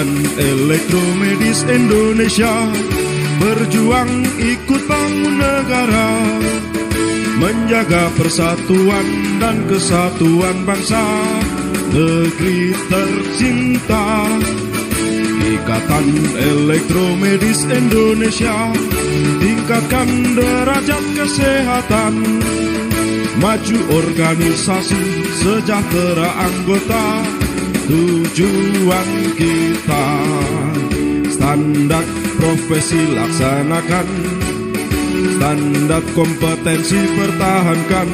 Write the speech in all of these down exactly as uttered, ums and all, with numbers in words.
Ikatan Elektromedis Indonesia berjuang ikut bangun negara, menjaga persatuan dan kesatuan bangsa, negeri tercinta. Ikatan Elektromedis Indonesia tingkatkan derajat kesehatan, maju organisasi, sejahtera anggota, tujuan kita. Standar profesi laksanakan, standar kompetensi pertahankan,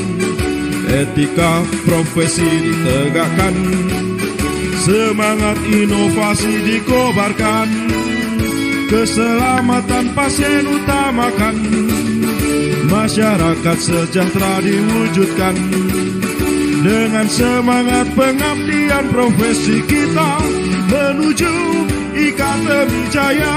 etika profesi ditegakkan, semangat inovasi dikobarkan, keselamatan pasien utamakan, masyarakat sejahtera diwujudkan. Dengan semangat pengabdian profesi kita menuju I K T Wijaya.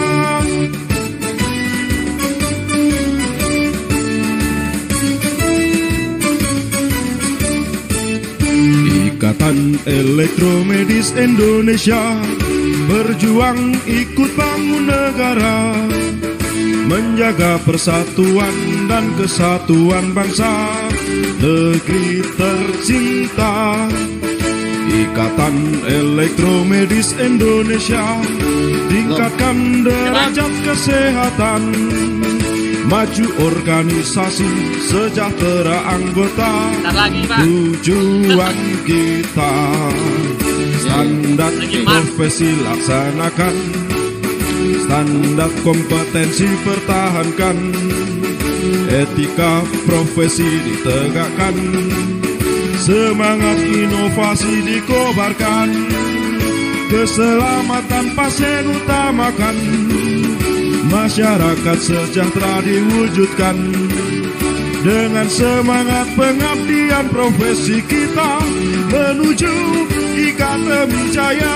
Ikatan Elektromedis Indonesia berjuang ikut bangun negara, menjaga persatuan dan kesatuan bangsa, negeri tercinta. Ikatan Elektromedis Indonesia tingkatkan derajat kesehatan, maju organisasi, sejahtera anggota, tujuan kita. Standar profesi laksanakan, standar kompetensi pertahankan, etika profesi ditegakkan, semangat inovasi dikobarkan, keselamatan pasien utamakan, masyarakat sejahtera diwujudkan. Dengan semangat pengabdian profesi kita menuju I K T Wijaya.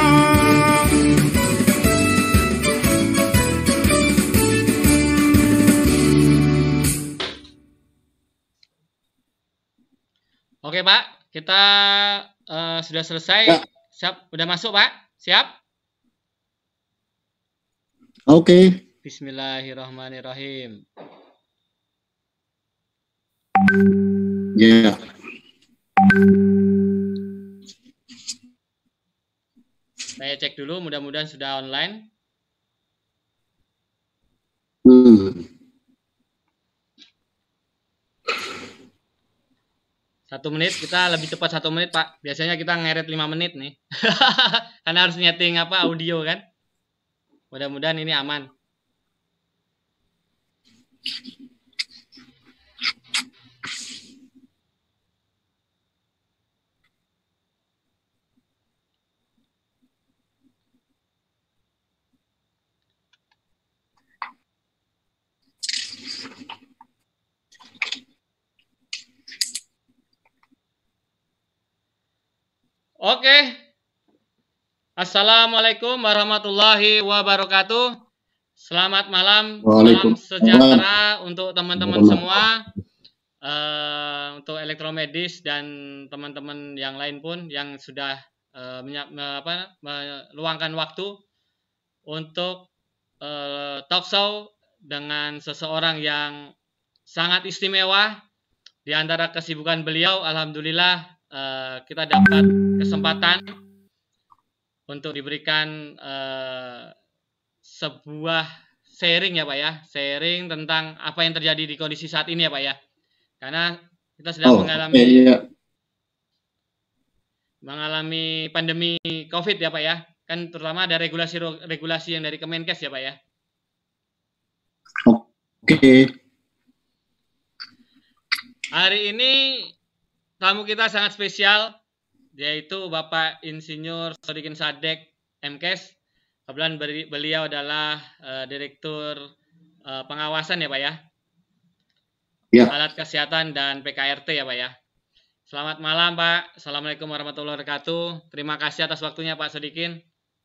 Oke Pak, kita uh, sudah selesai. Ya. Siap, udah masuk Pak? Siap? Oke. Bismillahirrahmanirrahim. Ya. Saya cek dulu, mudah-mudahan sudah online. Hmm. Satu menit, kita lebih cepat satu menit Pak. Biasanya kita ngeret lima menit nih. Karena harus nyeting apa audio kan. Mudah-mudahan ini aman. Oke. Assalamualaikum warahmatullahi wabarakatuh. Selamat malam, salam sejahtera untuk teman-teman semua, uh, untuk elektromedis dan teman-teman yang lain pun yang sudah uh, menya- me- apa, meluangkan waktu untuk uh, talk show dengan seseorang yang sangat istimewa. Di antara kesibukan beliau, alhamdulillah uh, kita dapat kesempatan untuk diberikan uh, sebuah sharing ya Pak ya, sharing tentang apa yang terjadi di kondisi saat ini ya Pak ya, karena kita sedang oh, mengalami iya. mengalami pandemi COVID ya Pak ya, kan terutama ada regulasi-regulasi yang dari Kemenkes ya Pak ya. Oke. Okay. Hari ini tamu kita sangat spesial, yaitu Bapak Insinyur Sodikin Sadek M Kes. Kebetulan beliau adalah uh, Direktur uh, Pengawasan ya Pak ya, ya, Alat Kesehatan dan P K R T ya Pak ya. Selamat malam Pak, Assalamualaikum warahmatullahi wabarakatuh. Terima kasih atas waktunya Pak Sodikin.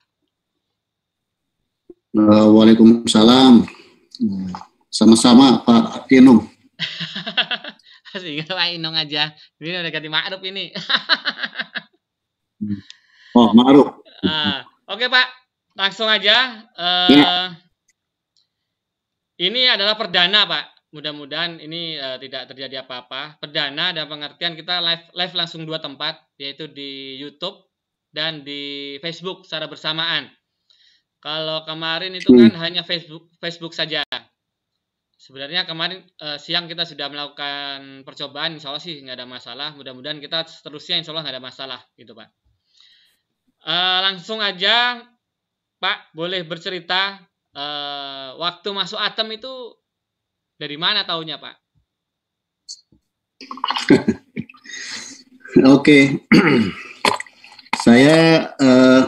Uh, Waalaikumsalam. Sama-sama Pak Inung. Sehingga Pak Inung aja, ini udah ganti Ma'ruf ini. Oh Ma'ruf. uh, Oke Pak. langsung aja. Uh, ya. Ini adalah perdana, Pak. Mudah-mudahan ini uh, tidak terjadi apa-apa. Perdana dan pengertian kita live live langsung dua tempat, yaitu di YouTube dan di Facebook secara bersamaan. Kalau kemarin itu kan hmm. hanya Facebook Facebook saja. Sebenarnya kemarin uh, siang kita sudah melakukan percobaan, insya Allah sih nggak ada masalah. Mudah-mudahan kita seterusnya insya Allah nggak ada masalah, gitu Pak. Uh, langsung aja, Pak, boleh bercerita uh, waktu masuk Atem itu dari mana taunya, Pak? Oke, okay. Saya uh,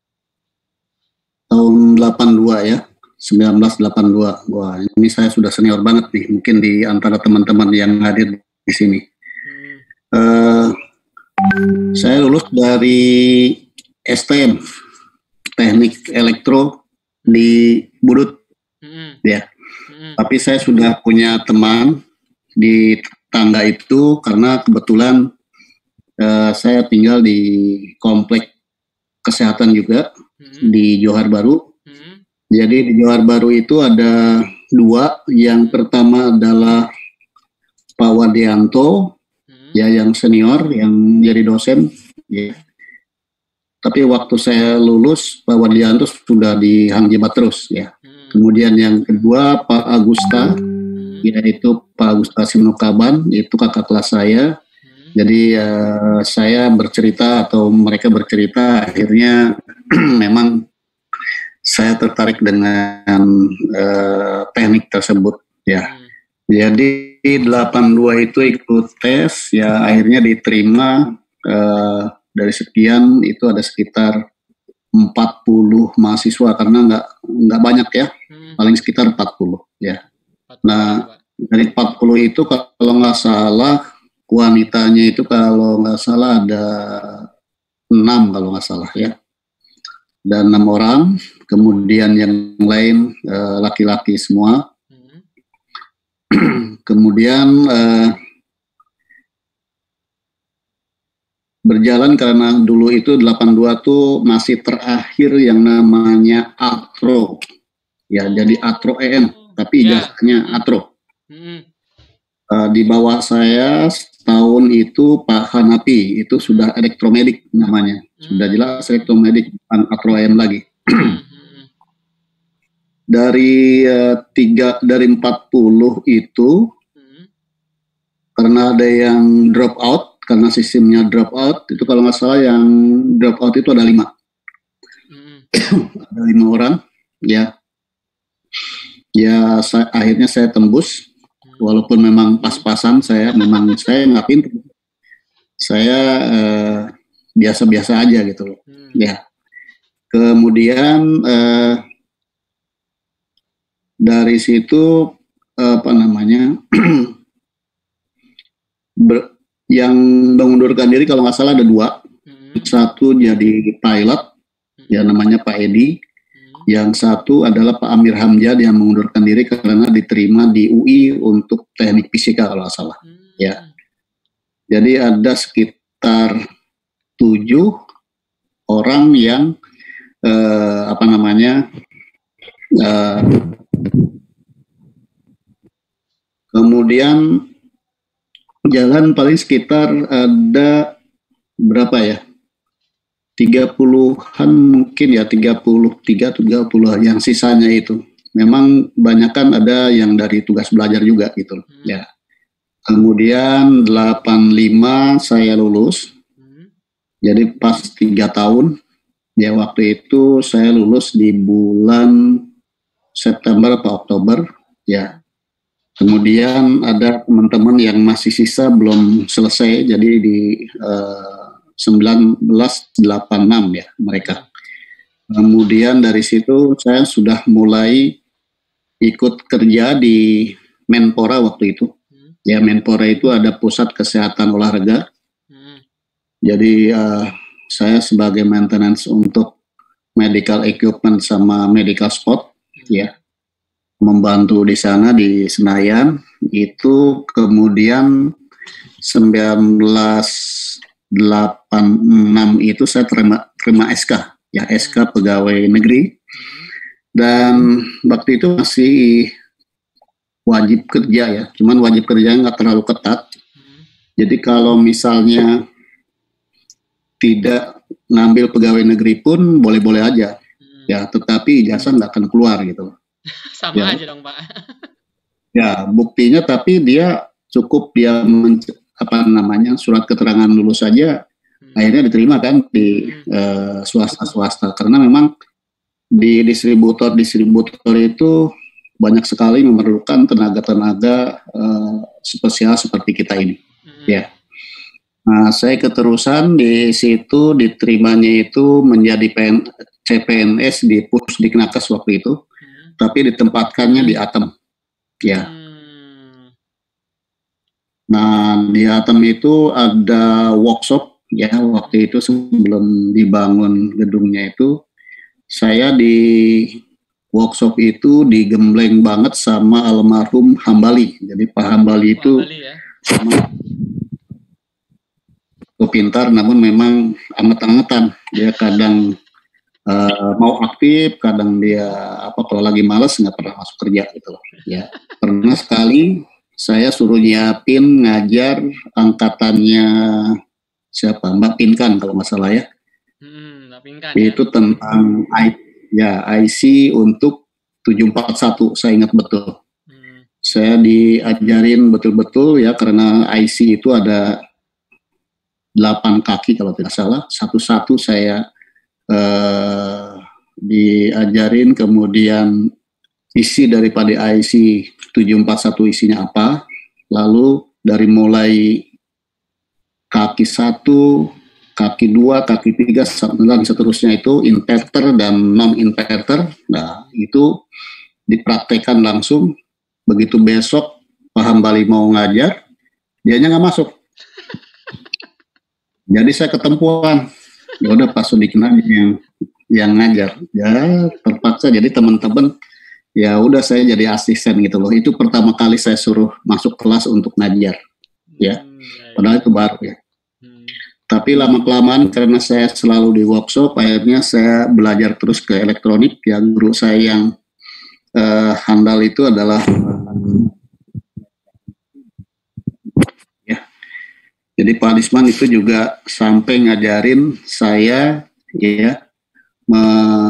tahun delapan puluh dua ya. seribu sembilan ratus delapan puluh dua. Wah, ini saya sudah senior banget nih, mungkin di antara teman-teman yang hadir di sini. Hmm. Uh, saya lulus dari S T M, Teknik Elektro di Budut, hmm. ya. Hmm. Tapi saya sudah punya teman di tangga itu karena kebetulan uh, saya tinggal di komplek kesehatan juga hmm. di Johar Baru. Jadi di Johar Baru itu ada dua, yang pertama adalah Pak Wadianto, hmm. ya yang senior, yang jadi dosen. Ya. Tapi waktu saya lulus, Pak Wadianto sudah di Hang Jebat terus. Ya. Hmm. Kemudian yang kedua Pak Agusta, hmm. yaitu Pak Agusta Sinukaban, itu kakak kelas saya. Hmm. Jadi uh, saya bercerita atau mereka bercerita, akhirnya memang saya tertarik dengan uh, teknik tersebut ya. Hmm. Jadi delapan puluh dua itu ikut tes ya, akhirnya diterima uh, dari sekian itu ada sekitar empat puluh mahasiswa karena nggak nggak banyak ya, hmm. paling sekitar empat puluh ya. empat puluh, nah dari empat puluh itu kalau nggak salah wanitanya itu kalau nggak salah ada enam kalau nggak salah ya. Dan enam orang, kemudian yang lain uh, laki-laki semua. Hmm. Kemudian uh, berjalan karena dulu itu delapan puluh dua tuh masih terakhir yang namanya Atro, ya jadi Atro E N, tapi ijazahnya yeah. Atro. Hmm. Uh, di bawah saya tahun itu Pak Hanapi, itu sudah elektromedik namanya. Sudah jelas elektromedik, bukan Atro M lagi. Dari uh, tiga dari empat puluh itu, hmm. karena ada yang drop out, karena sistemnya drop out, itu kalau nggak salah yang drop out itu ada lima. Hmm. Ada lima orang, ya. Ya, saya, akhirnya saya tembus. Walaupun memang pas-pasan, saya memang saya nggak pintar, saya uh, biasa-biasa aja gitu loh, hmm. ya. Kemudian uh, dari situ uh, apa namanya, ber, yang mengundurkan diri kalau nggak salah ada dua, hmm. satu jadi pilot, hmm. ya namanya Pak Edi. Yang satu adalah Pak Amir Hamzah yang mengundurkan diri karena diterima di U I untuk teknik fisika kalau nggak salah. Hmm. Ya, jadi ada sekitar tujuh orang yang eh, apa namanya eh, kemudian jalan paling sekitar ada berapa ya? tiga puluhan mungkin ya, tiga puluh tiga atau tiga puluh yang sisanya itu. Memang banyakan ada yang dari tugas belajar juga gitu hmm. ya. Kemudian delapan puluh lima saya lulus. Hmm. Jadi pas tiga tahun ya, waktu itu saya lulus di bulan September atau Oktober ya. Kemudian ada teman-teman yang masih sisa belum selesai, jadi di uh, seribu sembilan ratus delapan puluh enam ya mereka. Kemudian dari situ saya sudah mulai ikut kerja di Menpora waktu itu. Hmm. Ya Menpora itu ada pusat kesehatan olahraga. Hmm. Jadi uh, saya sebagai maintenance untuk medical equipment sama medical sport, hmm. ya membantu di sana di Senayan. Itu kemudian seribu sembilan ratus delapan puluh enam itu saya terima terima S K ya, S K pegawai negeri Dan waktu itu masih wajib kerja ya, cuman wajib kerjanya nggak terlalu ketat. Jadi kalau misalnya tidak ngambil pegawai negeri pun boleh-boleh aja, ya. Tetapi ijazah nggak akan keluar gitu. Sama ya. aja dong Pak. Ya, buktinya tapi dia cukup dia men, apa namanya surat keterangan lulus saja, hmm. akhirnya diterima kan di hmm. uh, swasta-swasta, karena memang di distributor-distributor itu banyak sekali memerlukan tenaga-tenaga uh, spesial seperti kita ini. Hmm. Ya, nah saya keterusan di situ, diterimanya itu menjadi P N, C P N S di Pusdiknakes waktu itu, hmm. tapi ditempatkannya di Atem. Ya. Hmm. Nah, di Atem itu ada workshop ya, waktu itu sebelum dibangun gedungnya itu saya di workshop itu digembleng banget sama almarhum Hambali. Jadi Pak Hambali itu Hambali, ya? Pintar namun memang anget-angetan. Dia kadang Uh, mau aktif, kadang dia apa kalau lagi malas nggak pernah masuk kerja gitu loh. Ya, pernah sekali saya suruh nyiapin ngajar angkatannya siapa Mbak Pinkan kalau nggak salah ya. Hmm, Mbak Pinkan, itu ya? Tentang I, ya I C untuk tujuh empat satu, saya ingat betul. Hmm. Saya diajarin betul-betul ya, karena I C itu ada delapan kaki kalau tidak salah. Satu-satu saya Uh, diajarin, kemudian isi daripada I C tujuh empat satu isinya apa, lalu dari mulai kaki satu, kaki dua, kaki tiga, dan seterusnya itu inverter dan non-inverter. Nah, itu dipraktekkan langsung. Begitu besok Pak Hambali mau ngajar, dianya nggak masuk. Jadi saya ketempuan. Ya udah Pak Sodikin aja yang yang ngajar, ya terpaksa. Jadi teman-teman ya udah saya jadi asisten gitu loh. Itu pertama kali saya suruh masuk kelas untuk ngajar, ya. Padahal itu baru ya. Hmm. Tapi lama-kelamaan karena saya selalu di workshop, akhirnya saya belajar terus ke elektronik. Ya, guru saya yang uh, handal itu adalah jadi Pak Alisman itu juga sampai ngajarin saya ya me,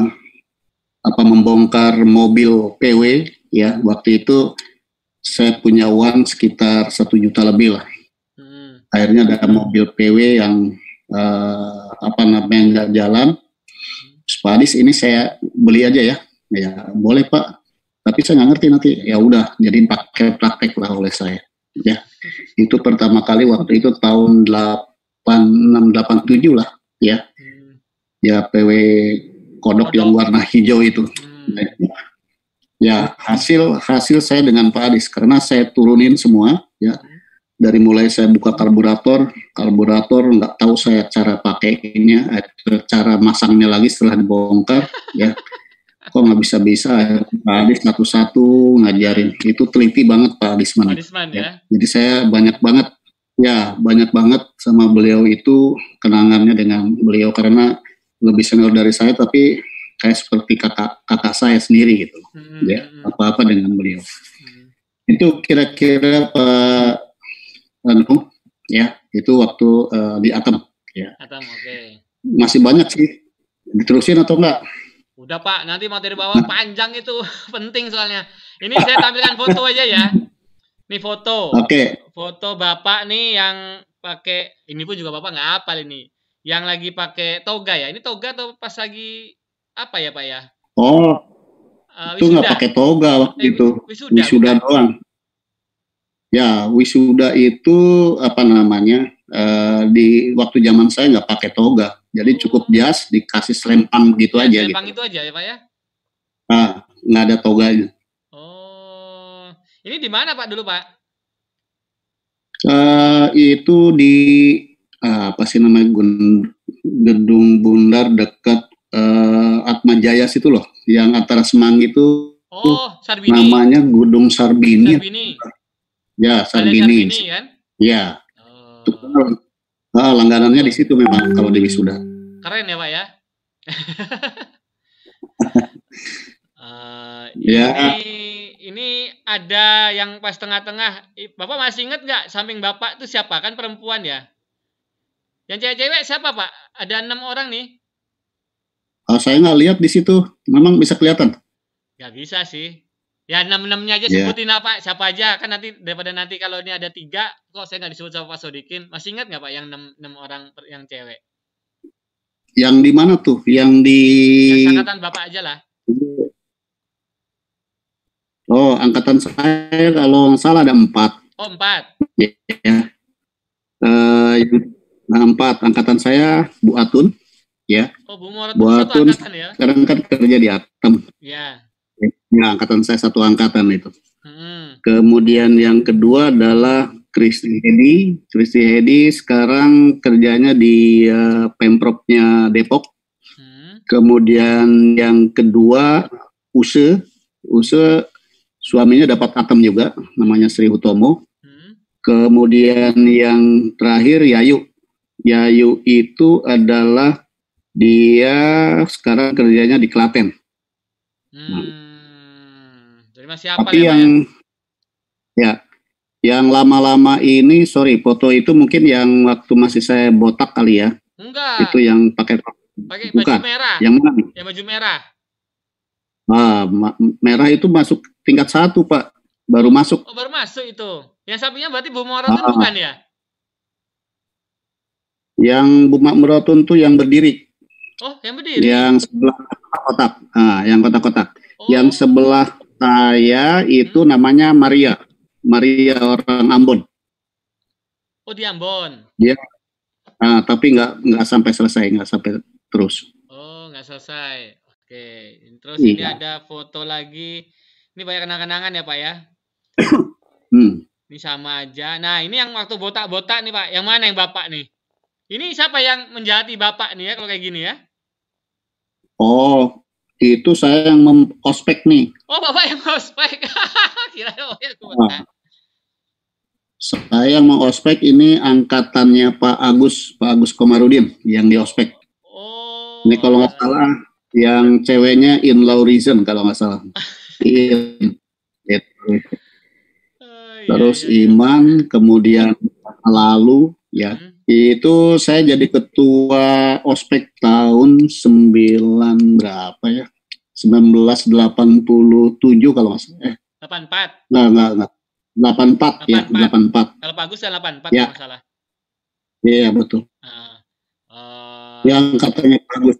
apa membongkar mobil P W ya. Waktu itu saya punya uang sekitar satu juta lebih lah. Hmm. Akhirnya ada mobil P W yang uh, apa namanya nggak jalan. Pak Adis, ini saya beli aja ya. Ya boleh Pak. Tapi saya nggak ngerti nanti. Ya udah, jadi pakai praktek lah oleh saya. Ya, itu pertama kali waktu itu tahun delapan enam delapan tujuh lah ya. Hmm. Ya P W kodok, kodok yang warna hijau itu. Hmm. Ya, hasil hasil saya dengan Pak Adis karena saya turunin semua ya. Hmm. Dari mulai saya buka karburator, karburator nggak tahu saya cara pakainya, cara masangnya lagi setelah dibongkar ya. Kok nggak bisa-bisa, Pak Adis satu-satu ngajarin. Itu teliti banget Pak Adisman. Adisman ya. ya. Jadi saya banyak banget, ya banyak banget sama beliau itu kenangannya dengan beliau, karena lebih senior dari saya tapi kayak seperti kakak kakak saya sendiri gitu. Hmm. Ya, apa-apa dengan beliau. Hmm. Itu kira-kira Pak Anu, ya itu waktu uh, di Atem. Ya. Atem, oke. Okay. Masih banyak sih. Diterusin atau enggak? Udah Pak, nanti materi bawah panjang itu penting soalnya. Ini saya tampilkan foto aja ya. Ini foto. Oke. Okay. Foto Bapak nih yang pakai, ini pun juga Bapak nggak hafal ini. Yang lagi pakai toga ya. Ini toga atau pas lagi apa ya Pak ya? Oh, uh, itu nggak pakai toga waktu eh, itu. Wisuda, wisuda doang. Ya, wisuda itu apa namanya? Uh, di waktu zaman saya nggak pakai toga. Jadi cukup jas, dikasih selempang gitu ya, aja. Selempang gitu. Itu aja ya Pak ya? Ah, nggak ada toganya. Oh, ini di mana Pak dulu Pak? Uh, itu di uh, apa sih namanya, Gedung Bundar dekat uh, Atma Jaya situ loh, yang antara Semanggi itu. Oh, Sarbini. Namanya Gedung Sarbini. Sarbini. Ya, Sarbini. Sarbini kan? Ya. Oh. Ah, langganannya di situ memang kalau di wisuda. Keren ya Pak ya. Uh, Ya. ini ini ada yang pas tengah-tengah. Bapak masih ingat nggak samping Bapak itu siapa? Kan perempuan ya. Yang cewek-cewek siapa Pak? Ada enam orang nih. Oh, saya nggak lihat di situ. Memang bisa kelihatan? Nggak bisa sih. Ya enam-enamnya aja Ya. sebutin apa? Siapa aja? Kan nanti daripada nanti kalau ini ada tiga, kok saya nggak disebut sama Pak Sodikin. Masih ingat nggak Pak yang enam, enam orang yang cewek? Yang di mana tuh? Yang di... Yang angkatan Bapak aja lah. Oh, angkatan saya kalau nggak salah ada empat. Oh, empat. Ya. Uh, nah, empat. Angkatan saya Bu Atun. Ya. Oh, Bu Morat Bu satu Atun angkatan ya? sekarang kan kerja di Atem. Ya. Ya, angkatan saya satu angkatan itu. Hmm. Kemudian yang kedua adalah Kristi Hedi. Kristi Hedi sekarang kerjanya di uh, Pemprovnya Depok. Hmm. Kemudian yang kedua Use. Use suaminya dapat Atem juga, namanya Sri Hutomo. Hmm. Kemudian yang terakhir Yayu. Yayu itu adalah dia sekarang kerjanya di Klaten. Hmm. Jadi masih apa Tapi ya, yang ya, yang lama-lama ini, sorry, foto itu mungkin yang waktu masih saya botak kali ya. Enggak. Itu yang pakai pakai baju merah. Yang mana nih? Yang baju merah. Ah, merah itu masuk tingkat satu Pak, baru masuk. Oh, baru masuk itu. Yang sampingnya berarti Bu Morotun ah. bukan ya? Yang Bu Morotun tuh yang berdiri. Oh, yang berdiri. Yang sebelah kotak-kotak. Ah, yang kotak-kotak. Oh. Yang sebelah saya itu hmm. namanya Maria. Maria orang Ambon. Oh, di Ambon. Dia. Ah, tapi nggak nggak sampai selesai, nggak sampai terus. Oh, nggak selesai. Oke. Terus iya. Ini ada foto lagi. Ini banyak kenang-kenangan ya Pak ya? hmm. Ini sama aja. Nah, ini yang waktu botak-botak nih Pak. Yang mana yang Bapak nih? Ini siapa yang menjahati Bapak nih ya kalau kayak gini ya? Oh, itu saya yang mengospek nih. Oh, Bapak yang mengospek. Kira-kira oh, ya, nah. Saya yang mengospek ini angkatannya Pak Agus, Pak Agus Komarudin yang di ospek. Oh. Ini kalau nggak salah yang ceweknya in law reason kalau nggak salah. in, it, oh, Terus iya, iya. Iman, kemudian lalu ya. Hmm. Itu saya jadi ketua ospek tahun sembilan berapa ya? seribu sembilan ratus delapan puluh tujuh kalau nggak salah. Eh. delapan puluh empat. Nggak, nggak, nggak. delapan puluh empat ya, delapan puluh empat. Kalau Pak Agus ya delapan puluh empat ya. kalau salah. Iya, betul. Nah, uh... Yang katanya Pak Agus.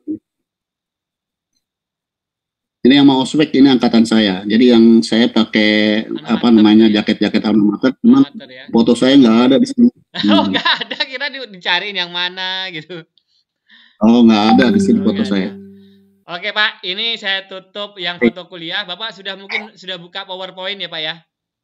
Ini yang mau ospek ini angkatan saya. Jadi yang saya pakai apa namanya ya? jaket-jaket alma mater, cuman ya? Foto saya nggak ada di sini. Oh, nggak hmm. ada, kira dicariin yang mana gitu. Oh, nggak ada di sini foto saya. Oke Pak, ini saya tutup yang foto kuliah. Bapak sudah mungkin sudah buka PowerPoint ya Pak ya?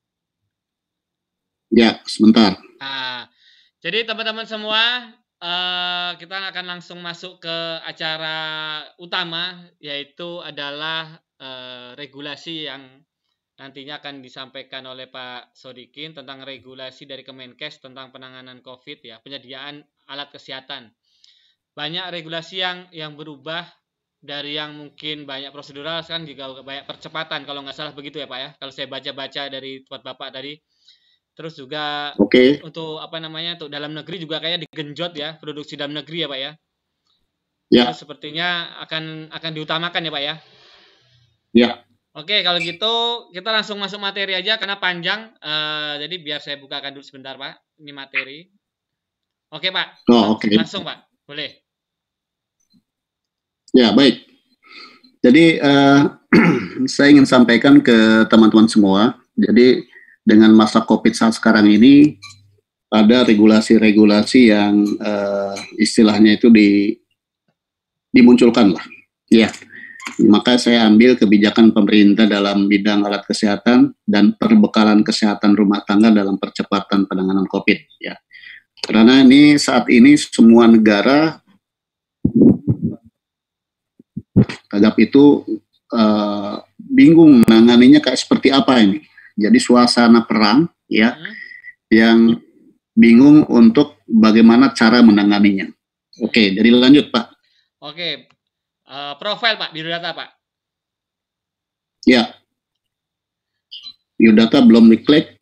Ya, sebentar. Nah, jadi teman-teman semua. Uh, kita akan langsung masuk ke acara utama, yaitu adalah uh, regulasi yang nantinya akan disampaikan oleh Pak Sodikin tentang regulasi dari Kemenkes tentang penanganan COVID ya, penyediaan alat kesehatan. Banyak regulasi yang yang berubah dari yang mungkin banyak prosedural, kan juga banyak percepatan kalau nggak salah begitu ya Pak ya. Kalau saya baca-baca dari buat Bapak tadi. Terus juga okay. untuk apa namanya untuk dalam negeri juga kayaknya digenjot ya, produksi dalam negeri ya Pak ya. Ya. Terus sepertinya akan akan diutamakan ya Pak ya. Ya. Oke, kalau gitu kita langsung masuk materi aja karena panjang. Uh, jadi biar saya bukakan dulu sebentar Pak. Ini materi. Oke Pak. Oh, oke. Okay. Langsung Pak. Boleh. Ya, baik. Jadi uh, saya ingin sampaikan ke teman-teman semua. Jadi dengan masa COVID saat sekarang ini ada regulasi-regulasi yang uh, istilahnya itu di, dimunculkan lah. Ya, maka saya ambil kebijakan pemerintah dalam bidang alat kesehatan dan perbekalan kesehatan rumah tangga dalam percepatan penanganan COVID. Ya, karena ini saat ini semua negara agak itu uh, bingung menanganinya kayak seperti apa ini. Jadi suasana perang ya hmm. yang bingung untuk bagaimana cara menanganinya. Oke, jadi lanjut Pak. Oke, uh, profil Pak, biodata Pak. Ya. Biodata belum diklik.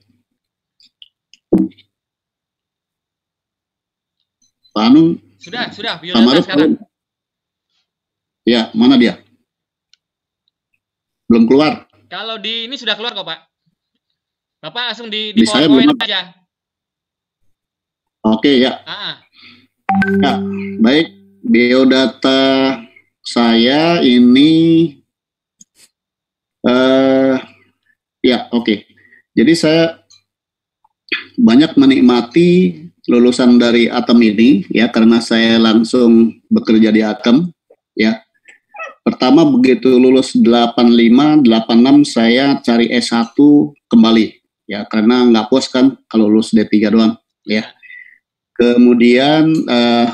Pak Anung. Sudah, sudah. Biodata sekarang. Ya, mana dia? Belum keluar. Kalau di ini sudah keluar kok, Pak. Bapak langsung di, di, di PowerPoint aja. Oke, ya. Ah. Ya, baik. Biodata saya ini uh, ya, oke. Okay. Jadi saya banyak menikmati lulusan dari A T E M ini ya, karena saya langsung bekerja di A T E M ya. Pertama begitu lulus delapan lima, delapan enam saya cari S satu kembali ya, karena nggak puas kan kalau lulus D tiga doang ya. Kemudian uh,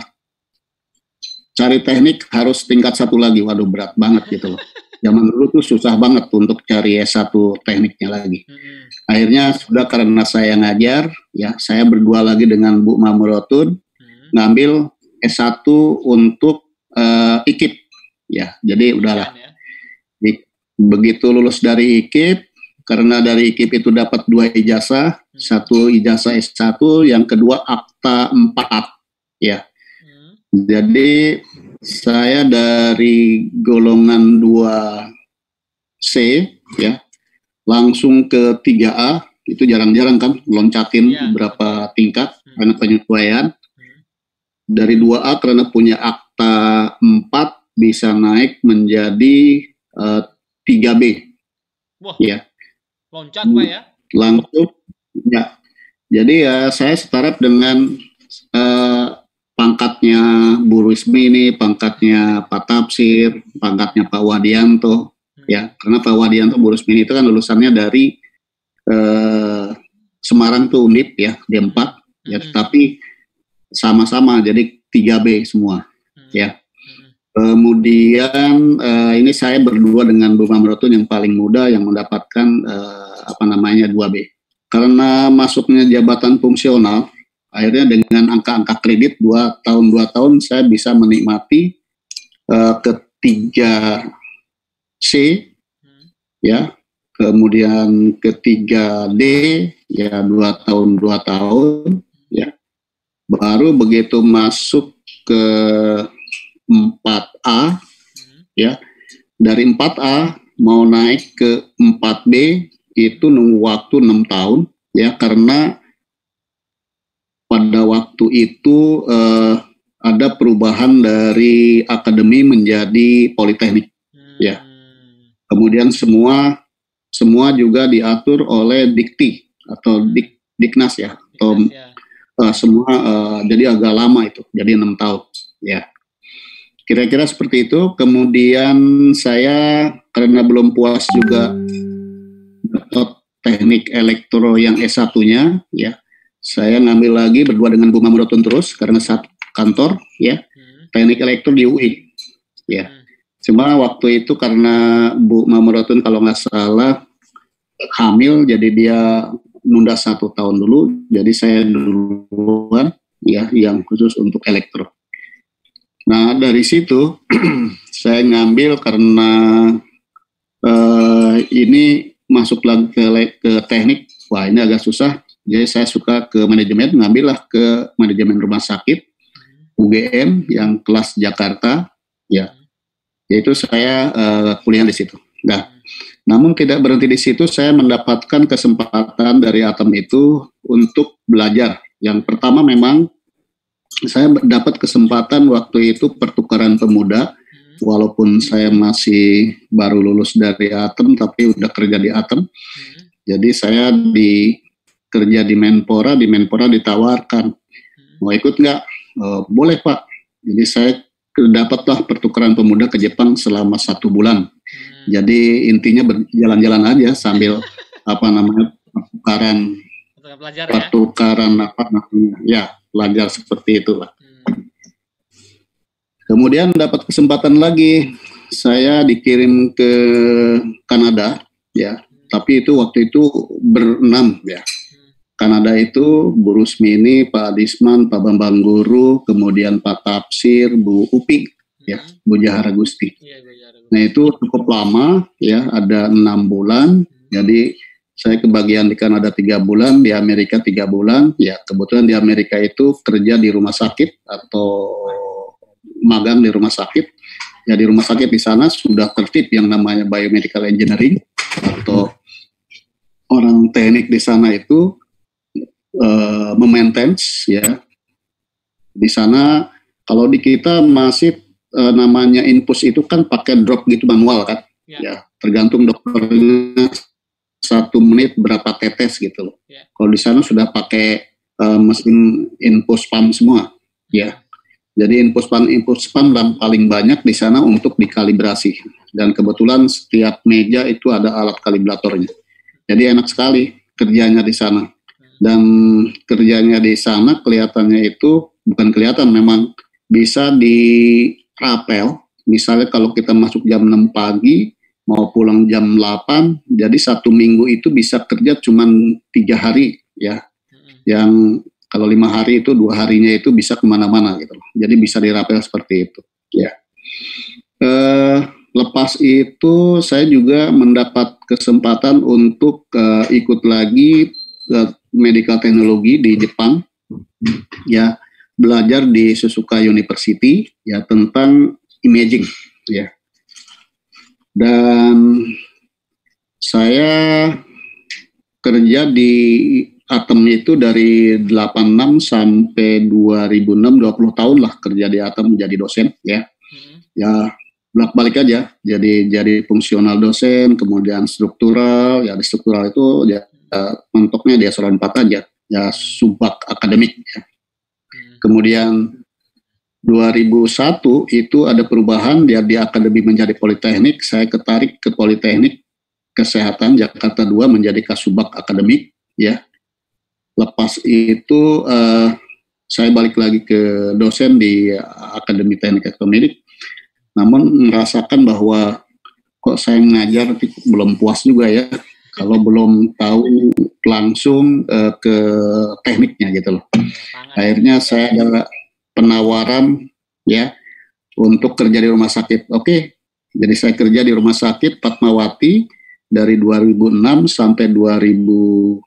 cari teknik harus tingkat satu lagi, waduh berat banget gitu loh. Zaman dulu tuh susah banget untuk cari S satu tekniknya lagi. Hmm. Akhirnya sudah karena saya ngajar, ya saya berdua lagi dengan Bu Mamurotun, hmm. ngambil S satu untuk uh, I K I P. Ya, jadi udahlah. Ya. Begitu lulus dari I K I P, karena dari I K I P itu dapat dua ijazah, hmm. satu ijazah S satu, yang kedua akta empat. Ya. Jadi saya dari golongan dua C ya langsung ke tiga A, itu jarang-jarang kan loncatin yeah. berapa tingkat hmm. karena penyesuaian. Hmm. Dari dua A karena punya akta empat bisa naik menjadi uh, tiga B. Wah. Ya. Loncat Pak ya. Langsung ya. Jadi ya saya setara dengan uh, pangkatnya Bu Rusmi ini, pangkatnya Pak Tafsir, pangkatnya Pak Wadianto, hmm. ya, karena Pak Wadianto, Bu Rusmi ini itu kan lulusannya dari eh, Semarang tuh Undip ya, D empat, hmm. ya, tapi sama-sama jadi tiga B semua, hmm. ya. Hmm. Kemudian eh, ini saya berdua dengan Bu Mamrotun yang paling muda yang mendapatkan eh, apa namanya dua B. Karena masuknya jabatan fungsional, akhirnya dengan angka-angka kredit dua tahun dua tahun saya bisa menikmati uh, ketiga C hmm. ya, kemudian ketiga D ya dua tahun dua tahun ya, baru begitu masuk ke empat A hmm. ya, dari empat A mau naik ke empat B itu nunggu waktu enam tahun ya, karena pada waktu itu uh, ada perubahan dari akademi menjadi politeknik, hmm. ya. Kemudian semua semua juga diatur oleh Dikti atau Dik, Diknas ya, atau Diknas, ya. Uh, semua uh, jadi agak lama itu, jadi enam tahun, ya. Kira-kira seperti itu. Kemudian saya karena belum puas juga dapat teknik elektro yang S satunya, ya. Saya ngambil lagi berdua dengan Bu Mamrotun terus karena satu kantor ya, hmm. teknik elektro di U I ya. Hmm. Cuma waktu itu karena Bu Mamrotun kalau nggak salah hamil, jadi dia nunda satu tahun dulu, jadi saya duluan ya yang khusus untuk elektro. Nah dari situ saya ngambil karena uh, ini masuk lagi ke, ke teknik, wah ini agak susah. Jadi saya suka ke manajemen, ngambillah ke manajemen rumah sakit U G M yang kelas Jakarta, ya. Yaitu saya uh, kuliah di situ. Nah, namun tidak berhenti di situ, saya mendapatkan kesempatan dari A T E M itu untuk belajar. Yang pertama memang saya dapat kesempatan waktu itu pertukaran pemuda, walaupun saya masih baru lulus dari A T E M, tapi udah kerja di A T E M. Jadi saya di kerja di Menpora, di Menpora ditawarkan, mau ikut nggak? Oh, boleh Pak. Jadi saya dapatlah pertukaran pemuda ke Jepang selama satu bulan. Hmm. Jadi intinya berjalan-jalan aja sambil apa namanya pertukaran, belajar, pertukaran ya? apa namanya, ya belajar seperti itu lah. Hmm. Kemudian dapat kesempatan lagi, saya dikirim ke Kanada, ya. Hmm. Tapi itu waktu itu berenam ya. Kanada itu Bu Rusmi ini, Pak Disman, Pak Bambang Guru, kemudian Pak Tafsir, Bu Upi, ya, Bujahara Gusti. Iya, Bujahara Gusti. Nah itu cukup lama ya, ada enam bulan. Hmm. Jadi saya kebagian di Kanada tiga bulan, di Amerika tiga bulan. Ya kebetulan di Amerika itu kerja di rumah sakit atau magang di rumah sakit. Ya di rumah sakit di sana sudah tertib yang namanya biomedical engineering atau orang teknik di sana itu uh, memaintains ya. Di sana kalau di kita masih uh, namanya infus itu kan pakai drop gitu manual kan. Ya, ya tergantung dokternya satu menit berapa tetes gitu loh. Ya. Kalau di sana sudah pakai uh, mesin infus pump semua ya. Jadi infus pump infus pump dan paling banyak di sana untuk dikalibrasi. Dan kebetulan setiap meja itu ada alat kalibratornya. Jadi enak sekali kerjanya di sana. Dan kerjanya di sana kelihatannya itu bukan kelihatan, memang bisa dirapel. Misalnya kalau kita masuk jam enam pagi mau pulang jam delapan, jadi satu minggu itu bisa kerja cuma tiga hari ya. Yang kalau lima hari itu dua harinya itu bisa kemana-mana gitu. Jadi bisa dirapel seperti itu. Ya. Eh, lepas itu saya juga mendapat kesempatan untuk uh, ikut lagi uh, medical teknologi di Jepang. Ya, belajar di Suzuka University ya tentang imaging. Ya. Dan saya kerja di Atom itu dari delapan puluh enam sampai dua ribu enam, dua puluh tahun lah kerja di Atom menjadi dosen ya. Hmm. Ya bolak-balik aja. Jadi jadi fungsional dosen, kemudian struktural, ya di struktural itu ya uh, mentoknya di eselon empat aja. Ya subak akademik ya. Hmm. Kemudian dua ribu satu itu ada perubahan dia di akademi menjadi politeknik, saya ketarik ke Politeknik Kesehatan Jakarta dua menjadi kasubag akademik ya. Lepas itu uh, saya balik lagi ke dosen di Akademi Teknik Elektronik, namun merasakan bahwa kok saya ngajar belum puas juga ya, kalau belum tahu langsung uh, ke tekniknya gitu loh. Akhirnya saya ada penawaran ya untuk kerja di rumah sakit. Oke, jadi saya kerja di rumah sakit Fatmawati dari dua ribu enam sampai dua ribu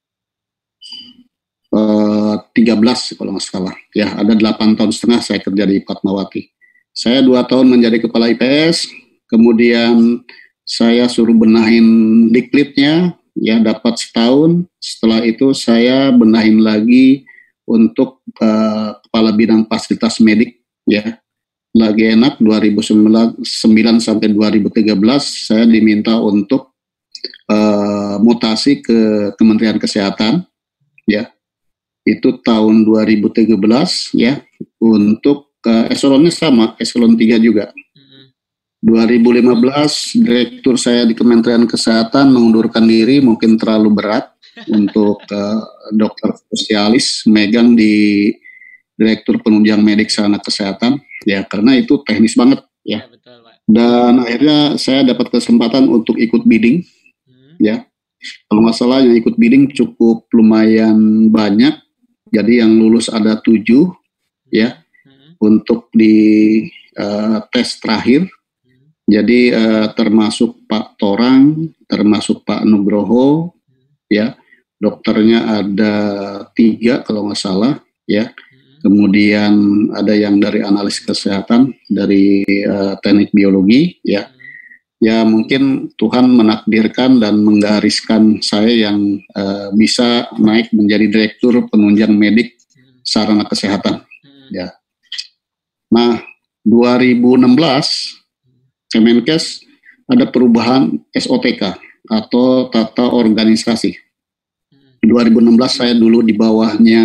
tiga belas kalau nggak salah ya, ada delapan tahun setengah saya kerja di Fatmawati. Saya dua tahun menjadi kepala I P S, kemudian saya suruh benahin dikritnya ya, dapat setahun. Setelah itu saya benahin lagi untuk uh, kepala bidang fasilitas medik ya. Lagi enak dua ribu sembilan sampai dua ribu tiga belas saya diminta untuk uh, mutasi ke Kementerian Kesehatan ya. Itu tahun dua ribu tiga belas ya, untuk uh, eselonnya sama, eselon tiga juga. Mm-hmm. dua ribu lima belas direktur saya di Kementerian Kesehatan mengundurkan diri, mungkin terlalu berat untuk uh, dokter spesialis megang di direktur penunjang medik sarana kesehatan ya, karena itu teknis banget ya. Ya betul, Pak. Dan akhirnya saya dapat kesempatan untuk ikut bidding mm-hmm. ya. Kalau nggak salah yang ikut bidding cukup lumayan banyak. Jadi yang lulus ada tujuh ya hmm. untuk di uh, tes terakhir. Hmm. Jadi uh, termasuk Pak Torang, termasuk Pak Nugroho, hmm. ya dokternya ada tiga kalau nggak salah ya. Hmm. Kemudian ada yang dari analis kesehatan, dari uh, teknik biologi ya. Hmm. Ya mungkin Tuhan menakdirkan dan menggariskan saya yang uh, bisa naik menjadi direktur penunjang medik sarana kesehatan. Hmm. Ya. Nah, dua ribu enam belas Kemenkes ada perubahan S O T K atau tata organisasi. Hmm. dua ribu enam belas saya dulu di bawahnya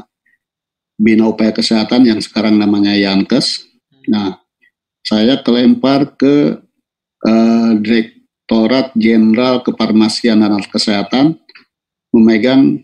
Bina Upaya Kesehatan yang sekarang namanya Yankes. Hmm. Nah, saya kelempar ke Uh, Direktorat Jenderal Kefarmasian dan Alat Kesehatan, memegang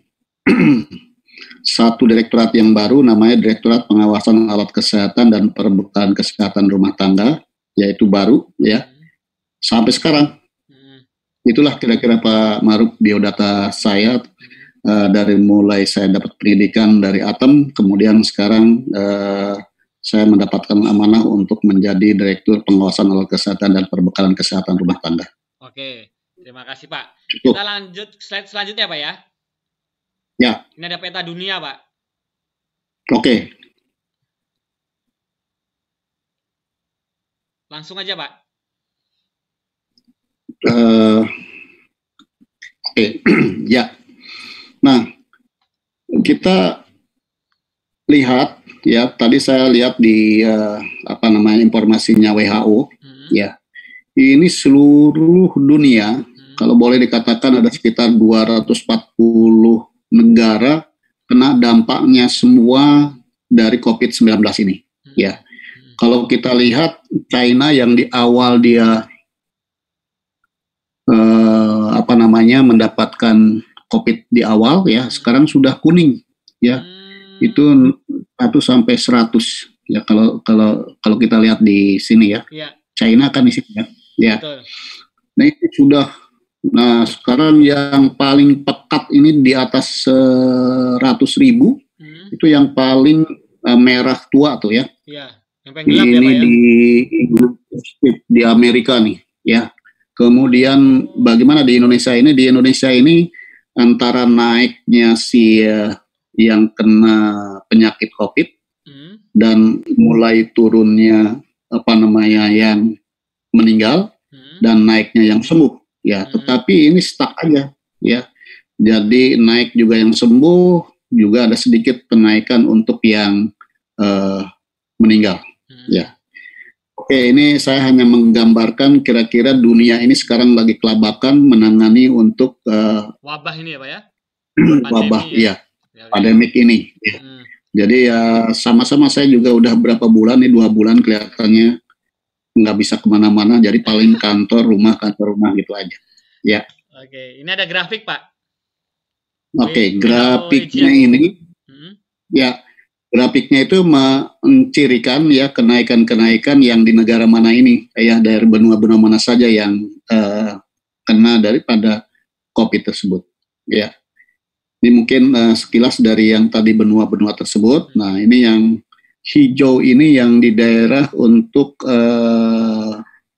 satu direktorat yang baru namanya Direktorat Pengawasan Alat Kesehatan dan Perbekalan Kesehatan Rumah Tangga, yaitu baru ya sampai sekarang. Itulah kira-kira Pak Maruf biodata saya uh, dari mulai saya dapat pendidikan dari Atom, kemudian sekarang uh, saya mendapatkan amanah untuk menjadi Direktur Pengawasan Alat Kesehatan dan Perbekalan Kesehatan Rumah Tangga. Oke, terima kasih Pak. Cukup. Kita lanjut slide selanjutnya Pak ya. Ya. Ini ada peta dunia Pak. Oke. Langsung aja Pak. Uh, Oke, okay. Ya. Nah, kita lihat ya, tadi saya lihat di uh, apa namanya informasinya W H O, hmm. ya. Ini seluruh dunia, hmm. kalau boleh dikatakan ada sekitar dua ratus empat puluh negara kena dampaknya semua dari covid sembilan belas ini, hmm. ya. Hmm. Kalau kita lihat China yang di awal dia uh, apa namanya mendapatkan COVID di awal ya, sekarang sudah kuning ya. Hmm. Itu satu sampai seratus ya kalau kalau kalau kita lihat di sini ya. Ya. China kan di sini ya. Ya. Betul. Nah, itu sudah nah sekarang yang paling pekat ini di atas seratus ribu. Hmm. Itu yang paling uh, merah tua tuh ya. Iya, yang paling gelap ini ya, Pak, ya? di di Amerika nih ya. Kemudian bagaimana di Indonesia ini? Di Indonesia ini antara naiknya si uh, yang kena penyakit COVID hmm. dan mulai turunnya apa namanya yang meninggal hmm. dan naiknya yang sembuh ya. Hmm. Tetapi ini stuck aja ya. Jadi naik juga yang sembuh, juga ada sedikit penaikan untuk yang uh, meninggal hmm. ya. Oke, ini saya hanya menggambarkan kira-kira dunia ini sekarang lagi kelabakan menangani untuk uh, wabah ini ya Pak ya? Wabah, iya. Ya, pandemik ini. Ya. Hmm. Jadi ya sama-sama saya juga udah berapa bulan nih, dua bulan kelihatannya nggak bisa kemana-mana. Jadi paling kantor, rumah, kantor, rumah gitu aja. Ya. Oke, ini ada grafik Pak. Oke, grafiknya ini, hmm. ya. Grafiknya itu mencirikan ya kenaikan-kenaikan yang di negara mana ini ya, dari benua-benua mana saja yang uh, kena daripada COVID tersebut ya. Ini mungkin uh, sekilas dari yang tadi benua-benua tersebut. Nah, ini yang hijau ini yang di daerah untuk uh,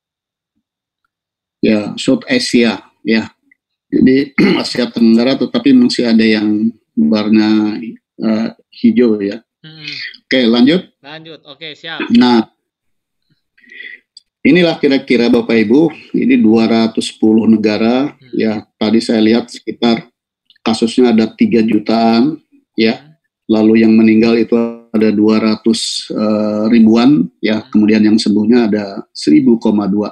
ya South Asia ya. Jadi Asia Tenggara, tetapi masih ada yang warna uh, hijau ya. Hmm. Oke, lanjut. Lanjut, oke, siap. Nah, inilah kira-kira Bapak Ibu, ini dua ratus sepuluh negara, hmm. ya. Tadi saya lihat sekitar kasusnya ada tiga jutaan, ya. Hmm. Lalu yang meninggal itu ada dua ratus uh, ribuan, ya. Hmm. Kemudian yang sembuhnya ada seribu koma dua.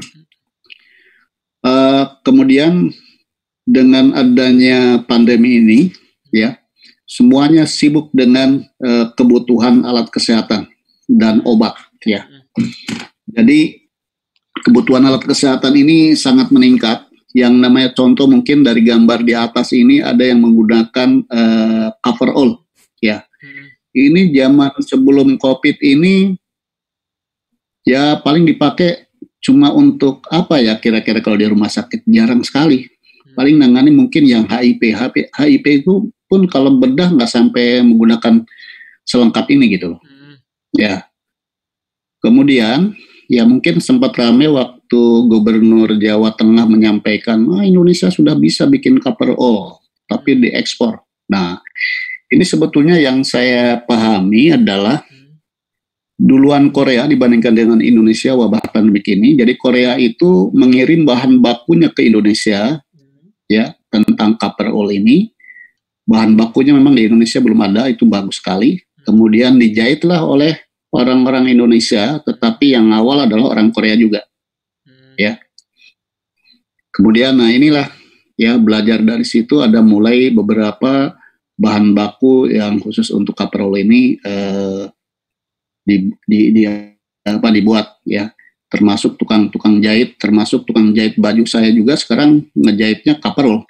uh, kemudian dengan adanya pandemi ini, ya. Semuanya sibuk dengan uh, kebutuhan alat kesehatan dan obat ya. Jadi kebutuhan alat kesehatan ini sangat meningkat. Yang namanya contoh mungkin dari gambar di atas ini ada yang menggunakan uh, coverall ya. Ini zaman sebelum COVID ini ya paling dipakai cuma untuk apa ya kira-kira kalau di rumah sakit, jarang sekali. Paling nangani mungkin yang H I V. H I V itu pun kalau bedah nggak sampai menggunakan selengkap ini gitu loh. Hmm. Ya. Kemudian ya mungkin sempat ramai waktu Gubernur Jawa Tengah menyampaikan, ah, Indonesia sudah bisa bikin coverall, tapi hmm. diekspor. Nah, ini sebetulnya yang saya pahami adalah hmm. duluan Korea dibandingkan dengan Indonesia wabah pandemik ini. Jadi Korea itu mengirim bahan bakunya ke Indonesia, hmm. ya, tentang coverall ini. Bahan bakunya memang di Indonesia belum ada, itu bagus sekali. Kemudian dijahitlah oleh orang-orang Indonesia, tetapi yang awal adalah orang Korea juga. Hmm. Ya. Kemudian nah inilah ya belajar dari situ ada mulai beberapa bahan baku yang khusus untuk coverall ini eh, di, di, di apa dibuat ya. Termasuk tukang-tukang jahit, termasuk tukang jahit baju saya juga sekarang ngejahitnya coverall.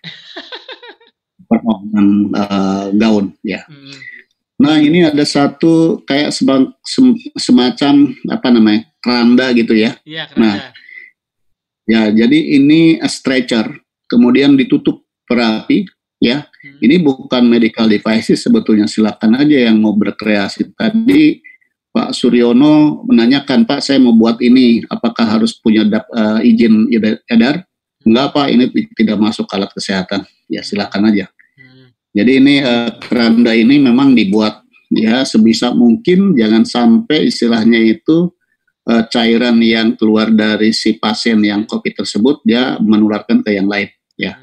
Dengan uh, gaun ya. Hmm. Nah ini ada satu kayak sebang, sem, semacam apa namanya keranda gitu ya. Iya, keranda. Nah ya jadi ini a stretcher kemudian ditutup perapi ya. Hmm. Ini bukan medical devices sebetulnya, silakan aja yang mau berkreasi. Tadi Pak Suryono menanyakan, Pak saya mau buat ini, apakah harus punya dap, uh, izin edar? Enggak Pak, ini tidak masuk alat kesehatan. Ya silakan aja. Jadi ini uh, keranda ini memang dibuat ya sebisa mungkin jangan sampai istilahnya itu uh, cairan yang keluar dari si pasien yang COVID tersebut dia menularkan ke yang lain ya.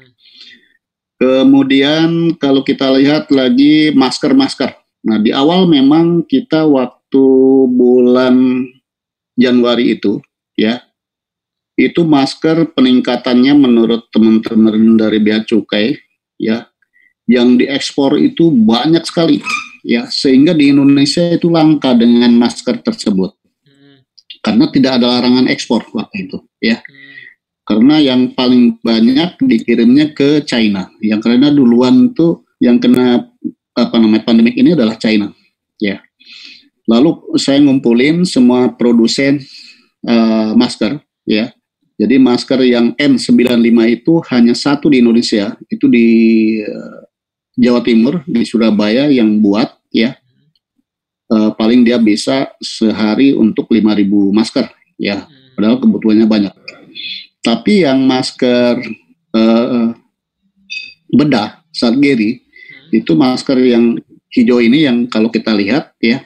Kemudian kalau kita lihat lagi masker-masker. Nah di awal memang kita waktu bulan Januari itu ya, itu masker peningkatannya menurut teman-teman dari Bea Cukai ya, yang diekspor itu banyak sekali ya, sehingga di Indonesia itu langka dengan masker tersebut hmm. karena tidak ada larangan ekspor waktu itu ya, hmm. karena yang paling banyak dikirimnya ke China, yang karena duluan tuh yang kena apa namanya pandemik ini adalah China ya. Lalu saya ngumpulin semua produsen uh, masker ya. Jadi masker yang N sembilan puluh lima itu hanya satu di Indonesia, itu di uh, Jawa Timur, di Surabaya yang buat ya. Uh, paling dia bisa sehari untuk lima ribu masker ya. Padahal kebutuhannya banyak. Tapi yang masker uh, bedah Sargeri itu masker yang hijau ini yang kalau kita lihat ya,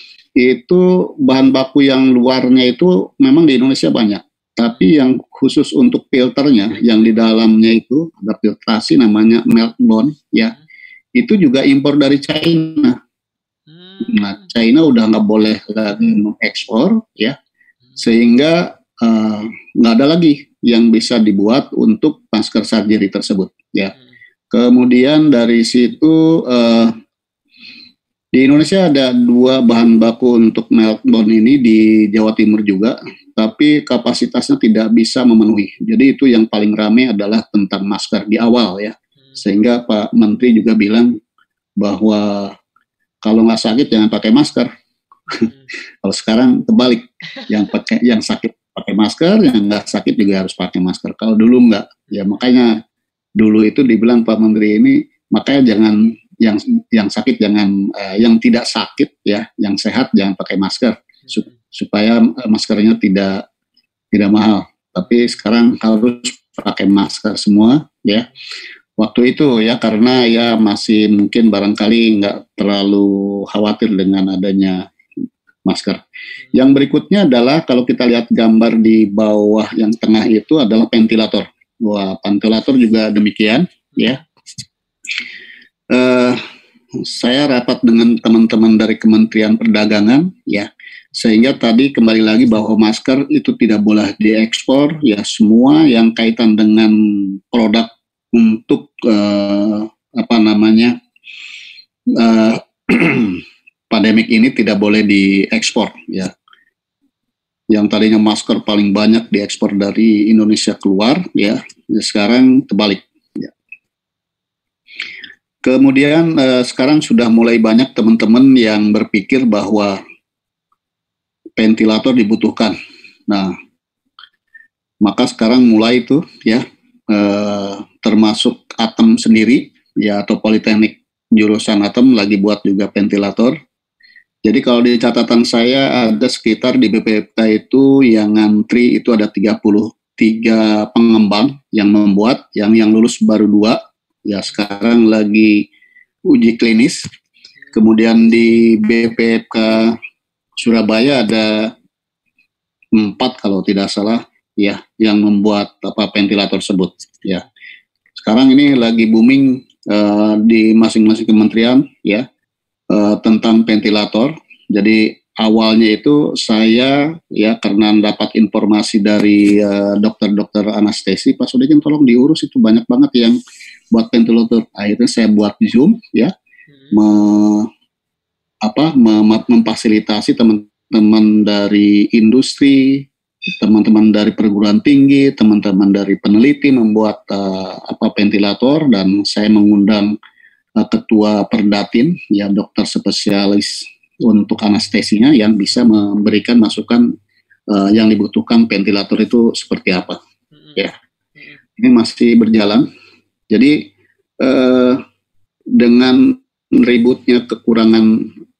itu bahan baku yang luarnya itu memang di Indonesia banyak. Tapi yang khusus untuk filternya, yang di dalamnya itu ada filtrasi namanya Meltbond ya, itu juga impor dari China. Nah, China udah nggak boleh lagi mengekspor ya, sehingga nggak uh, ada lagi yang bisa dibuat untuk masker surgery tersebut ya. Kemudian dari situ uh, di Indonesia ada dua bahan baku untuk Meltbond ini di Jawa Timur juga, tapi kapasitasnya tidak bisa memenuhi. Jadi itu yang paling ramai adalah tentang masker di awal ya, sehingga Pak Menteri juga bilang bahwa kalau nggak sakit jangan pakai masker. Kalau sekarang terbalik, yang pakai yang sakit pakai masker, yang nggak sakit juga harus pakai masker. Kalau dulu nggak, ya makanya dulu itu dibilang Pak Menteri ini, makanya jangan yang yang sakit jangan uh, yang tidak sakit ya, yang sehat jangan pakai masker su- supaya uh, maskernya tidak tidak mahal. Tapi sekarang harus pakai masker semua ya. Waktu itu ya karena ya masih mungkin barangkali nggak terlalu khawatir dengan adanya masker. Yang berikutnya adalah kalau kita lihat gambar di bawah yang tengah itu adalah ventilator. Wah, ventilator juga demikian ya. Uh, saya rapat dengan teman-teman dari Kementerian Perdagangan ya, sehingga tadi kembali lagi bahwa masker itu tidak boleh diekspor ya, semua yang kaitan dengan produk untuk uh, apa namanya uh, pandemik ini tidak boleh diekspor ya. Yang tadinya masker paling banyak diekspor dari Indonesia keluar ya, sekarang terbalik ya. Kemudian eh, sekarang sudah mulai banyak teman-teman yang berpikir bahwa ventilator dibutuhkan. Nah, maka sekarang mulai itu ya eh, termasuk Atem sendiri ya, atau Politeknik jurusan Atem lagi buat juga ventilator. Jadi kalau di catatan saya ada sekitar di B P P K itu yang ngantri itu ada tiga puluh tiga pengembang yang membuat, yang yang lulus baru dua, ya sekarang lagi uji klinis. Kemudian di B P P K Surabaya ada empat kalau tidak salah ya yang membuat apa ventilator tersebut ya. Sekarang ini lagi booming uh, di masing-masing kementerian ya. Uh, tentang ventilator. Jadi awalnya itu saya ya karena dapat informasi dari uh, dokter-dokter anestesi, Pak Sodikin tolong diurus itu banyak banget yang buat ventilator. Akhirnya saya buat Zoom ya, hmm. me, apa mem, memfasilitasi teman-teman dari industri, teman-teman dari perguruan tinggi, teman-teman dari peneliti membuat uh, apa ventilator, dan saya mengundang Ketua Perdatin, ya dokter spesialis untuk anestesinya yang bisa memberikan masukan uh, yang dibutuhkan ventilator itu seperti apa. Mm-hmm. Ya, ini masih berjalan. Jadi uh, dengan ributnya kekurangan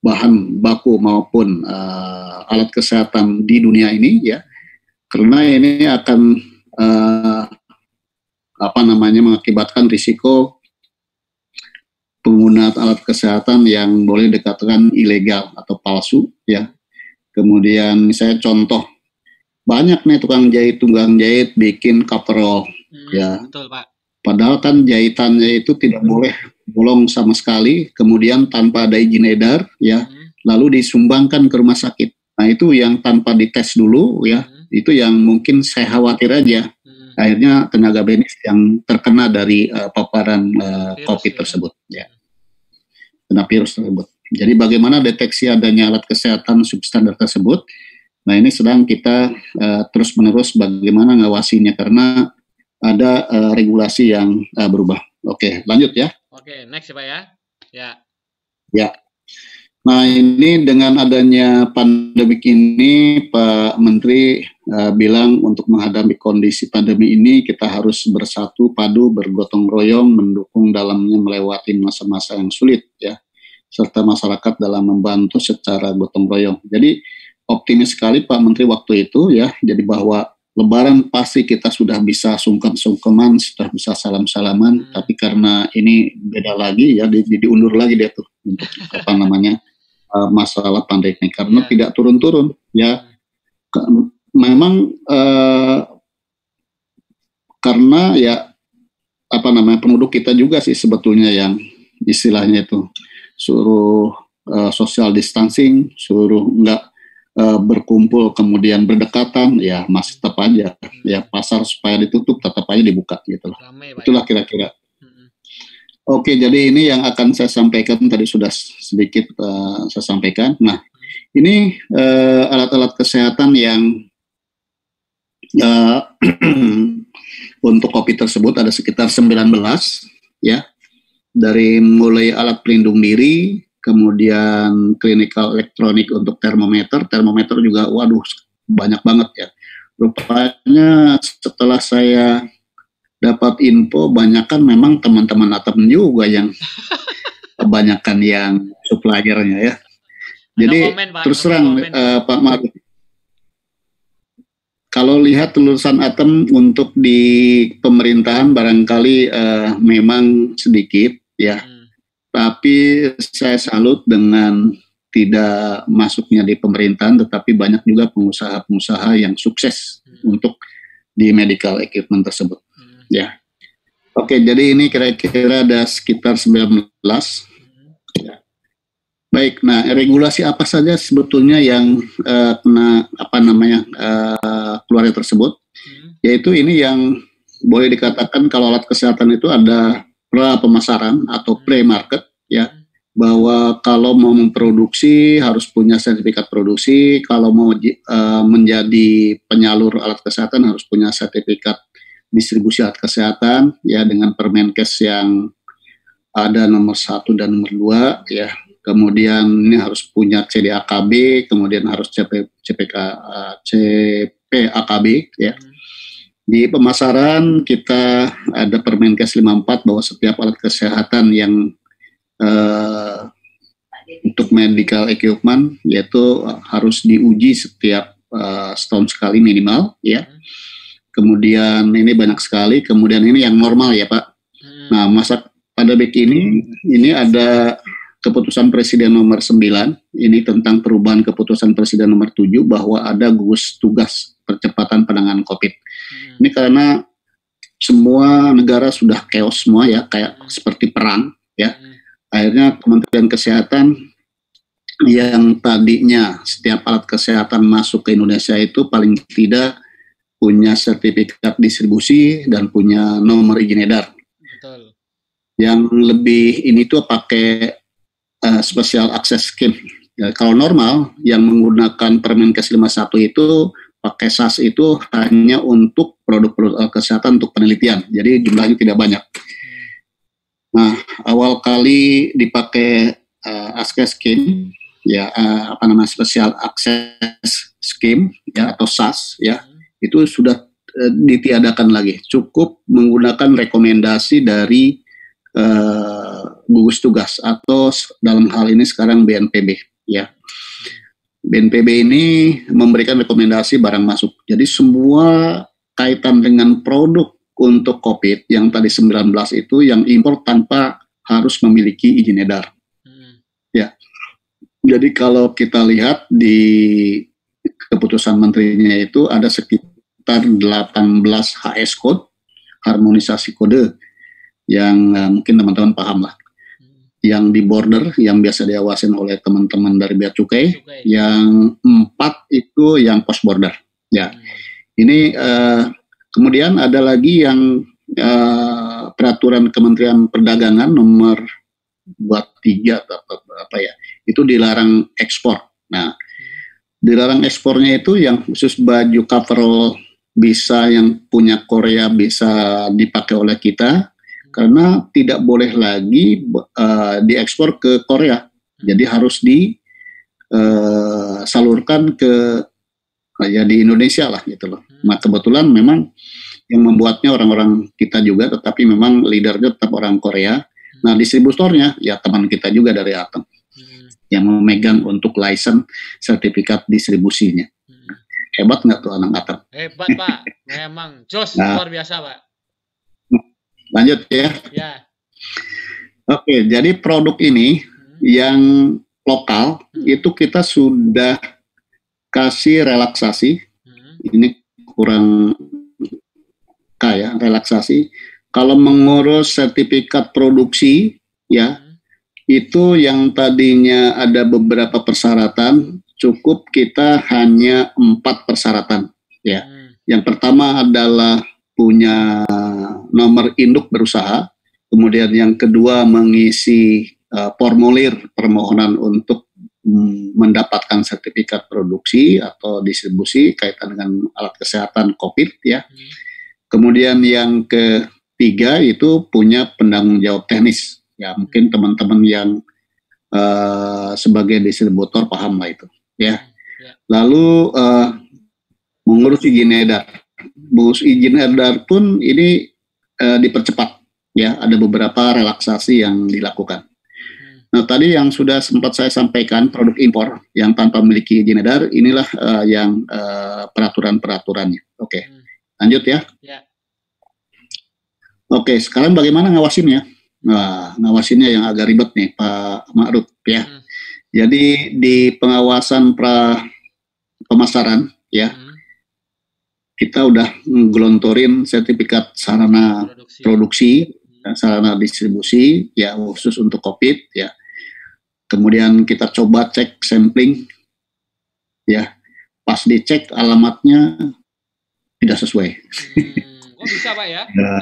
bahan baku maupun uh, alat kesehatan di dunia ini ya, karena ini akan uh, apa namanya mengakibatkan risiko penggunaan alat kesehatan yang boleh dikatakan ilegal atau palsu ya. Kemudian misalnya contoh, banyak nih tukang jahit tukang jahit bikin coverall hmm, ya. Betul, Pak. Padahal kan jahitannya itu tidak boleh bolong sama sekali, kemudian tanpa ada izin edar ya, hmm. lalu disumbangkan ke rumah sakit. Nah itu yang tanpa dites dulu ya, hmm. itu yang mungkin saya khawatir aja. Hmm. Akhirnya tenaga medis yang terkena dari uh, paparan uh, virus, COVID ya? tersebut ya, kena virus tersebut. Jadi bagaimana deteksi adanya alat kesehatan substandard tersebut? Nah ini sedang kita uh, terus menerus bagaimana ngawasinya, karena ada uh, regulasi yang uh, berubah. Oke, lanjut ya. Oke, next ya Pak ya. Ya. Ya. Nah ini dengan adanya pandemi ini, Pak Menteri uh, bilang untuk menghadapi kondisi pandemi ini kita harus bersatu padu, bergotong royong, mendukung dalamnya melewati masa-masa yang sulit ya, serta masyarakat dalam membantu secara gotong royong. Jadi optimis sekali Pak Menteri waktu itu ya, jadi bahwa Lebaran pasti kita sudah bisa sungkem-sungkeman, sudah bisa salam-salaman, hmm. tapi karena ini beda lagi ya, di, di, diundur lagi dia tuh untuk apa namanya uh, masalah pandemi, karena yeah. tidak turun-turun ya. Ke, memang uh, karena ya apa namanya penduduk kita juga sih sebetulnya yang istilahnya itu suruh uh, social distancing, suruh enggak Uh, berkumpul kemudian berdekatan, ya masih tetap aja hmm. ya pasar supaya ditutup tetap aja dibuka gitu loh. Ramai, itulah kira-kira. Hmm. Oke, jadi ini yang akan saya sampaikan, tadi sudah sedikit uh, saya sampaikan. Nah, hmm. ini uh, alat-alat kesehatan yang uh, untuk COVID tersebut ada sekitar sembilan belas ya, dari mulai alat pelindung diri, kemudian clinical elektronik untuk termometer, termometer juga waduh banyak banget ya. Rupanya setelah saya dapat info, banyak kan memang teman-teman Atem juga yang kebanyakan yang suppliernya ya. Jadi komen, Pak. terus terang uh, Pak Maruf, kalau lihat lulusan Atem untuk di pemerintahan barangkali uh, memang sedikit ya. Hmm. Tapi saya salut dengan tidak masuknya di pemerintahan, tetapi banyak juga pengusaha-pengusaha yang sukses hmm. untuk di medical equipment tersebut. Hmm. Ya, oke. Jadi ini kira-kira ada sekitar sembilan belas. Hmm. Ya. Baik. Nah, regulasi apa saja sebetulnya yang uh, kena apa namanya uh, keluarnya tersebut? Hmm. Yaitu ini yang boleh dikatakan kalau alat kesehatan itu ada pra pemasaran atau pre-market ya, bahwa kalau mau memproduksi harus punya sertifikat produksi, kalau mau uh, menjadi penyalur alat kesehatan harus punya sertifikat distribusi alat kesehatan ya, dengan Permenkes yang ada nomor satu dan nomor dua ya. Kemudian ini harus punya C D A K B, kemudian harus C P, C P K, uh, C P A K B ya. Di pemasaran kita ada Permenkes lima puluh empat bahwa setiap alat kesehatan yang uh, untuk medical equipment yaitu harus diuji setiap uh, setahun sekali minimal ya. Kemudian ini banyak sekali. Kemudian ini yang normal ya Pak. Nah masa pandemi ini ini ada keputusan Presiden nomor sembilan ini tentang perubahan keputusan Presiden nomor tujuh bahwa ada gugus tugas percepatan penanganan COVID. Hmm. Ini karena semua negara sudah chaos semua ya, kayak hmm. seperti perang ya. Hmm. Akhirnya Kementerian Kesehatan yang tadinya setiap alat kesehatan masuk ke Indonesia itu paling tidak punya sertifikat distribusi dan punya nomor izin edar. Betul. Yang lebih ini tuh pakai uh, special access scheme. Ya, kalau normal yang menggunakan Permenkes lima puluh satu itu pakai S A S itu hanya untuk produk-produk kesehatan untuk penelitian, jadi jumlahnya tidak banyak. Nah, awal kali dipakai uh, access scheme, ya uh, apa namanya special access scheme, ya atau S A S, ya itu sudah uh, ditiadakan lagi. Cukup menggunakan rekomendasi dari uh, gugus tugas atau dalam hal ini sekarang B N P B, ya. B N P B ini memberikan rekomendasi barang masuk. Jadi semua kaitan dengan produk untuk COVID yang tadi sembilan belas itu yang impor tanpa harus memiliki izin edar. Hmm. Ya. Jadi kalau kita lihat di keputusan menterinya itu ada sekitar delapan belas H S code, harmonisasi kode yang uh, mungkin teman-teman paham lah. Yang di border yang biasa diawasin oleh teman-teman dari Bea Cukai, Cukai. Yang empat itu yang post border. Ya, hmm. ini uh, kemudian ada lagi yang uh, peraturan Kementerian Perdagangan nomor dua puluh tiga atau apa ya, itu dilarang ekspor. Nah, hmm. dilarang ekspornya itu yang khusus baju coverall bisa yang punya Korea bisa dipakai oleh kita. Karena tidak boleh lagi uh, diekspor ke Korea, jadi harus disalurkan uh, ke uh, ya di Indonesia lah gitu loh. Nah kebetulan memang yang membuatnya orang-orang kita juga, tetapi memang leadernya tetap orang Korea. Nah distributornya ya teman kita juga dari Atom yang memegang untuk license sertifikat distribusinya. Hebat nggak tuh anak Atom? Hebat Pak, memang jos nah, luar biasa Pak. Lanjut ya. Ya. Oke, jadi produk ini hmm. yang lokal hmm. itu kita sudah kasih relaksasi. Hmm. Ini kurang kaya relaksasi. Kalau mengurus sertifikat produksi, ya hmm. itu yang tadinya ada beberapa persyaratan, cukup kita hanya empat persyaratan. Ya, hmm. yang pertama adalah punya nomor induk berusaha, kemudian yang kedua mengisi uh, formulir permohonan untuk mm, mendapatkan sertifikat produksi atau distribusi kaitan dengan alat kesehatan COVID ya. Hmm. Kemudian yang ketiga itu punya penanggung jawab teknis ya, mungkin teman-teman yang uh, sebagai distributor paham lah itu ya. Hmm. Lalu uh, mengurus izin edar. Mengurus izin edar pun ini uh, dipercepat ya, ada beberapa relaksasi yang dilakukan. Hmm. Nah tadi yang sudah sempat saya sampaikan produk impor yang tanpa memiliki izin edar, inilah uh, yang uh, peraturan-peraturannya. Oke, hmm. lanjut ya. ya. Oke, sekarang bagaimana ngawasinnya? Nah, ngawasinnya yang agak ribet nih Pak Ma'ruf ya. Hmm. Jadi di pengawasan pra pemasaran ya. Hmm. Kita udah ngelontorin sertifikat sarana produksi, produksi dan sarana distribusi ya khusus untuk COVID ya. Kemudian kita coba cek sampling ya. Pas dicek alamatnya tidak sesuai. Hmm, kok bisa Pak ya? ya,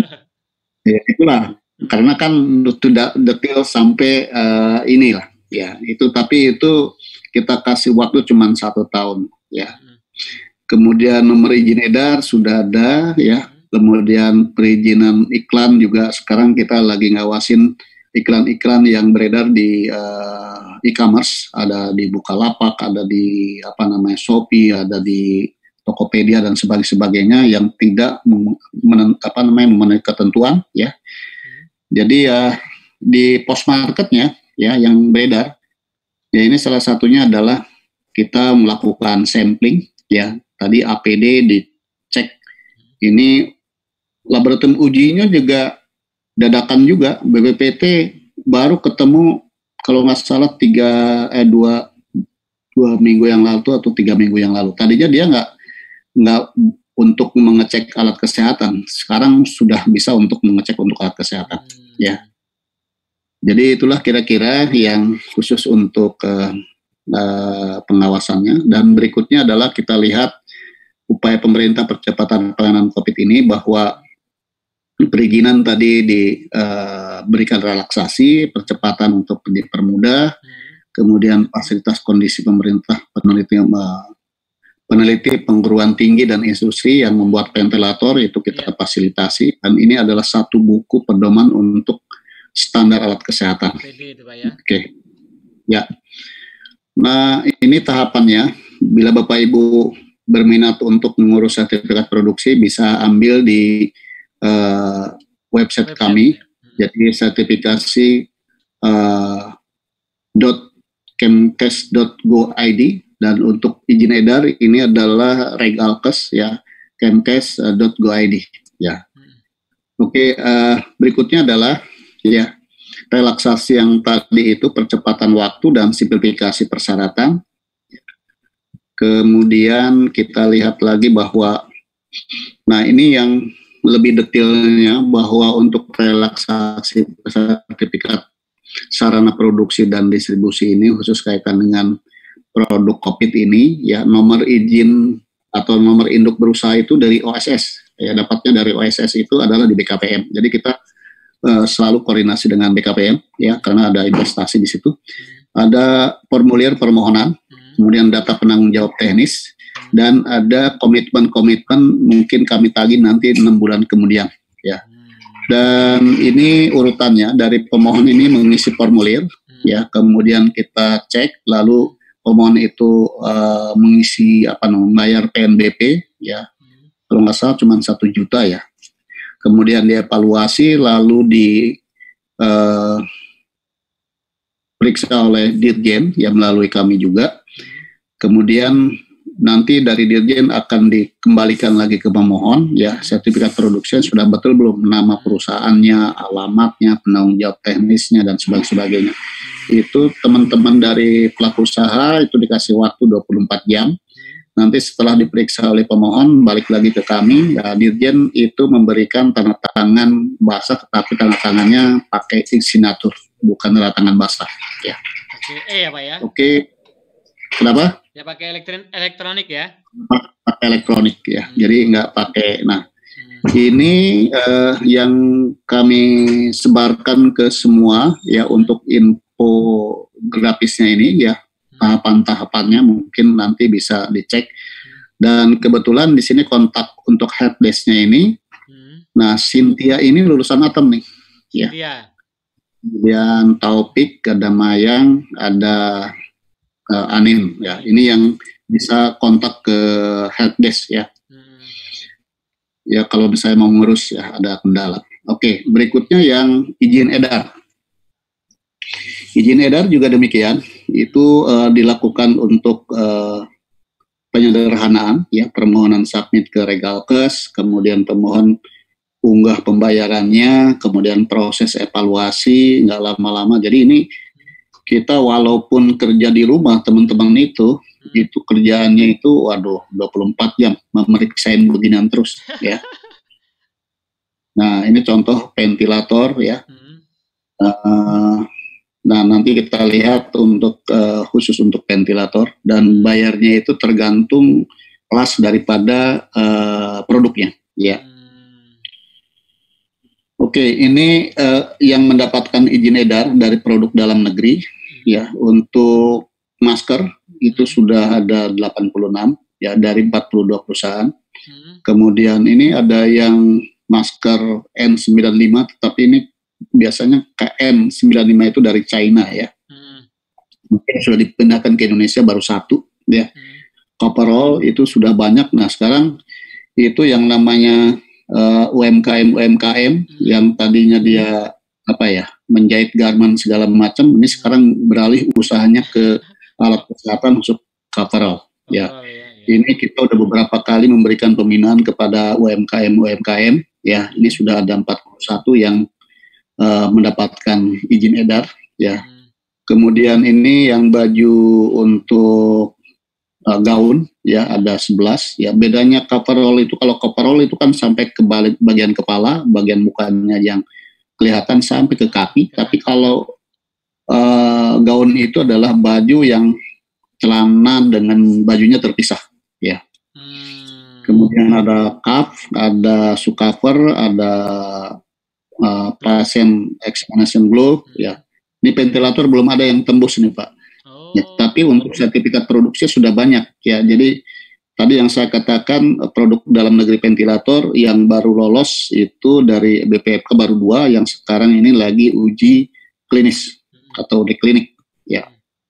ya itulah karena kan tidak detail sampai uh, inilah ya itu, tapi itu kita kasih waktu cuma satu tahun ya. Hmm. Kemudian nomor izin edar sudah ada ya. Kemudian perizinan iklan juga sekarang kita lagi ngawasin iklan-iklan yang beredar di uh, e-commerce, ada di Bukalapak, ada di apa namanya Shopee, ada di Tokopedia dan sebagainya yang tidak menen, apa namanya memenuhi ketentuan ya. Jadi ya uh, di post marketnya ya yang beredar ya ini salah satunya adalah kita melakukan sampling ya. Tadi A P D dicek, ini laboratorium ujinya juga dadakan juga. B B P T baru ketemu kalau nggak salah tiga eh dua dua minggu yang lalu atau tiga minggu yang lalu. Tadinya dia nggak nggak untuk mengecek alat kesehatan, sekarang sudah bisa untuk mengecek untuk alat kesehatan, hmm. ya. Jadi itulah kira-kira yang khusus untuk uh, uh, pengawasannya. Dan berikutnya adalah kita lihat upaya pemerintah percepatan penanganan COVID ini bahwa perizinan tadi diberikan uh, relaksasi, percepatan untuk dipermudah, hmm. kemudian fasilitas kondisi pemerintah peneliti, uh, peneliti perguruan tinggi dan industri yang membuat ventilator itu kita yeah. fasilitasi, dan ini adalah satu buku pedoman untuk standar alat kesehatan. Oke, ya. Okay. ya. Nah ini tahapannya. Bila Bapak Ibu berminat untuk mengurus sertifikat produksi bisa ambil di uh, website, website kami. Hmm. Jadi sertifikasi uh, kemkes dot go titik i d, dan untuk izin edar ini adalah regalkes ya, kemkes dot go titik i d ya. Oke, uh, berikutnya adalah ya relaksasi yang tadi itu, percepatan waktu dan simplifikasi persyaratan. Kemudian kita lihat lagi bahwa, nah ini yang lebih detailnya, bahwa untuk relaksasi sertifikat sarana produksi dan distribusi ini khusus kaitan dengan produk COVID ini ya, nomor izin atau nomor induk berusaha itu dari O S S ya, dapatnya dari O S S itu adalah di B K P M. Jadi kita uh, selalu koordinasi dengan B K P M ya, karena ada investasi di situ. Ada formulir permohonan, kemudian data penanggung jawab teknis, dan ada komitmen-komitmen mungkin kami tagih nanti enam bulan kemudian ya. Dan ini urutannya dari pemohon ini mengisi formulir ya, kemudian kita cek, lalu pemohon itu uh, mengisi apa namanya, bayar P N B P ya, kalau nggak salah cuma satu juta ya. Kemudian dievaluasi, lalu di uh, periksa oleh Dirjen yang melalui kami juga. Kemudian nanti dari Dirjen akan dikembalikan lagi ke pemohon ya, sertifikat produksi sudah betul belum, nama perusahaannya, alamatnya, penanggung jawab teknisnya, dan sebagainya. Itu teman-teman dari pelaku usaha itu dikasih waktu dua puluh empat jam. Nanti setelah diperiksa oleh pemohon, balik lagi ke kami ya, Dirjen itu memberikan tanda tangan basah, tetapi tanda tangannya pakai signatur, bukan tanda tangan basah ya. Oke, eh ya Pak ya. Oke. Kenapa? Ya pakai elektron elektronik ya. Pakai elektronik ya. Hmm. Jadi nggak pakai. Nah, hmm. ini uh, yang kami sebarkan ke semua ya, untuk info grafisnya ini ya, hmm. tahapan-tahapannya mungkin nanti bisa dicek. Dan kebetulan di sini kontak untuk helpdesk-nya ini. Hmm. Nah, Cynthia ini lulusan A T M nih. Ya. Cynthia. Kemudian Taufik, ada Mayang, ada Uh, Anin ya, ini yang bisa kontak ke helpdesk ya. Hmm. Ya kalau misalnya mau ngurus ya, ada kendala. Oke, berikutnya yang izin edar. Izin edar juga demikian, itu uh, dilakukan untuk uh, penyederhanaan ya, permohonan submit ke regalkes, kemudian pemohon unggah pembayarannya, kemudian proses evaluasi nggak lama-lama. Jadi ini kita walaupun kerja di rumah teman-teman itu, hmm. itu kerjaannya itu waduh dua puluh empat jam memeriksain beginian terus ya. Nah ini contoh ventilator ya. Hmm. Uh, nah nanti kita lihat untuk uh, khusus untuk ventilator, dan bayarnya itu tergantung kelas daripada uh, produknya ya. Hmm. Oke, ini uh, yang mendapatkan izin edar dari produk dalam negeri. Ya, untuk masker itu sudah ada delapan puluh enam ya, dari empat puluh dua perusahaan. Hmm. Kemudian ini ada yang masker N sembilan puluh lima, tetapi ini biasanya K N sembilan puluh lima itu dari China ya. Hmm. Mungkin sudah dipindahkan ke Indonesia baru satu ya. Hmm. Coverall itu sudah banyak. Nah, sekarang itu yang namanya uh, U M K M U M K M hmm. yang tadinya dia apa ya, menjahit garment segala macam, ini sekarang beralih usahanya ke alat kesehatan untuk coverall ya. Oh, iya, iya. Ini kita udah beberapa kali memberikan pembinaan kepada U M K M U M K M ya. Ini sudah ada empat puluh satu yang uh, mendapatkan izin edar ya. Hmm. Kemudian ini yang baju untuk uh, gaun ya, ada sebelas ya. Bedanya coverall itu, kalau coverall itu kan sampai ke bagian kepala, bagian mukanya yang kelihatan sampai ke kaki, tapi kalau uh, gaun itu adalah baju yang celana dengan bajunya terpisah, ya. Hmm. Kemudian ada cuff, ada shoe cover, ada uh, pasien examination glove, hmm. ya. Ini ventilator belum ada yang tembus nih Pak. Oh. Ya, tapi untuk sertifikat produksi sudah banyak, ya. Jadi tadi yang saya katakan produk dalam negeri ventilator yang baru lolos itu dari B P F K baru dua, yang sekarang ini lagi uji klinis atau di klinik ya.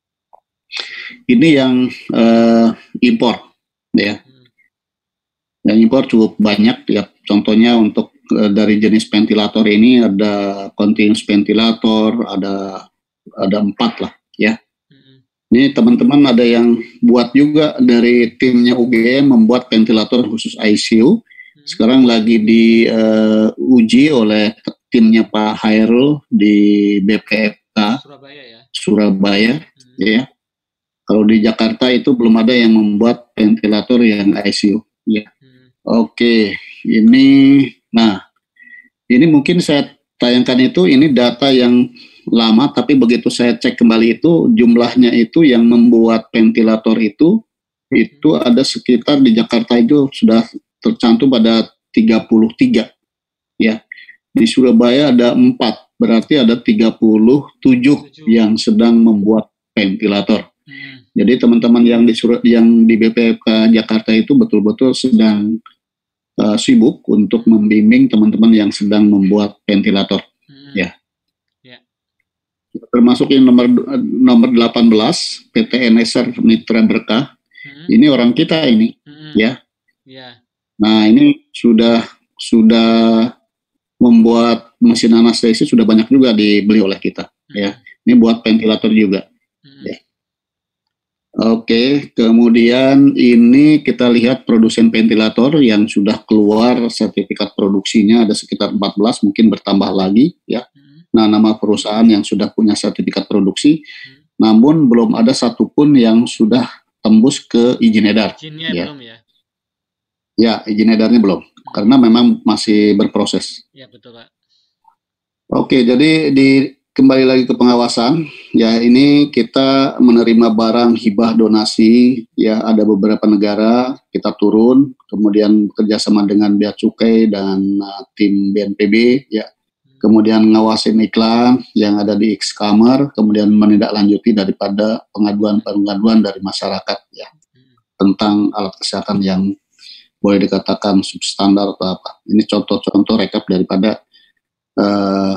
Ini yang uh, impor ya. Yang impor cukup banyak ya. Contohnya untuk uh, dari jenis ventilator ini ada continuous ventilator, ada ada empat lah ya. Ini teman-teman ada yang buat juga dari timnya U G M membuat ventilator khusus I C U. Sekarang lagi diuji uh, oleh timnya Pak Hairul di B P F K Surabaya ya. Surabaya, hmm. ya. Kalau di Jakarta itu belum ada yang membuat ventilator yang I C U. Ya. Hmm. Oke, ini, nah, ini mungkin saya tayangkan itu, ini data yang lama, tapi begitu saya cek kembali itu jumlahnya itu yang membuat ventilator itu itu ada sekitar di Jakarta itu sudah tercantum pada tiga puluh tiga, ya. Di Surabaya ada empat, berarti ada tiga puluh tujuh yang sedang membuat ventilator. Hmm. Jadi teman-teman yang di Sur- yang di B P F K Jakarta itu betul-betul sedang uh, sibuk untuk membimbing teman-teman yang sedang membuat ventilator, hmm. ya. Termasuk yang nomor nomor delapan belas P T N S R Mitra Berkah, hmm. ini orang kita ini, hmm. ya. Yeah. Nah ini sudah sudah membuat mesin anestesi sudah banyak juga dibeli oleh kita, hmm. ya. Ini buat ventilator juga, hmm. ya. Oke, kemudian ini kita lihat produsen ventilator yang sudah keluar sertifikat produksinya ada sekitar empat belas, mungkin bertambah lagi, ya. Hmm. Nah, nama perusahaan yang sudah punya sertifikat produksi, hmm. namun belum ada satupun yang sudah tembus ke izin edar. Izinnya ya. belum ya? Ya, izin edarnya belum, hmm. karena memang masih berproses. Ya, betul Pak. Oke, jadi di kembali lagi ke pengawasan, ya ini kita menerima barang hibah donasi, ya ada beberapa negara kita turun, kemudian kerjasama dengan Bea Cukai dan uh, tim B N P B, ya. Kemudian ngawasin iklan yang ada di e-commerce, kemudian menindaklanjuti daripada pengaduan-pengaduan dari masyarakat ya tentang alat kesehatan yang boleh dikatakan substandar atau apa. Ini contoh-contoh rekap daripada uh,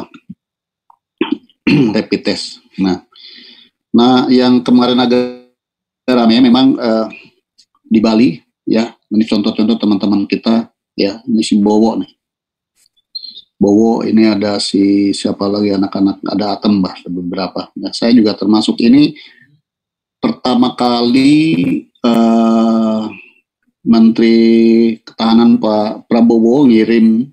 rapid test. Nah, nah yang kemarin agak ramai memang uh, di Bali ya. Ini contoh-contoh teman-teman kita ya. Ini si Bowo nih. Bowo, ini ada si siapa lagi anak-anak, ada Atem bah beberapa. Nah, saya juga termasuk ini pertama kali uh, Menteri Ketahanan Pak Prabowo ngirim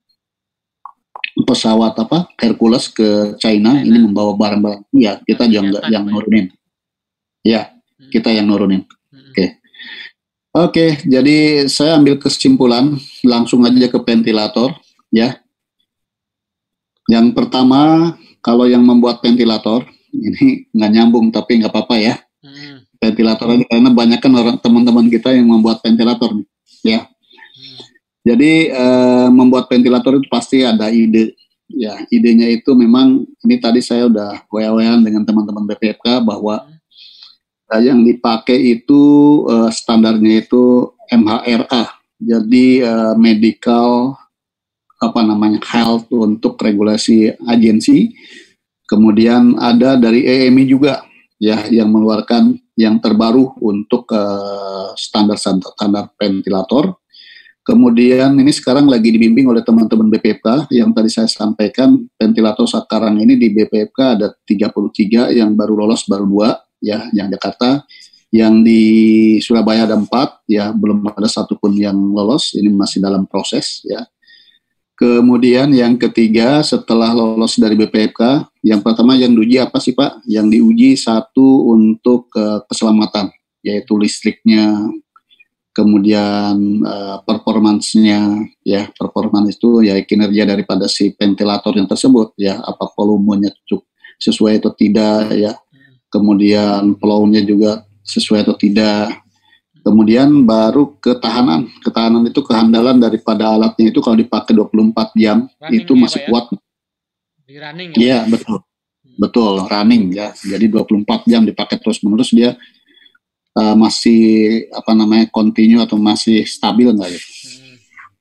pesawat apa Hercules ke China, China. Ini membawa barang-barang. Ya, kita juga yang nurunin. Ya, hmm. kita yang nurunin. Hmm. Oke. Okay. Oke, okay, jadi saya ambil kesimpulan langsung aja ke ventilator ya. Yang pertama, kalau yang membuat ventilator, ini nggak nyambung tapi nggak apa-apa ya. Hmm. Ventilator ini karena banyak kan orang teman-teman kita yang membuat ventilator, ya. Hmm. Jadi eh, membuat ventilator itu pasti ada ide, ya. Idenya itu memang ini tadi saya udah W W-an dengan teman-teman B P F K bahwa hmm. eh, yang dipakai itu eh, standarnya itu M H R A, jadi eh, medical apa namanya health untuk regulasi agensi. Kemudian ada dari E M I juga ya yang mengeluarkan yang terbaru untuk uh, standar standar ventilator. Kemudian ini sekarang lagi dibimbing oleh teman-teman B P F K yang tadi saya sampaikan, ventilator sekarang ini di B P F K ada tiga puluh tiga, yang baru lolos baru dua ya, yang Jakarta. Yang di Surabaya ada empat ya, belum ada satupun yang lolos, ini masih dalam proses ya. Kemudian yang ketiga setelah lolos dari B P F K, yang pertama yang diuji apa sih Pak? Yang diuji satu untuk uh, keselamatan, yaitu listriknya, kemudian uh, performance-nya, ya performance itu ya kinerja daripada si ventilator yang tersebut, ya apa volumenya cukup sesuai atau tidak, ya kemudian flow-nya juga sesuai atau tidak. Kemudian baru ketahanan. Ketahanan itu kehandalan daripada alatnya itu kalau dipakai dua puluh empat jam running itu masih ya, kuat. Di running ya? Iya, betul. Hmm. Betul, running ya. Jadi dua puluh empat jam dipakai terus-menerus dia uh, masih apa namanya continue atau masih stabil enggak ya? Hmm.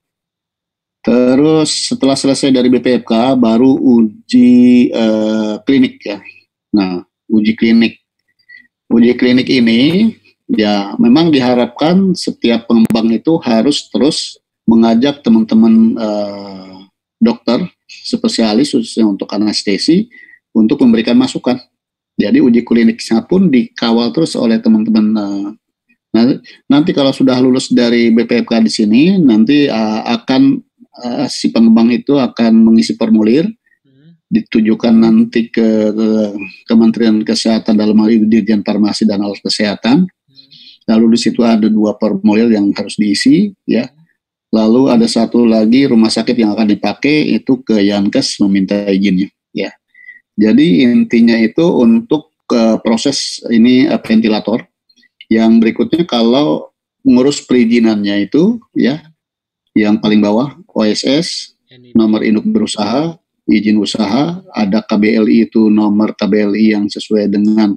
Terus setelah selesai dari B P F K baru uji uh, klinik ya. Nah, uji klinik. Uji klinik ini ya memang diharapkan setiap pengembang itu harus terus mengajak teman-teman uh, dokter spesialis khususnya untuk anestesi untuk memberikan masukan Jadi uji kliniknya pun dikawal terus oleh teman-teman. Uh, nanti, nanti kalau sudah lulus dari B P F K di sini, nanti uh, akan uh, si pengembang itu akan mengisi formulir, ditujukan nanti ke, ke Kementerian Kesehatan dalam hal ini Dirjen Farmasi dan Alat Kesehatan. Lalu di situ ada dua formulir yang harus diisi, ya. Lalu ada satu lagi rumah sakit yang akan dipakai itu ke Yankes meminta izinnya, ya. Jadi intinya itu untuk uh, proses ini uh, ventilator. Yang berikutnya kalau ngurus perizinannya itu, ya, yang paling bawah O S S, nomor induk berusaha, izin usaha, ada K B L I itu nomor K B L I yang sesuai dengan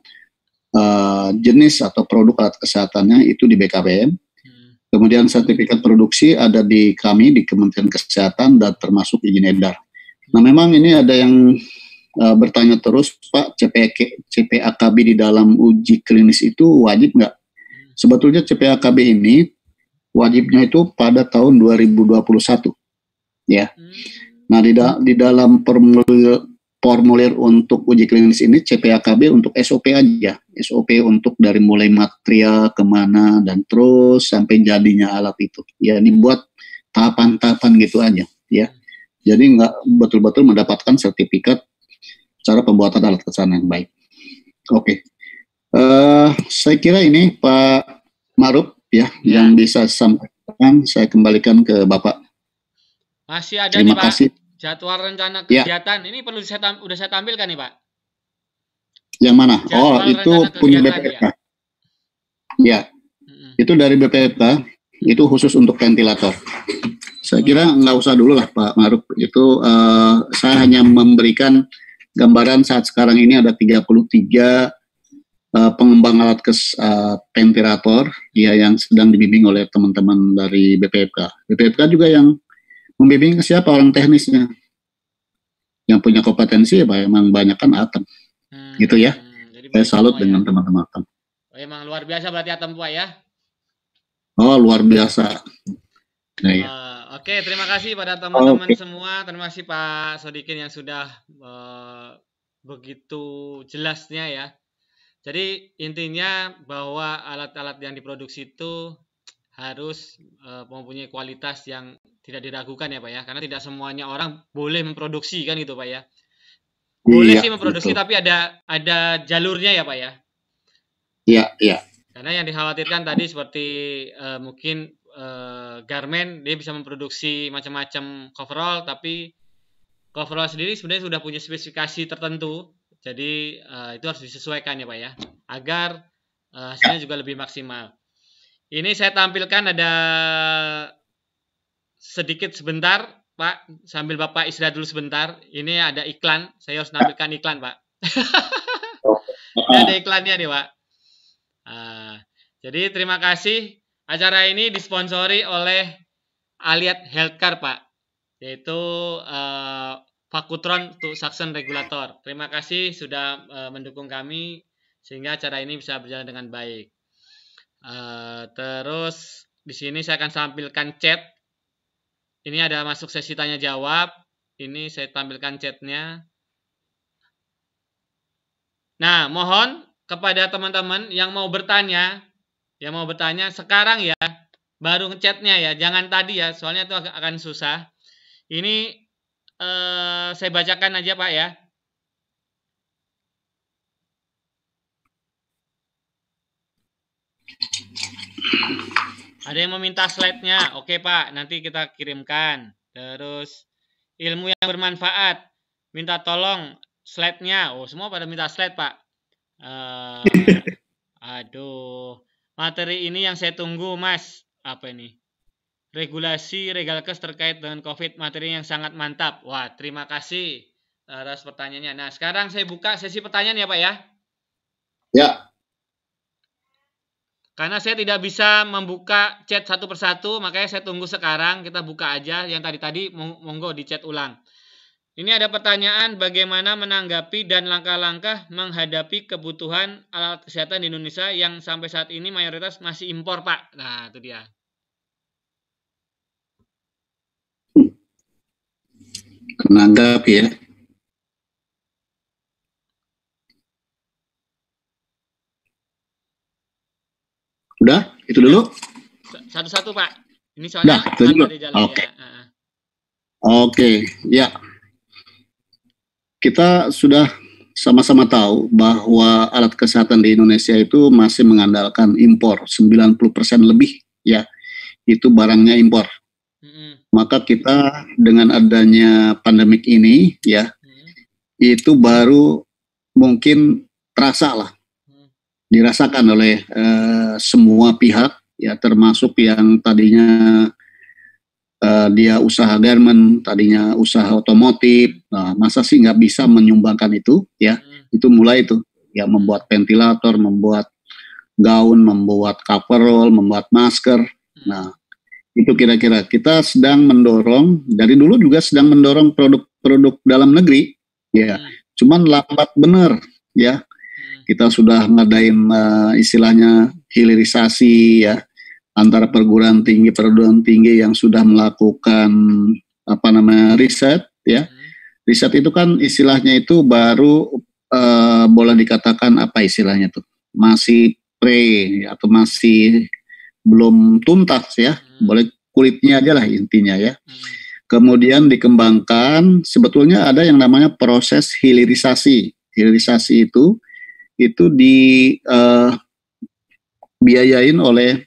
uh, jenis atau produk alat kesehatannya itu di B K P M. Kemudian sertifikat produksi ada di kami di Kementerian Kesehatan dan termasuk izin edar. Nah memang ini ada yang uh, bertanya terus, Pak, C P A K B di dalam uji klinis itu wajib nggak? Sebetulnya C P A K B ini wajibnya itu pada tahun dua ribu dua puluh satu, ya. Nah di, da di dalam formulir, formulir untuk uji klinis ini C P A K B untuk S O P aja, S O P untuk dari mulai material kemana dan terus sampai jadinya alat itu, ya dibuat tahapan-tahapan gitu aja, ya. Jadi nggak betul-betul mendapatkan sertifikat cara pembuatan alat kesehatan yang baik. Oke, okay. uh, saya kira ini Pak Ma'ruf ya, ya yang bisa sampaikan. Saya kembalikan ke Bapak. Masih ada Terima nih Pak, kasih. Jadwal rencana kegiatan. Ya. Ini perlu saya udah saya tampilkan nih Pak. Yang mana? Jadwal oh itu punya B P F K. Ya, ya. Mm-hmm. Itu dari B P F K. Itu khusus untuk ventilator. Saya kira nggak usah dulu lah Pak Ma'ruf. Itu uh, saya hanya memberikan gambaran saat sekarang ini ada tiga puluh tiga uh, pengembang alat kes uh, ventilator ya yang sedang dibimbing oleh teman-teman dari B P F K. B P F K juga yang membimbing siapa orang teknisnya. Yang punya kompetensi ya Pak, emang banyak kan Atem. Hmm, gitu ya. Jadi saya salut dengan teman-teman Atem. Oh, emang luar biasa berarti Atem Pak ya? Oh, luar biasa. Nah, ya. uh, Oke, okay, terima kasih pada teman-teman oh, okay. semua. Terima kasih Pak Sodikin yang sudah uh, begitu jelasnya ya. Jadi intinya bahwa alat-alat yang diproduksi itu harus uh, mempunyai kualitas yang tidak diragukan ya Pak ya. Karena tidak semuanya orang boleh memproduksi kan gitu Pak ya. Boleh iya, sih memproduksi betul. Tapi ada ada jalurnya ya Pak ya. Iya, iya. Karena yang dikhawatirkan tadi seperti uh, mungkin Uh, garment dia bisa memproduksi macam-macam coverall, tapi coverall sendiri sebenarnya sudah punya spesifikasi tertentu, jadi uh, itu harus disesuaikan ya Pak ya, agar uh, hasilnya juga lebih maksimal. Ini saya tampilkan ada sedikit sebentar Pak, sambil Bapak istirahat dulu sebentar. Ini ada iklan, saya harus tampilkan iklan Pak. Ini ada iklannya nih Pak. Uh, jadi terima kasih. Acara ini disponsori oleh Aliat Healthcare, Pak, yaitu uh, Fakutron untuk Suction Regulator. Terima kasih sudah uh, mendukung kami sehingga acara ini bisa berjalan dengan baik. Uh, terus di sini saya akan tampilkan chat. Ini ada masuk sesi tanya jawab. Ini saya tampilkan chatnya. Nah, mohon kepada teman-teman yang mau bertanya. Yang mau bertanya sekarang ya, baru ngechatnya ya, jangan tadi ya, soalnya itu agak akan susah. Ini eh, saya bacakan aja Pak ya. Ada yang meminta slide-nya, oke Pak, nanti kita kirimkan. Terus ilmu yang bermanfaat, minta tolong slide-nya. Oh semua pada minta slide Pak. Uh, aduh. Materi ini yang saya tunggu, Mas. Apa ini? Regulasi Regalkes terkait dengan COVID, materi yang sangat mantap. Wah, terima kasih atas pertanyaannya. Nah, sekarang saya buka sesi pertanyaan ya, Pak ya? Ya. Karena saya tidak bisa membuka chat satu persatu, makanya saya tunggu sekarang. Kita buka aja yang tadi-tadi, monggo di chat ulang. Ini ada pertanyaan bagaimana menanggapi dan langkah-langkah menghadapi kebutuhan alat kesehatan di Indonesia yang sampai saat ini mayoritas masih impor, Pak. Nah, itu dia. Menanggapi ya. Itu dulu. Satu-satu Pak. Ini soalnya nah, itu dulu. Oke. Okay. Ya. Uh. Oke, okay. Ya. Kita sudah sama-sama tahu bahwa alat kesehatan di Indonesia itu masih mengandalkan impor, sembilan puluh persen lebih ya. Itu barangnya impor. Mm-hmm. Maka kita dengan adanya pandemik ini ya, mm-hmm. itu baru mungkin terasa lah, mm-hmm. dirasakan oleh uh, semua pihak ya, termasuk yang tadinya uh, dia usaha garment, tadinya usaha otomotif, nah, masa sih nggak bisa menyumbangkan itu ya, mm-hmm. itu mulai itu ya, membuat ventilator, membuat gaun, membuat coverall, membuat masker, mm-hmm. nah itu kira-kira kita sedang mendorong, dari dulu juga sedang mendorong produk-produk dalam negeri ya, hmm. cuman lambat bener ya. hmm. Kita sudah ngadain uh, istilahnya hilirisasi ya, antara perguruan tinggi perguruan tinggi yang sudah melakukan apa namanya riset ya. hmm. Riset itu kan istilahnya itu baru uh, boleh dikatakan apa istilahnya tuh, masih pre atau masih belum tuntas ya, hmm. boleh kulitnya aja lah intinya ya. Hmm. Kemudian dikembangkan, sebetulnya ada yang namanya proses hilirisasi. Hilirisasi itu itu dibiayain uh, oleh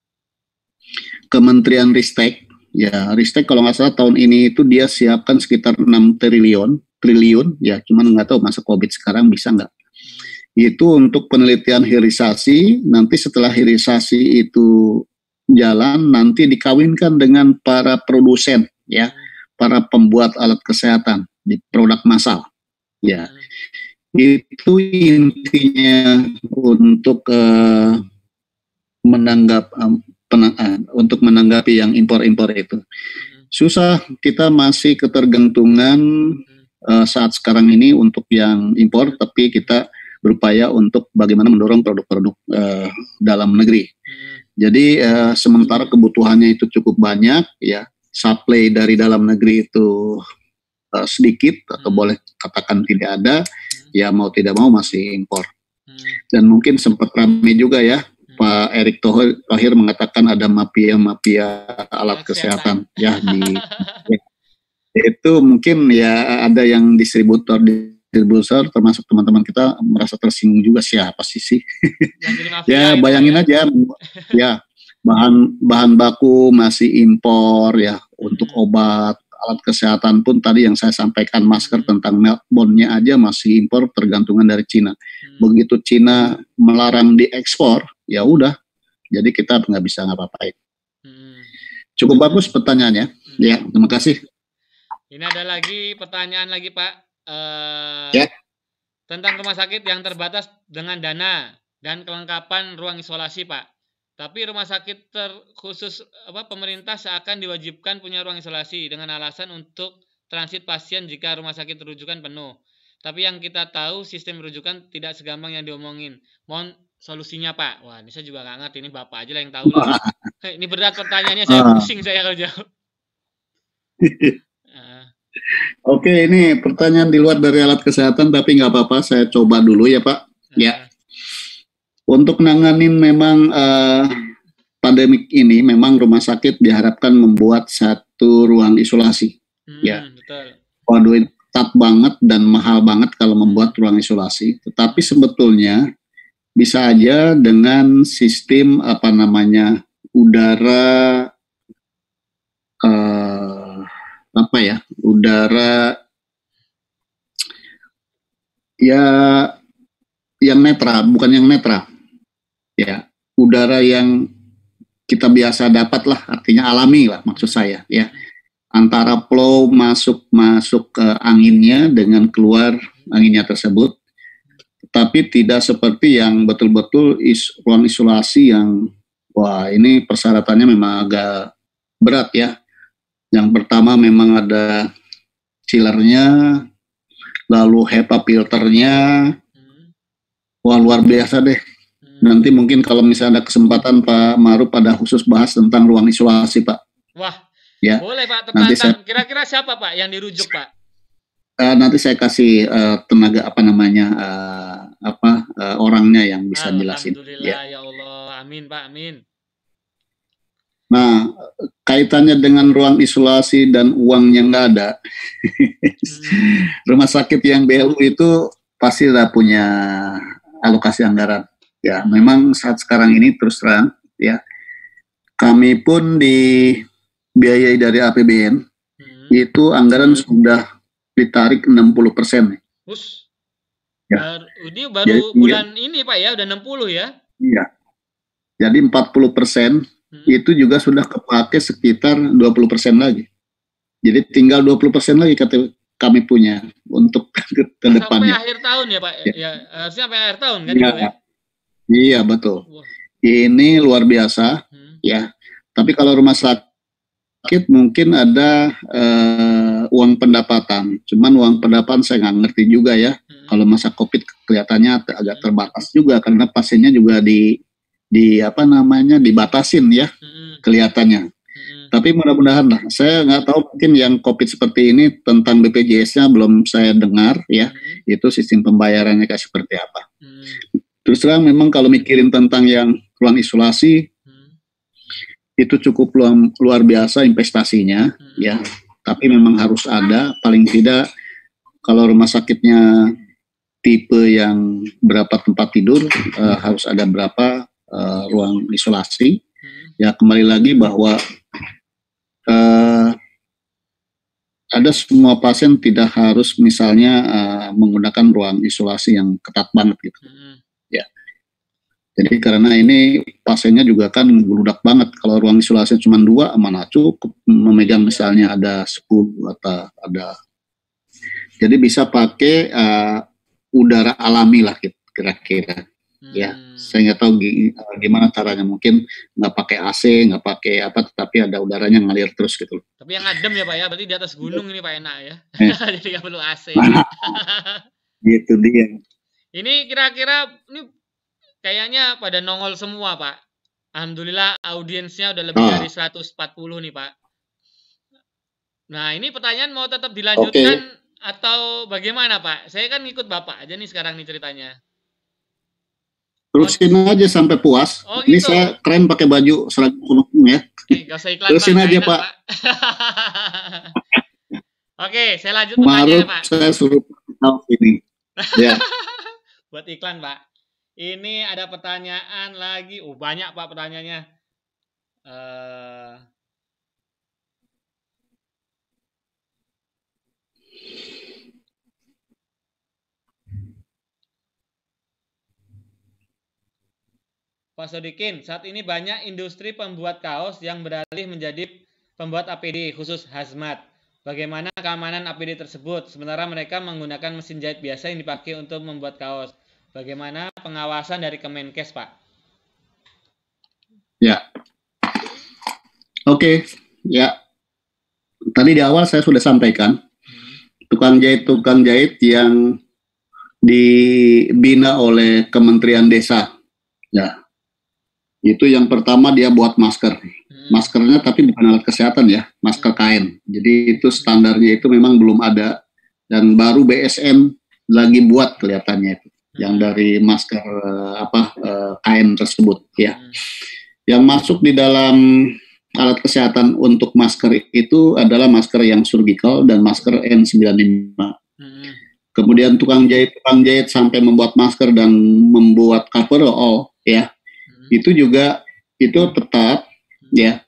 Kementerian Ristek. Ya, Ristek kalau nggak salah tahun ini itu dia siapkan sekitar enam triliun, triliun ya, cuman nggak tahu masa Covid sekarang bisa nggak. Itu untuk penelitian hilirisasi. Nanti setelah hilirisasi itu jalan, nanti dikawinkan dengan para produsen ya, para pembuat alat kesehatan di produk massal ya. Itu intinya untuk uh, menanggap um, penang, uh, untuk menanggapi yang impor-impor itu. Susah, kita masih ketergantungan uh, saat sekarang ini untuk yang impor, tapi kita berupaya untuk bagaimana mendorong produk-produk uh, dalam negeri. Hmm. Jadi uh, sementara kebutuhannya itu cukup banyak ya, supply dari dalam negeri itu uh, sedikit atau hmm. boleh katakan tidak ada, hmm. ya mau tidak mau masih impor. Hmm. Dan mungkin sempat ramai juga ya, hmm. Pak Erick Thohir mengatakan ada mafia-mafia alat kesehatan, kesehatan ya di ya. Itu mungkin ya ada yang distributor di distributor termasuk teman-teman kita merasa tersinggung juga, siapa sih sih ya bayangin aja ya, bahan bahan baku masih impor ya, untuk obat alat kesehatan pun tadi yang saya sampaikan masker tentang meltdown-nya aja masih impor, tergantungan dari Cina. Begitu Cina melarang diekspor ya udah, jadi kita nggak bisa ngapa-ngapain. Cukup bagus pertanyaannya ya, terima kasih. Ini ada lagi pertanyaan lagi Pak. Uh, ya. Tentang rumah sakit yang terbatas dengan dana dan kelengkapan ruang isolasi Pak. Tapi rumah sakit terkhusus apa pemerintah seakan diwajibkan punya ruang isolasi dengan alasan untuk transit pasien jika rumah sakit rujukan penuh. Tapi yang kita tahu sistem rujukan tidak segampang yang diomongin. Mohon solusinya Pak. Wah, ini saya juga nggak ngerti, ini Bapak aja lah yang tahu. Ini berat pertanyaannya, saya pusing saya kalau jawab. Oke, ini pertanyaan di luar dari alat kesehatan, tapi nggak apa-apa, saya coba dulu ya Pak. Hmm. Ya, untuk nanganin memang uh, pandemik ini, memang rumah sakit diharapkan membuat satu ruang isolasi. Hmm, ya, betul. Waduh, ketat banget dan mahal banget kalau membuat ruang isolasi. Tetapi sebetulnya bisa aja dengan sistem apa namanya udara. Uh, apa ya, udara ya yang netral, bukan yang netral ya, udara yang kita biasa dapat lah, artinya alami lah maksud saya ya, antara flow masuk masuk ke anginnya dengan keluar anginnya tersebut, tapi tidak seperti yang betul-betul is, ruang isolasi yang wah ini persyaratannya memang agak berat ya. Yang pertama memang ada chillernya, lalu HEPA filternya, wah luar biasa deh. Nanti mungkin kalau misalnya ada kesempatan Pak Maruf pada khusus bahas tentang ruang isolasi Pak. Wah, ya. Boleh Pak, tertantang. Saya, kira-kira siapa Pak yang dirujuk Pak? Uh, nanti saya kasih uh, tenaga apa namanya uh, apa uh, orangnya yang bisa jelasin. Alhamdulillah ya. Ya Allah, amin Pak, amin. Nah, kaitannya dengan ruang isolasi dan uangnya nggak ada. Rumah sakit yang B L U itu pasti udah punya alokasi anggaran. Ya, memang saat sekarang ini terus terang, ya, kami pun dibiayai dari A P B N, hmm. itu anggaran sudah ditarik enam puluh persen. Us. Ya. Baru, ini baru jadi, bulan iya. ini Pak ya, udah enam puluh ya? Iya. Jadi empat puluh persen hmm. itu juga sudah kepake sekitar dua puluh persen lagi. Jadi tinggal dua puluh persen lagi kata kami punya untuk ke, ke depannya. Sampai akhir tahun ya Pak? Ya, ya harusnya sampai akhir tahun kan ya. Itu ya? Iya, betul. Wah. Ini luar biasa hmm. ya. Tapi kalau rumah sakit mungkin ada uh, uang pendapatan. Cuman uang pendapatan saya nggak ngerti juga ya. Hmm. Kalau masa Covid kelihatannya agak terbatas juga karena pasiennya juga di di apa namanya dibatasin ya hmm. kelihatannya. Hmm. Tapi mudah-mudahan lah. Saya nggak tahu mungkin yang Covid seperti ini tentang B P J S-nya belum saya dengar ya. Hmm. Itu sistem pembayarannya kayak seperti apa. Hmm. Terus terang memang kalau mikirin tentang yang ruang isolasi hmm. itu cukup luar, luar biasa investasinya hmm. ya. Tapi memang harus ada paling tidak kalau rumah sakitnya tipe yang berapa tempat tidur uh, harus ada berapa uh, ruang isolasi. Hmm. Ya kembali lagi bahwa uh, ada semua pasien tidak harus misalnya uh, menggunakan ruang isolasi yang ketat banget gitu. Hmm. Jadi karena ini pasiennya juga kan geludak banget. Kalau ruang isolasi cuma dua, mana cukup memegang misalnya ada sepuluh atau ada. Jadi bisa pakai uh, udara alami lah kira-kira. Hmm. Ya, saya nggak tahu gimana caranya. Mungkin nggak pakai A C, nggak pakai apa, tetapi ada udaranya ngalir terus gitu. Tapi yang adem ya Pak ya, berarti di atas gunung ini Pak enak ya. Eh. Jadi nggak perlu A C. Gitu dia. Ini kira-kira ini kayaknya pada nongol semua Pak. Alhamdulillah audiensnya udah lebih oh. dari seratus empat puluh nih Pak. Nah ini pertanyaan mau tetap dilanjutkan okay. atau bagaimana Pak? Saya kan ngikut Bapak aja nih sekarang nih ceritanya. Terusin oh. aja sampai puas. Oh, gitu. Ini saya keren pakai baju seragam pendukung ya. Oke, gak usah iklan Terusin Pak, aja enak, Pak. Pak. Oke, saya lanjut pertanyaannya Pak. Saya suruh tahu ini. Ya. Buat iklan Pak. Ini ada pertanyaan lagi. Oh, banyak Pak pertanyaannya. Uh... Pak Sodikin, saat ini banyak industri pembuat kaos yang beralih menjadi pembuat A P D khusus hazmat. Bagaimana keamanan A P D tersebut? Sementara mereka menggunakan mesin jahit biasa yang dipakai untuk membuat kaos. Bagaimana pengawasan dari Kemenkes, Pak? Ya, oke, okay. ya. Tadi di awal saya sudah sampaikan, tukang jahit tukang jahit yang dibina oleh Kementerian Desa, ya. Itu yang pertama dia buat masker, maskernya tapi bukan alat kesehatan ya, masker kain. Jadi itu standarnya itu memang belum ada dan baru B S M lagi buat kelihatannya itu. Yang dari masker uh, apa uh, kain tersebut ya. Hmm. Yang masuk di dalam alat kesehatan untuk masker itu adalah masker yang surgical dan masker N sembilan puluh lima. Hmm. Kemudian tukang jahit tukang jahit sampai membuat masker dan membuat coverall ya. Hmm. Itu juga itu tetap hmm. ya.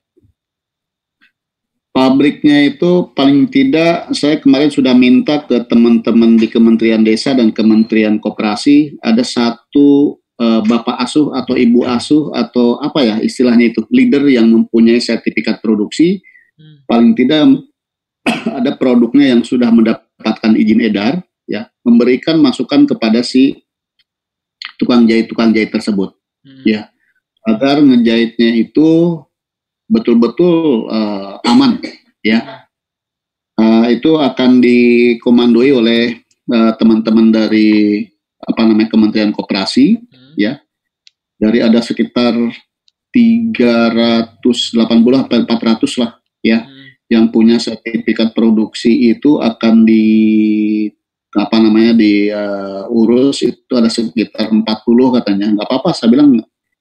Pabriknya itu paling tidak saya kemarin sudah minta ke teman-teman di Kementerian Desa dan Kementerian Koperasi ada satu uh, bapak asuh atau ibu asuh atau apa ya istilahnya itu leader yang mempunyai sertifikat produksi hmm. paling tidak ada produknya yang sudah mendapatkan izin edar ya memberikan masukan kepada si tukang jahit tukang jahit tersebut hmm. ya agar ngejahitnya itu betul-betul uh, aman ya uh, itu akan dikomandoi oleh uh, teman-teman dari apa namanya Kementerian Koperasi hmm. ya dari ada sekitar tiga ratus delapan puluh sampai empat ratus lah ya hmm. yang punya sertifikat produksi itu akan di apa namanya diurus uh, itu ada sekitar empat puluh katanya nggak apa-apa saya bilang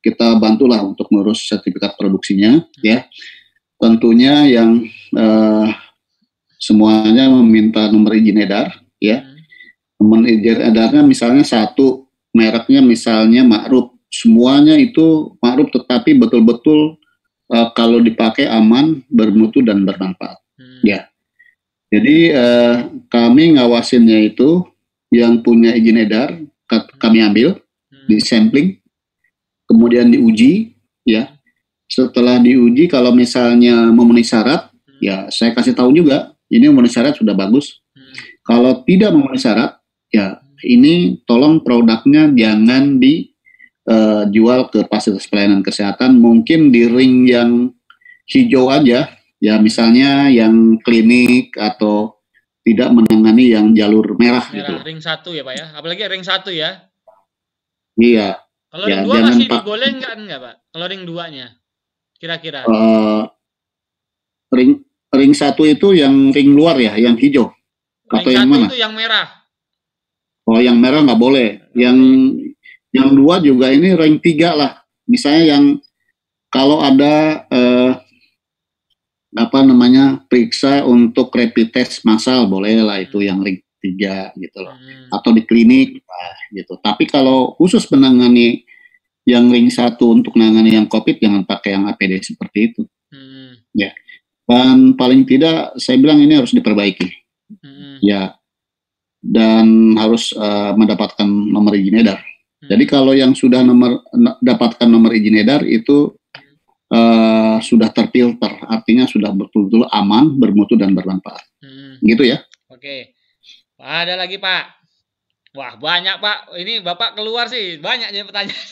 kita bantulah untuk mengurus sertifikat produksinya, ya. Tentunya yang uh, semuanya meminta nomor izin edar, ya. Nomor izin edarnya misalnya satu, mereknya misalnya Ma'ruf, semuanya itu Ma'ruf, tetapi betul-betul uh, kalau dipakai aman, bermutu dan bermanfaat, hmm. ya. Jadi uh, kami ngawasinnya itu yang punya izin edar, kami ambil, hmm. di sampling, kemudian diuji, ya. Setelah diuji, kalau misalnya memenuhi syarat, hmm. ya saya kasih tahu juga, ini memenuhi syarat sudah bagus. Hmm. Kalau tidak memenuhi syarat, ya ini tolong produknya jangan dijual uh, ke fasilitas pelayanan kesehatan, mungkin di ring yang hijau aja, ya misalnya yang klinik atau tidak menangani yang jalur merah, merah gitu. Ring satu ya Pak ya, apalagi ring satu ya. Iya. Kalau ya, ring dua masih boleh nggak enggak Pak? Kalau ring duanya, kira-kira? Uh, ring ring satu itu yang ring luar ya, yang hijau. Ring atau satu yang mana? Itu yang merah. Oh, yang merah nggak boleh. Nggak yang boleh. Yang dua juga ini ring tiga lah. Misalnya yang kalau ada uh, apa namanya periksa untuk rapid test massal boleh lah, itu yang ring tiga gitu loh, hmm. atau di klinik nah, gitu. Tapi kalau khusus menangani yang ring satu untuk menangani yang COVID, jangan pakai yang A P D seperti itu, hmm. ya. Dan paling tidak saya bilang ini harus diperbaiki, hmm. ya, dan harus uh, mendapatkan nomor izin edar. Hmm. Jadi kalau yang sudah nomor dapatkan nomor izin edar itu Uh, sudah terfilter, artinya sudah betul-betul aman, bermutu dan bermanfaat. Hmm. Gitu ya. Oke. Ada lagi Pak. Wah banyak Pak. Ini Bapak keluar sih banyak jadi pertanyaan.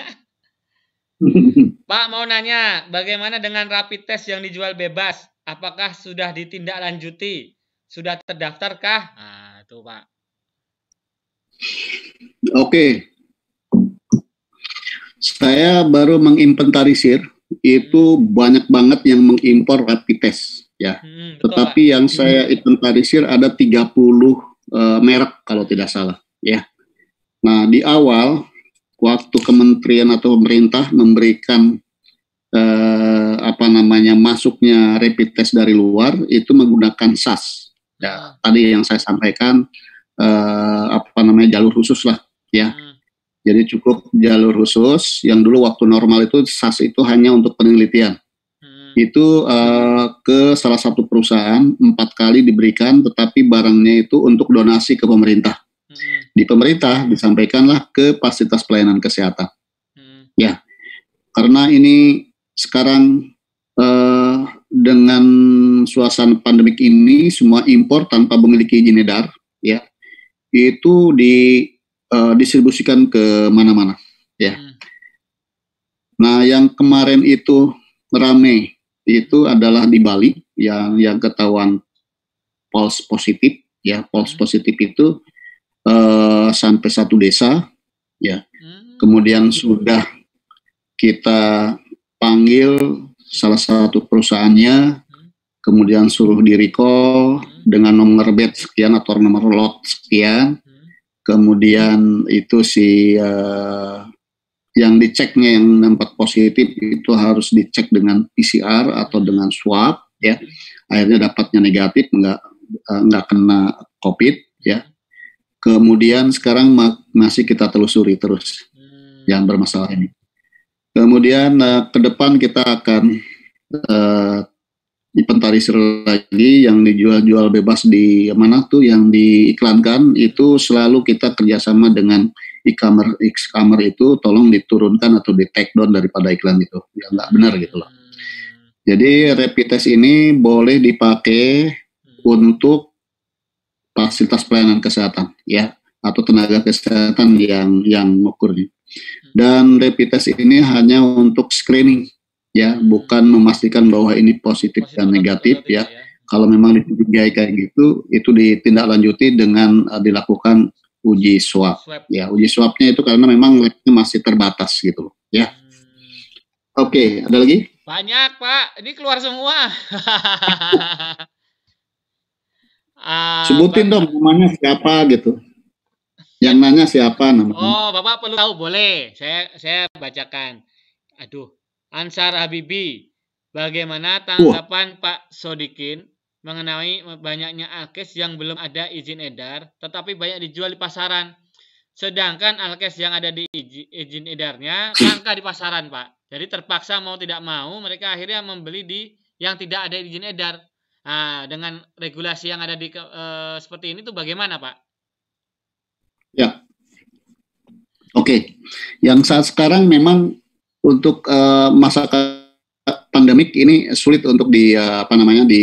Pak mau nanya, bagaimana dengan rapid test yang dijual bebas? Apakah sudah ditindaklanjuti? Sudah terdaftarkah? Nah itu Pak. Oke. Saya baru menginventarisir. Itu banyak banget yang mengimpor rapid test ya. Hmm, Tetapi betul, yang hmm. saya inventarisir ada tiga puluh uh, merek kalau tidak salah ya. Nah, di awal waktu kementerian atau pemerintah memberikan uh, apa namanya masuknya rapid test dari luar itu menggunakan S A S. Ya, hmm. tadi yang saya sampaikan uh, apa namanya jalur khusus lah ya. Hmm. Jadi cukup jalur khusus, yang dulu waktu normal itu S A S itu hanya untuk penelitian. Hmm. Itu uh, ke salah satu perusahaan empat kali diberikan, tetapi barangnya itu untuk donasi ke pemerintah. Hmm. Di pemerintah disampaikanlah ke fasilitas pelayanan kesehatan. Hmm. Ya, karena ini sekarang uh, dengan suasana pandemik ini semua impor tanpa memiliki izin edar, ya, itu di Uh, distribusikan ke mana-mana, ya. Hmm. Nah, yang kemarin itu rame itu adalah di Bali, yang yang ketahuan false positif, ya, false hmm. positif itu uh, sampai satu desa, ya. Hmm. Kemudian sudah kita panggil salah satu perusahaannya, hmm. kemudian suruh di recall hmm. dengan nomor bed sekian atau nomor lot sekian. Kemudian itu si uh, yang diceknya yang nampak positif itu harus dicek dengan P C R atau dengan swab, ya. Akhirnya dapatnya negatif, nggak uh, nggak kena COVID, ya. Kemudian sekarang ma masih kita telusuri terus yang bermasalah ini. Kemudian uh, ke depan kita akan uh, inventarisir lagi yang dijual-jual bebas di mana tuh yang diiklankan itu selalu kita kerjasama dengan e-commerce e-commerce itu tolong diturunkan atau di take down daripada iklan itu ya nggak benar gitu loh. Jadi rapid test ini boleh dipakai untuk fasilitas pelayanan kesehatan ya atau tenaga kesehatan yang yang mengukurnya. Dan rapid test ini hanya untuk screening. Ya, bukan memastikan bahwa ini positif, positif dan negatif ya. ya. Kalau memang dicurigai kayak gitu, itu ditindaklanjuti dengan uh, dilakukan uji swab. swab. Ya, uji swabnya itu karena memang labnya masih terbatas gitu, ya. Hmm. Oke, okay, ada lagi? Banyak Pak, ini keluar semua. uh, Sebutin Bapak. dong namanya siapa gitu. Yang nanya siapa namanya? Oh, Bapak perlu tahu boleh? Saya saya bacakan. aduh, Ansar Habibi. Bagaimana tanggapan uh. Pak Sodikin mengenai banyaknya alkes yang belum ada izin edar, tetapi banyak dijual di pasaran? Sedangkan alkes yang ada di izin edarnya langka di pasaran, Pak. Jadi terpaksa mau tidak mau mereka akhirnya membeli di yang tidak ada izin edar. Nah, dengan regulasi yang ada di uh, seperti ini tuh bagaimana, Pak? Ya, oke. Okay. Yang saat sekarang memang untuk uh, masa pandemik ini sulit untuk di uh, apa namanya di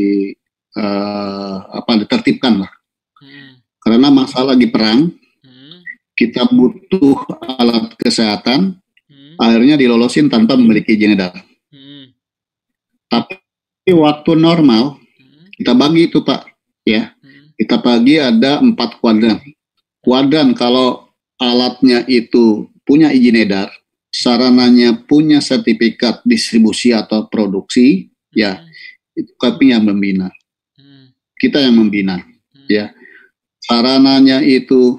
uh, apa ditertibkan lah. Hmm. Karena masalah di perang, hmm. kita butuh alat kesehatan, hmm. akhirnya dilolosin tanpa memiliki izin edar. Hmm. Tapi waktu normal hmm. kita bagi itu Pak, ya. Hmm. Kita bagi ada empat kuadran. Kuadran kalau alatnya itu punya izin edar, sarananya punya sertifikat distribusi atau produksi, hmm. ya itu kami yang membina, hmm. kita yang membina, hmm. ya sarananya itu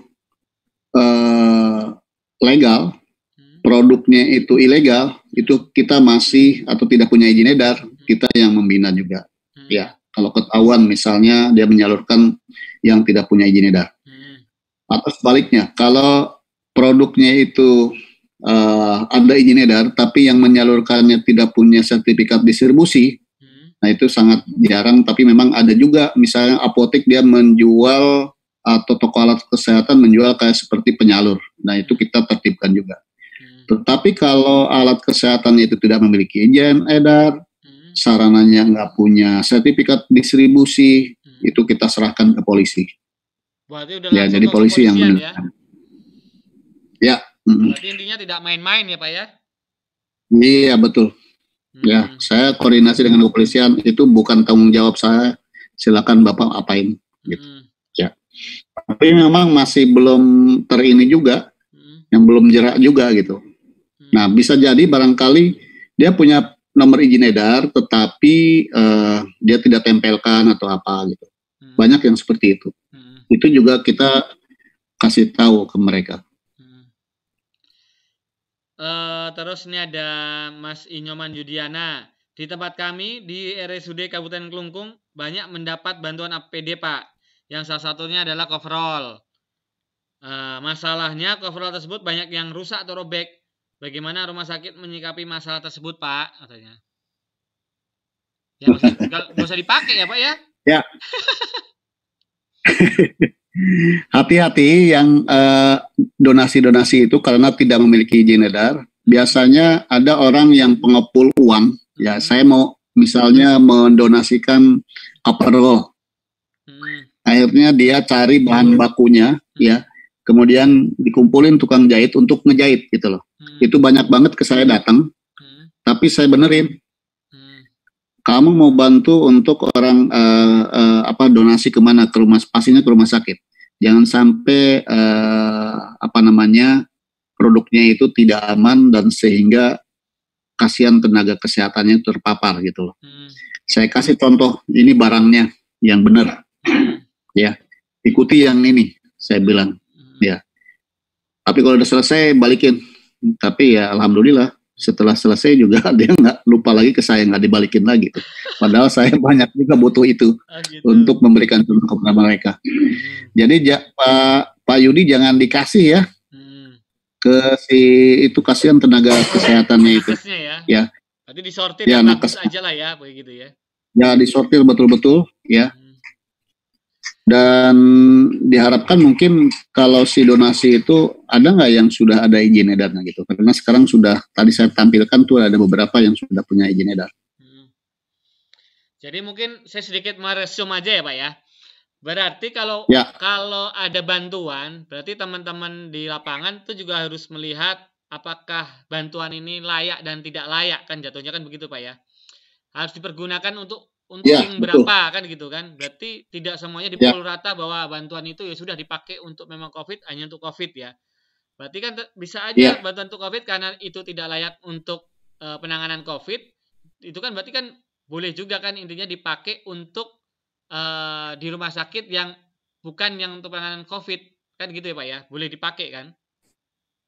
uh, legal, hmm. produknya itu ilegal, itu kita masih atau tidak punya izin edar, kita yang membina juga, hmm. ya kalau ketahuan misalnya dia menyalurkan yang tidak punya izin edar, hmm. atau sebaliknya kalau produknya itu Uh, ada izin edar, tapi yang menyalurkannya tidak punya sertifikat distribusi, hmm. nah itu sangat jarang. Tapi memang ada juga, misalnya apotek dia menjual atau toko alat kesehatan menjual kayak seperti penyalur. Nah itu kita tertibkan juga. Hmm. Tetapi kalau alat kesehatan itu tidak memiliki izin edar, hmm. sarananya nggak punya sertifikat distribusi, hmm. itu kita serahkan ke polisi. Berarti udah ya, jadi polisi yang menentukan. Ya. Berarti intinya tidak main-main ya Pak ya? Iya betul. Hmm. Ya, saya koordinasi dengan kepolisian, itu bukan tanggung jawab saya. Silakan Bapak apain gitu. Hmm. Ya. Tapi memang masih belum terini juga, hmm. yang belum jerak juga gitu. Hmm. Nah, bisa jadi barangkali dia punya nomor izin edar, tetapi uh, dia tidak tempelkan atau apa gitu. Hmm. Banyak yang seperti itu. Hmm. Itu juga kita kasih tahu ke mereka. Uh, terus ini ada Mas Inyoman Yudiana. Di tempat kami di R S U D Kabupaten Klungkung banyak mendapat bantuan A P D Pak. Yang salah satunya adalah coverall. Uh, masalahnya coverall tersebut banyak yang rusak atau robek. Bagaimana rumah sakit menyikapi masalah tersebut Pak? Katanya. Ya nggak usah, usah dipakai ya Pak ya? Ya. Hati-hati yang uh, donasi-donasi itu karena tidak memiliki izin edar. Biasanya ada orang yang pengepul uang. Ya, hmm. saya mau misalnya mendonasikan coverall. Hmm. Akhirnya dia cari bahan bakunya, hmm. ya. Kemudian dikumpulin tukang jahit untuk ngejahit gitu loh. Hmm. Itu banyak banget ke saya datang. Hmm. Tapi saya benerin. Hmm. Kamu mau bantu untuk orang uh, uh, apa donasi kemana, ke rumah, pastinya ke rumah sakit. Jangan sampai uh, apa namanya produknya itu tidak aman dan sehingga kasihan tenaga kesehatannya terpapar gitu loh. Hmm. Saya kasih contoh, ini barangnya yang benar, hmm. ya ikuti yang ini, saya bilang, hmm. ya. Tapi kalau udah selesai balikin. Tapi ya alhamdulillah setelah selesai juga dia nggak lupa lagi ke saya, nggak dibalikin lagi tuh. Padahal saya banyak juga butuh itu ah, gitu. Untuk memberikan contoh kepada mereka. Hmm. Jadi ja, Pak Pak Yudi jangan dikasih ya hmm. ke si itu, kasihan tenaga kesehatannya itu. Ya. Ya. Berarti disortir ya, nakes aja lah ya, begitu ya. Ya disortir betul-betul ya. Hmm. Dan diharapkan mungkin kalau si donasi itu ada nggak yang sudah ada izin edarnya gitu. Karena sekarang sudah, tadi saya tampilkan tuh ada beberapa yang sudah punya izin edar. Hmm. Jadi mungkin saya sedikit meresum aja ya Pak ya. Berarti kalau ya. kalau ada bantuan, berarti teman-teman di lapangan itu juga harus melihat apakah bantuan ini layak dan tidak layak, kan jatuhnya kan begitu Pak ya. Harus dipergunakan untuk untuk ya, yang berapa kan gitu kan. Berarti tidak semuanya dipukul ya. Rata bahwa bantuan itu ya sudah dipakai untuk memang COVID, hanya untuk COVID ya. Berarti kan bisa aja ya. Bantuan untuk COVID karena itu tidak layak untuk uh, penanganan COVID, itu kan berarti kan boleh juga kan intinya dipakai untuk uh, di rumah sakit yang bukan yang untuk penanganan COVID, kan gitu ya Pak ya. Boleh dipakai kan?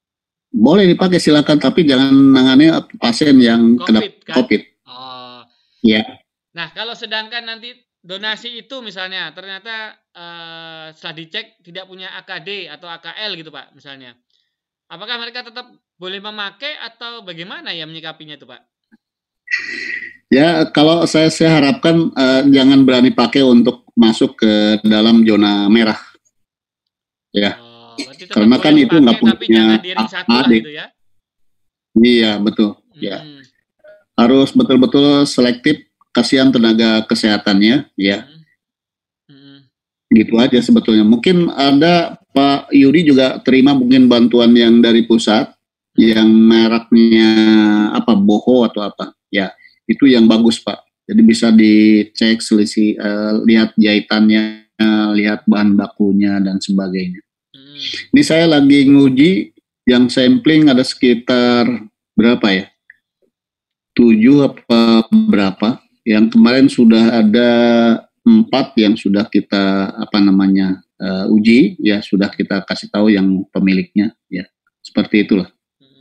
boleh dipakai silakan, tapi jangan nangani pasien yang COVID, kena kan? COVID. Oh. Ya. Nah, kalau sedangkan nanti donasi itu misalnya ternyata uh, setelah dicek tidak punya A K D atau A K L gitu Pak misalnya. Apakah mereka tetap boleh memakai atau bagaimana ya menyikapinya itu Pak? Ya, kalau saya saya harapkan uh, jangan berani pakai untuk masuk ke dalam zona merah. Ya. Oh, karena kan itu nggak punya A D gitu ya. Iya, betul. Hmm. Ya. Harus betul-betul selektif, kasihan tenaga kesehatannya, ya. Hmm. Hmm. Gitu aja sebetulnya. Mungkin ada Pak Yuri juga terima mungkin bantuan yang dari pusat, yang mereknya apa, Boho atau apa. Ya, itu yang bagus Pak. Jadi bisa dicek selisih, uh, lihat jahitannya, uh, lihat bahan bakunya dan sebagainya. Hmm. Ini saya lagi nguji, yang sampling ada sekitar berapa ya? Tujuh apa berapa? Yang kemarin sudah ada empat yang sudah kita apa namanya uh, uji, ya sudah kita kasih tahu yang pemiliknya, ya seperti itulah.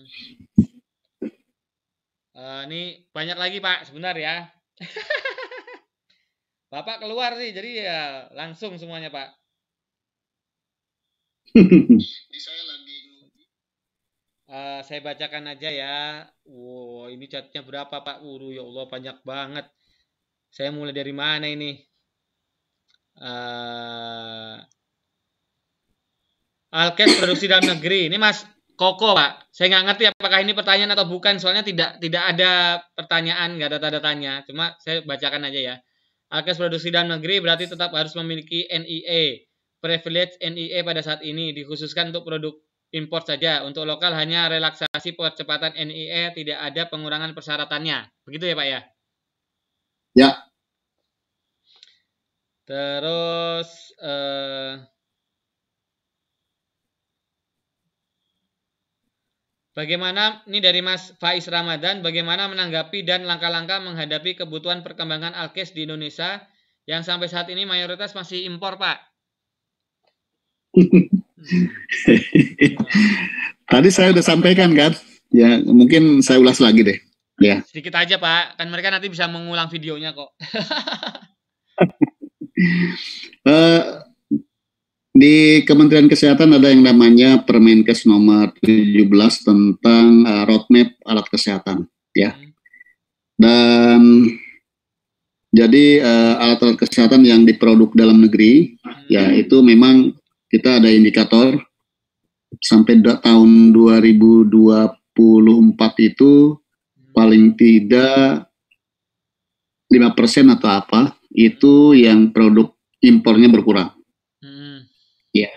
Uh, ini banyak lagi Pak, sebentar ya. Bapak keluar sih, jadi ya langsung semuanya Pak. Saya lagi uh, saya bacakan aja ya. Wow, ini catnya berapa Pak Guru? Ya Allah banyak banget. Saya mulai dari mana ini? Uh, Alkes produksi dalam negeri. Ini Mas Koko Pak. Saya nggak ngerti apakah ini pertanyaan atau bukan. Soalnya tidak tidak ada pertanyaan, nggak ada tanda tanya. Cuma saya bacakan aja ya. Alkes produksi dalam negeri berarti tetap harus memiliki N I E. Privilege N I E pada saat ini dikhususkan untuk produk impor saja. Untuk lokal hanya relaksasi percepatan N I E, tidak ada pengurangan persyaratannya. Begitu ya Pak ya? Ya. Terus eh, bagaimana, ini dari Mas Faiz Ramadan, bagaimana menanggapi dan langkah-langkah menghadapi kebutuhan perkembangan Alkes di Indonesia yang sampai saat ini mayoritas masih impor Pak? Tadi saya udah sampaikan kan, ya mungkin saya ulas lagi deh. Ya. Sedikit aja Pak, kan mereka nanti bisa mengulang videonya kok. uh, di Kementerian Kesehatan ada yang namanya Permenkes nomor tujuh belas tentang uh, roadmap alat kesehatan, ya. Dan jadi uh, alat-alat kesehatan yang diproduk dalam negeri, hmm. ya itu memang kita ada indikator sampai tahun dua ribu dua puluh empat itu paling tidak lima persen atau apa itu yang produk impornya berkurang. Hmm. Ya.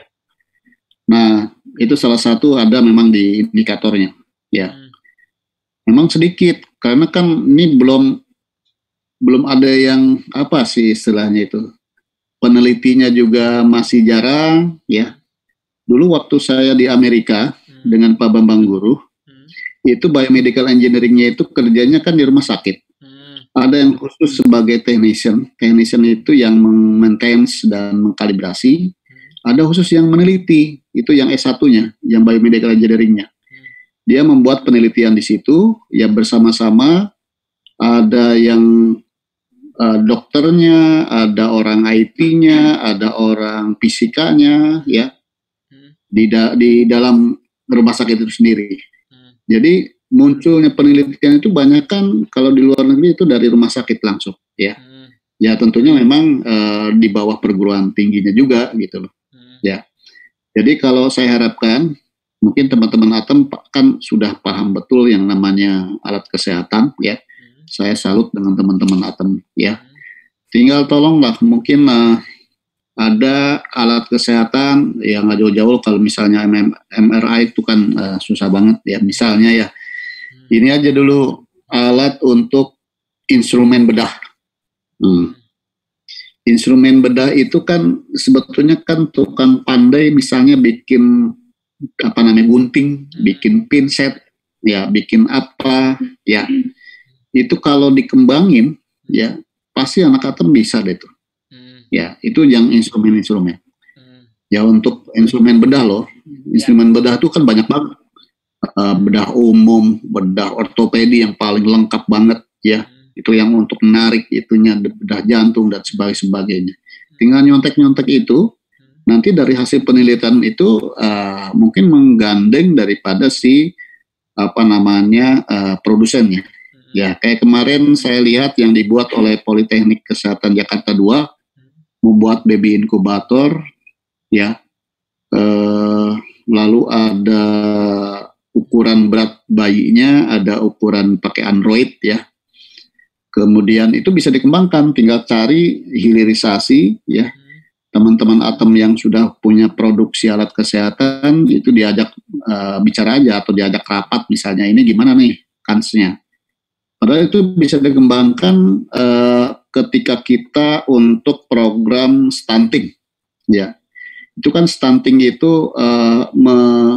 Nah, itu salah satu ada memang di indikatornya, ya. Hmm. Memang sedikit karena kan ini belum belum ada yang apa sih istilahnya itu. Penelitinya juga masih jarang, ya. Dulu waktu saya di Amerika hmm. dengan Pak Bambang Guru, hmm. itu biomedical engineering-nya itu kerjanya kan di rumah sakit. Hmm. Ada yang khusus sebagai technician. Technician itu yang meng-maintain dan mengkalibrasi. Hmm. Ada khusus yang meneliti, itu yang S satu-nya, yang biomedical engineering-nya. Hmm. Dia membuat penelitian di situ, ya bersama-sama. Ada yang uh, dokternya, ada orang I T-nya, ada orang fisikanya, ya. Di, da, di dalam rumah sakit itu sendiri. Hmm. Jadi munculnya penelitian itu banyak kan kalau di luar negeri itu dari rumah sakit langsung, ya. Hmm. Ya tentunya memang uh, di bawah perguruan tingginya juga gitu loh. Hmm. Ya. Jadi kalau saya harapkan mungkin teman-teman Atem kan sudah paham betul yang namanya alat kesehatan, ya. Hmm. Saya salut dengan teman-teman Atem, ya. Hmm. Tinggal tolonglah mungkin uh, ada alat kesehatan yang nggak jauh-jauh kalau misalnya M R I itu kan uh, susah banget ya misalnya ya. Hmm. Ini aja dulu alat untuk instrumen bedah. Hmm. Instrumen bedah itu kan sebetulnya kan tukang pandai misalnya bikin apa namanya gunting, hmm. bikin pinset, ya bikin apa, ya itu kalau dikembangin ya pasti anak Atem bisa deh tuh. Ya, itu yang instrumen-instrumen. Hmm. Ya untuk instrumen bedah loh, instrumen bedah itu kan banyak banget. uh, bedah umum, bedah ortopedi yang paling lengkap banget ya. Hmm. Itu yang untuk menarik itunya bedah jantung dan sebagainya. Tinggal nyontek-nyontek itu, hmm. nanti dari hasil penelitian itu uh, mungkin menggandeng daripada si apa namanya uh, produsennya. Hmm. Ya, kayak kemarin saya lihat yang dibuat oleh Politeknik Kesehatan Jakarta dua, hmm. membuat baby inkubator ya. Uh, lalu ada ukuran berat bayinya, ada ukuran pakai Android ya. Kemudian itu bisa dikembangkan, tinggal cari hilirisasi ya. Teman-teman Atom yang sudah punya produksi alat kesehatan itu diajak uh, bicara aja atau diajak rapat misalnya, ini gimana nih kansnya. Padahal itu bisa dikembangkan uh, ketika kita untuk program stunting ya. Itu kan stunting itu uh, me,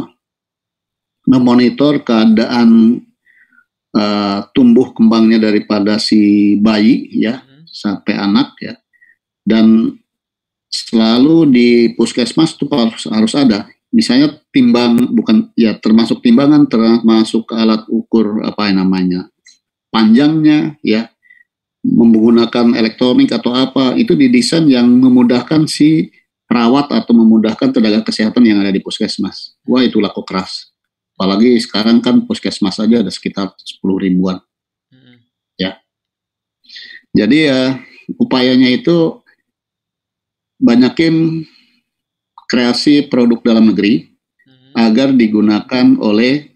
memonitor keadaan uh, tumbuh kembangnya daripada si bayi ya hmm. sampai anak ya, dan selalu di puskesmas itu harus, harus ada misalnya timbang, bukan ya termasuk timbangan, termasuk alat ukur apa yang namanya panjangnya ya, menggunakan elektronik atau apa, itu didesain yang memudahkan si perawat atau memudahkan tenaga kesehatan yang ada di puskesmas. Wah, itu laku keras. Apalagi sekarang kan puskesmas aja ada sekitar sepuluh ribuan. Hmm. Ya. Jadi ya upayanya itu banyakin kreasi produk dalam negeri hmm. agar digunakan oleh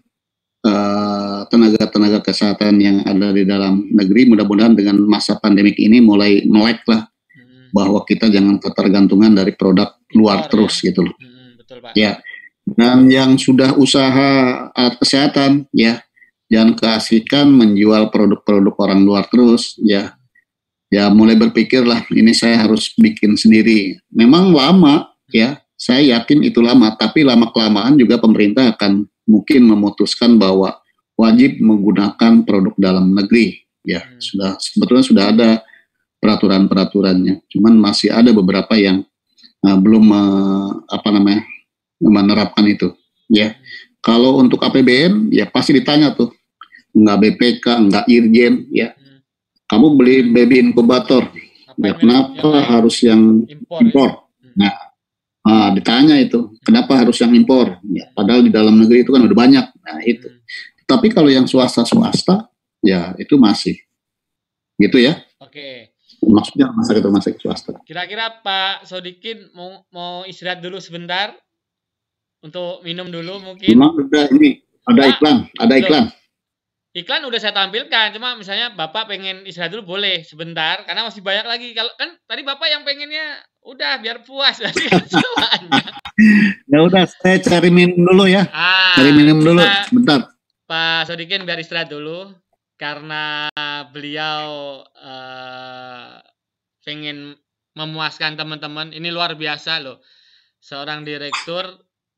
uh, tenaga-tenaga kesehatan yang ada di dalam negeri. Mudah-mudahan dengan masa pandemik ini mulai melek lah, bahwa kita jangan ketergantungan dari produk luar Betul, terus ya. gitu loh. Hmm, betul, Pak. Ya. Dan yang sudah usaha alat kesehatan ya, jangan keasikan menjual produk-produk orang luar terus ya. Ya mulai berpikirlah, ini saya harus bikin sendiri. Memang lama ya, saya yakin itu lama, tapi lama-kelamaan juga pemerintah akan mungkin memutuskan bahwa wajib menggunakan produk dalam negeri ya. Hmm. Sudah sebetulnya sudah ada peraturan-peraturannya, cuman masih ada beberapa yang uh, belum uh, apa namanya menerapkan itu ya. Kalau untuk A P B N ya pasti ditanya tuh, nggak B P K, nggak Irjen ya, hmm. kamu beli baby inkubator ya, kenapa yang harus yang impor, impor? Ya? Nah, uh, ditanya itu kenapa harus yang impor ya, padahal di dalam negeri itu kan udah banyak. Nah itu hmm. tapi kalau yang swasta-swasta ya itu masih gitu ya. Oke. Maksudnya rumah sakit rumah sakit swasta. Kira-kira Pak Sodikin mau mau istirahat dulu sebentar untuk minum dulu mungkin. Memang udah ini ada nah, iklan, ada iklan. Iklan udah saya tampilkan, cuma misalnya Bapak pengen istirahat dulu boleh sebentar karena masih banyak lagi. Kalau kan tadi Bapak yang pengennya udah biar puas nanti semuanya. Ya udah, saya cari minum dulu ya. Ah, cari minum dulu sebentar. Pak Sodikin biar istirahat dulu. Karena beliau uh, pengen memuaskan teman-teman. Ini luar biasa loh. Seorang direktur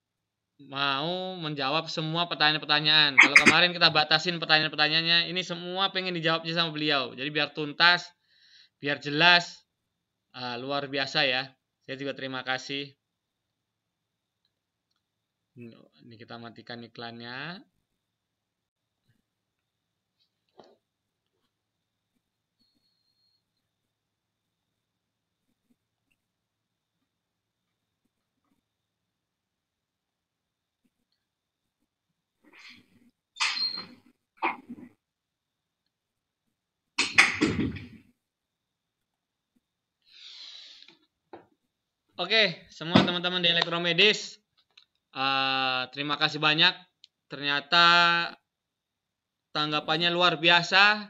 mau menjawab semua pertanyaan-pertanyaan. Kalau kemarin kita batasin pertanyaan-pertanyaannya, ini semua pengen dijawabnya sama beliau. Jadi biar tuntas, biar jelas. Uh, luar biasa ya. Saya juga terima kasih. Ini kita matikan iklannya. Oke, semua teman-teman di Elektromedis, uh, terima kasih banyak. Ternyata tanggapannya luar biasa.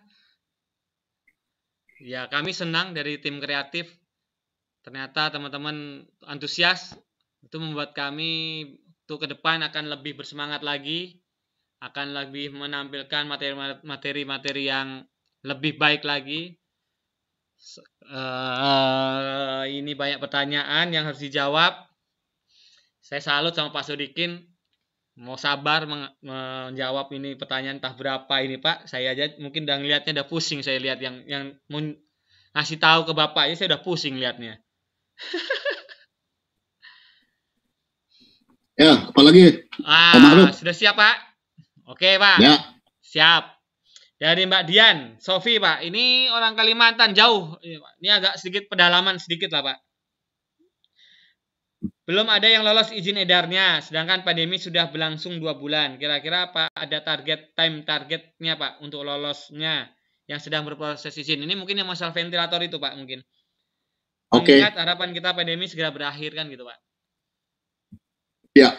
Ya, kami senang dari tim kreatif. Ternyata teman-teman antusias. Itu membuat kami untuk ke depan akan lebih bersemangat lagi. Akan lebih menampilkan materi-materi yang lebih baik lagi. Uh, ini banyak pertanyaan yang harus dijawab. Saya salut sama Pak Sodikin, mau sabar meng menjawab ini pertanyaan entah berapa ini Pak. Saya aja mungkin udah ngeliatnya udah pusing. Saya lihat yang yang mau ngasih tahu ke Bapak ini saya udah pusing liatnya. Ya, apalagi ah, sudah siap Pak? Oke Pak. Ya. Siap. Dari Mbak Dian, Sofi Pak. Ini orang Kalimantan jauh. Ini agak sedikit pedalaman sedikit lah Pak. Belum ada yang lolos izin edarnya, sedangkan pandemi sudah berlangsung dua bulan. Kira-kira apa ada target time targetnya Pak untuk lolosnya yang sedang berproses izin? Ini mungkin yang masalah ventilator itu Pak mungkin. Oke. Mengingat harapan kita pandemi segera berakhir kan gitu Pak. Ya.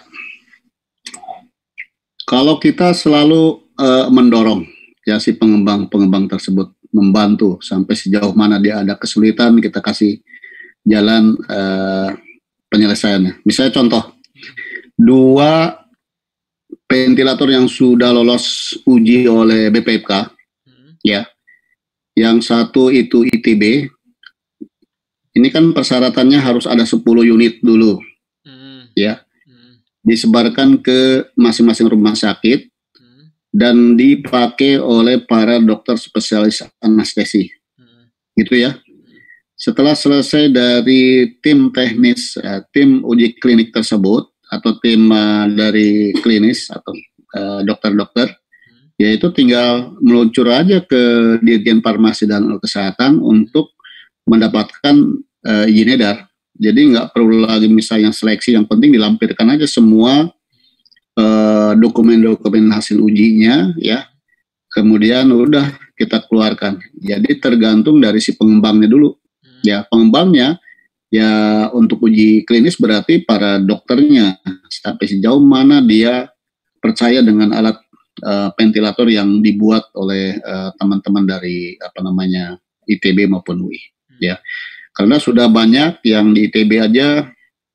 Kalau kita selalu uh, mendorong ya si pengembang-pengembang tersebut membantu sampai sejauh mana dia ada kesulitan, kita kasih jalan uh, penyelesaiannya. Misalnya contoh, dua ventilator yang sudah lolos uji oleh B P F K, hmm. ya, yang satu itu I T B, ini kan persyaratannya harus ada sepuluh unit dulu, hmm. ya, hmm. disebarkan ke masing-masing rumah sakit, hmm. dan dipakai oleh para dokter spesialis anestesi, hmm. gitu ya. Setelah selesai dari tim teknis, uh, tim uji klinik tersebut, atau tim uh, dari klinis atau uh, dokter-dokter, hmm. yaitu tinggal meluncur aja ke Dirjen Farmasi dan Kesehatan untuk mendapatkan uh, izin edar. Jadi nggak perlu lagi misalnya seleksi, yang penting dilampirkan aja semua uh, dokumen-dokumen hasil ujinya, ya. Kemudian udah kita keluarkan. Jadi tergantung dari si pengembangnya dulu. Ya, pengembangnya ya untuk uji klinis berarti para dokternya sampai sejauh mana dia percaya dengan alat uh, ventilator yang dibuat oleh uh, teman-teman dari apa namanya I T B maupun U I, ya. Karena sudah banyak yang di I T B aja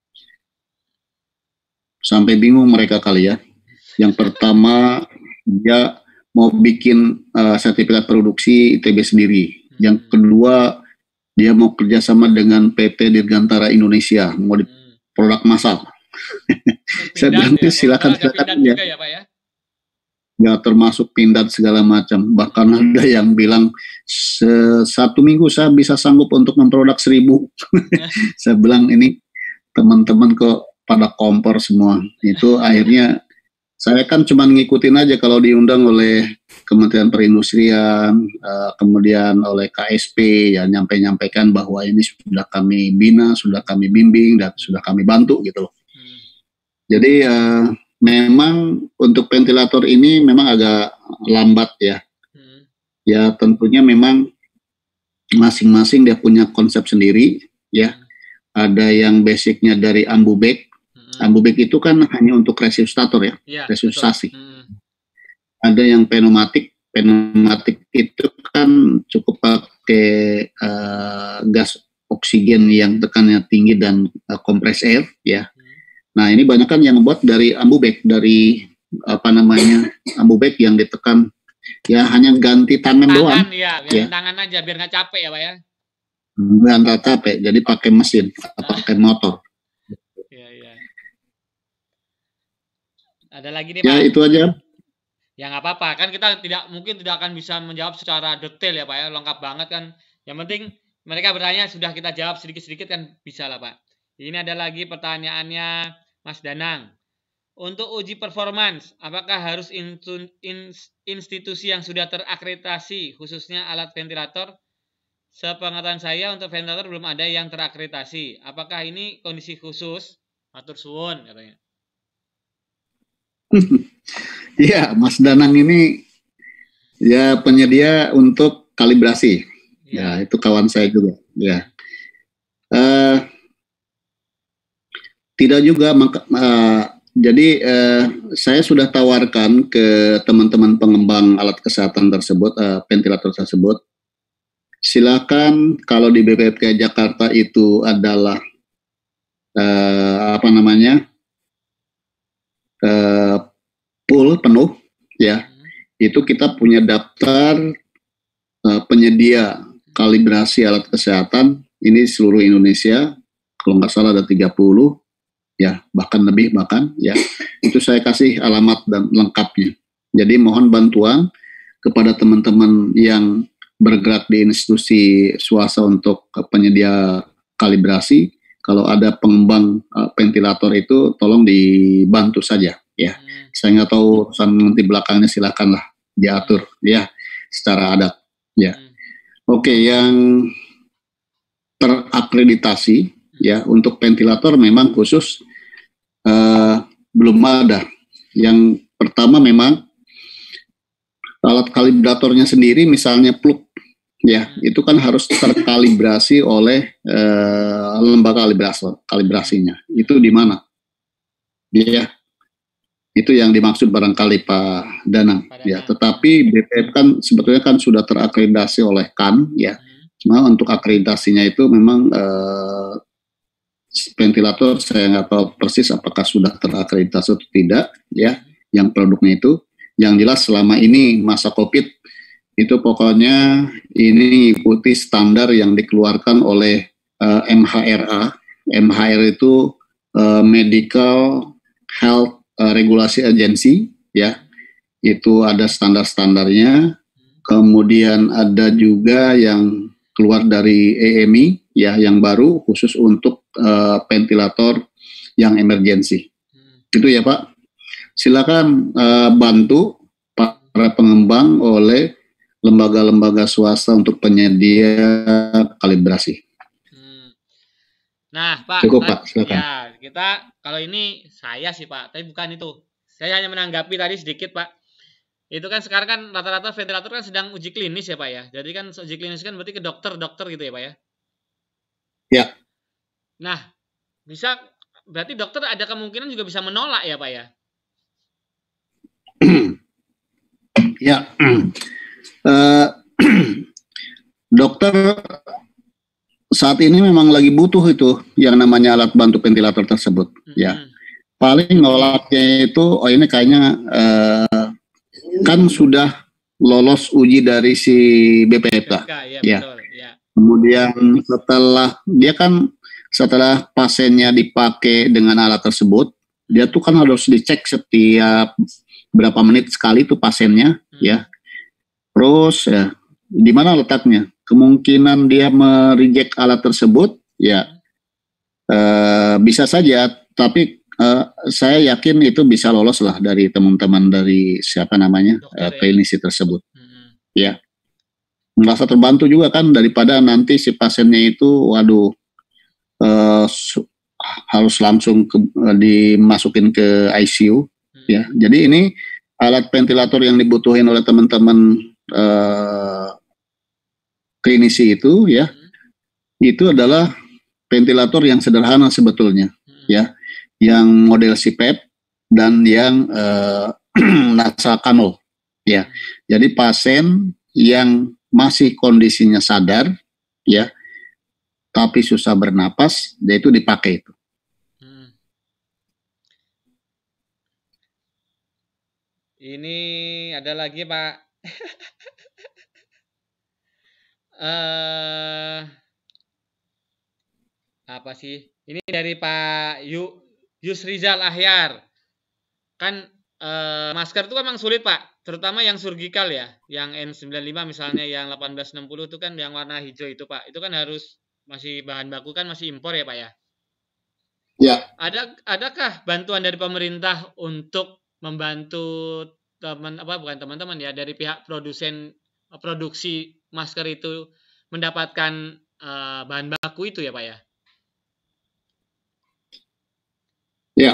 sampai bingung mereka kali ya. Yang pertama dia mau bikin uh, sertifikat produksi I T B sendiri. Yang kedua dia mau kerjasama dengan P T Dirgantara Indonesia, mau di produk massal. Saya bilang ya, silakan silakan ya. Ya, Pak, ya. Ya termasuk pindad segala macam. Bahkan ada yang bilang satu minggu saya bisa sanggup untuk memproduk seribu. Saya bilang ini teman-teman kok pada kompor semua. Itu akhirnya saya kan cuma ngikutin aja kalau diundang oleh Kementerian Perindustrian, uh, kemudian oleh K S P, ya nyampe-nyampaikan bahwa ini sudah kami bina, sudah kami bimbing, dan sudah kami bantu gitu loh. Hmm. Jadi uh, memang untuk ventilator ini memang agak lambat ya. Hmm. Ya tentunya memang masing-masing dia punya konsep sendiri ya. Hmm. Ada yang basicnya dari Ambubek. Hmm. Ambubek itu kan hanya untuk resusitator ya, ya resusitasi. Hmm. Ada yang pneumatik, pneumatik itu kan cukup pakai uh, gas oksigen yang tekannya tinggi dan uh, kompres air ya. Hmm. Nah ini banyak kan yang membuat dari Ambubek, dari apa namanya Ambubek yang ditekan ya hanya ganti tangan, tangan doang. Ya, biar ya. Tangan aja biar nggak capek ya Pak ya. Nggak capek, jadi pakai mesin, pakai motor. Ya, ya. Ada lagi nih Pak? Ya itu aja. Ya nggak apa-apa, kan kita tidak mungkin tidak akan bisa menjawab secara detail ya Pak ya, lengkap banget kan. Yang penting mereka bertanya sudah kita jawab sedikit-sedikit kan bisa lah Pak. Ini ada lagi pertanyaannya Mas Danang. Untuk uji performance, apakah harus institusi yang sudah terakreditasi khususnya alat ventilator? Sepengetahuan saya untuk ventilator belum ada yang terakreditasi. Apakah ini kondisi khusus? Matur suwun katanya. Iya, Mas Danang ini ya penyedia untuk kalibrasi. Ya, ya itu kawan saya juga. Ya, uh, tidak juga. Maka, uh, jadi uh, saya sudah tawarkan ke teman-teman pengembang alat kesehatan tersebut, uh, ventilator tersebut. Silakan kalau di B P F K Jakarta itu adalah uh, apa namanya? Uh, pool penuh ya, hmm. itu kita punya daftar uh, penyedia kalibrasi alat kesehatan ini seluruh Indonesia, kalau nggak salah ada tiga puluh ya, bahkan lebih bahkan ya, itu saya kasih alamat dan lengkapnya. Jadi mohon bantuan kepada teman-teman yang bergerak di institusi swasta untuk uh, penyedia kalibrasi. Kalau ada pengembang uh, ventilator itu tolong dibantu saja ya. Saya nggak tahu urusan nanti belakangnya, silakanlah diatur ya secara adat ya. Oke, yang terakreditasi ya untuk ventilator memang khusus uh, belum ada. Yang pertama memang alat kalibratornya sendiri, misalnya plug ya, itu kan harus terkalibrasi oleh uh, lembaga kalibrasi kalibrasinya. Itu di mana? Ya, itu yang dimaksud barangkali Pak Danang ya. Tetapi B P F kan sebetulnya kan sudah terakreditasi oleh K A N ya. Cuma untuk akreditasinya itu memang uh, ventilator saya nggak tahu persis apakah sudah terakreditasi atau tidak ya. Yang produknya itu, yang jelas selama ini masa COVID itu pokoknya ini ikuti standar yang dikeluarkan oleh uh, M H R A. M H R itu uh, Medical Health uh, Regulatory Agency ya. Itu ada standar-standarnya. Kemudian ada juga yang keluar dari E M I ya, yang baru khusus untuk uh, ventilator yang emergensi. Itu ya Pak. Silakan uh, bantu para pengembang oleh lembaga-lembaga swasta untuk penyedia kalibrasi. Hmm. Nah, Pak, cukup Pak, silakan. Ya, kita kalau ini saya sih Pak, tapi bukan itu. Saya hanya menanggapi tadi sedikit Pak. Itu kan sekarang kan rata-rata ventilator kan sedang uji klinis ya Pak ya. Jadi kan uji klinis kan berarti ke dokter-dokter gitu ya Pak ya. Ya. Nah, bisa berarti dokter ada kemungkinan juga bisa menolak ya Pak ya. Ya. Uh, dokter saat ini memang lagi butuh itu yang namanya alat bantu ventilator tersebut mm-hmm. ya. Paling nolaknya itu oh ini kayaknya uh, kan sudah lolos uji dari si B P F K ya, ya. Betul, ya. Kemudian setelah dia kan setelah pasiennya dipakai dengan alat tersebut, dia tuh kan harus dicek setiap berapa menit sekali tuh pasiennya hmm. ya. Terus ya, di mana letaknya? Kemungkinan dia mereject alat tersebut, ya uh, bisa saja. Tapi uh, saya yakin itu bisa lolos lah dari teman-teman dari siapa namanya uh, klinisi tersebut. Hmm. Ya, merasa terbantu juga kan daripada nanti si pasiennya itu, waduh, uh, harus langsung ke, uh, dimasukin ke I C U. Hmm. Ya, jadi ini alat ventilator yang dibutuhin oleh teman-teman Uh, klinisi itu ya, hmm. itu adalah ventilator yang sederhana sebetulnya hmm. ya, yang model C PAP dan yang uh, nasal cannula ya. Hmm. Jadi pasien yang masih kondisinya sadar ya, tapi susah bernapas, dia itu dipakai itu. Hmm. Ini ada lagi Pak. uh, apa sih ini dari Pak Yu, Yusrizal Ahyar kan uh, masker itu memang sulit Pak, terutama yang surgical ya, yang N sembilan puluh lima misalnya, yang delapan belas enam puluh itu kan yang warna hijau itu Pak, itu kan harus masih bahan baku kan masih impor ya Pak ya. Ya. Ada adakah bantuan dari pemerintah untuk membantu teman apa bukan teman-teman ya, dari pihak produsen produksi masker itu mendapatkan uh, bahan baku itu ya Pak ya? Ya,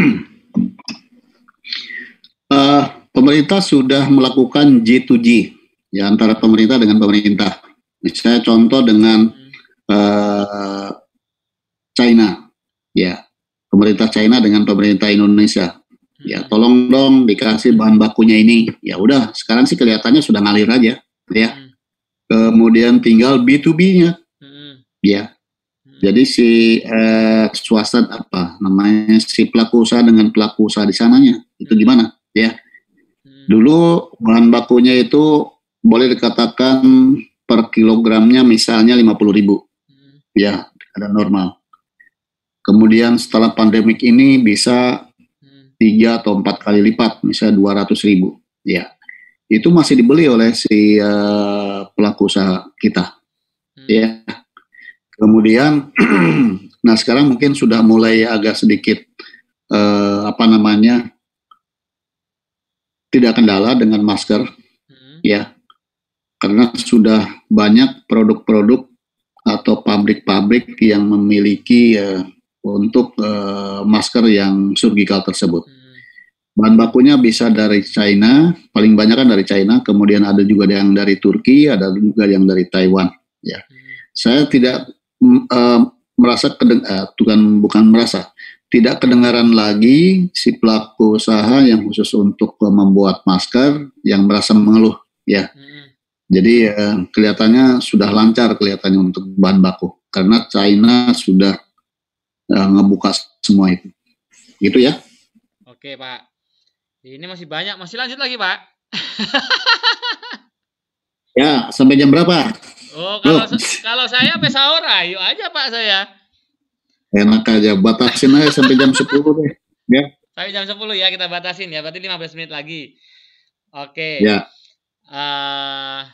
uh, pemerintah sudah melakukan G to G ya, antara pemerintah dengan pemerintah. Misalnya contoh dengan uh, China, ya, pemerintah China dengan pemerintah Indonesia. Ya, tolong dong dikasih bahan bakunya ini. Ya udah, sekarang sih kelihatannya sudah ngalir aja, ya. Hmm. Kemudian tinggal B to B-nya, hmm. ya. Hmm. Jadi si eh, swasta apa namanya, si pelaku usaha dengan pelaku usaha di sananya itu gimana, ya. Hmm. Dulu bahan bakunya itu boleh dikatakan per kilogramnya misalnya lima puluh ribu, hmm. ya, ada normal. Kemudian setelah pandemik ini bisa tiga atau empat kali lipat, misalnya dua ratus ribu, ya, itu masih dibeli oleh si uh, pelaku usaha kita, hmm. ya. Kemudian, nah sekarang mungkin sudah mulai agak sedikit uh, apa namanya tidak kendala dengan masker, Hmm. ya, karena sudah banyak produk-produk atau pabrik-pabrik yang memiliki uh, untuk uh, masker yang surgical tersebut. Hmm. Bahan bakunya bisa dari China, paling banyak kan dari China, kemudian ada juga yang dari Turki, ada juga yang dari Taiwan. Ya, Hmm. saya tidak uh, merasa kedeng uh, bukan bukan merasa, tidak kedengaran lagi si pelaku usaha yang khusus untuk uh, membuat masker yang merasa mengeluh. Ya, Hmm. jadi uh, kelihatannya sudah lancar kelihatannya untuk bahan baku, karena China sudah uh, ngebuka semua itu. Gitu ya. Oke, Pak. Ini masih banyak, masih lanjut lagi, Pak. Ya, sampai jam berapa? Oh, kalau Loh, kalau saya sampai sahur, ayo aja Pak saya. enak aja, batasin aja sampai jam sepuluh deh. Ya. Sampai jam sepuluh ya kita batasin ya, berarti lima belas menit lagi. Oke. Ya. Uh,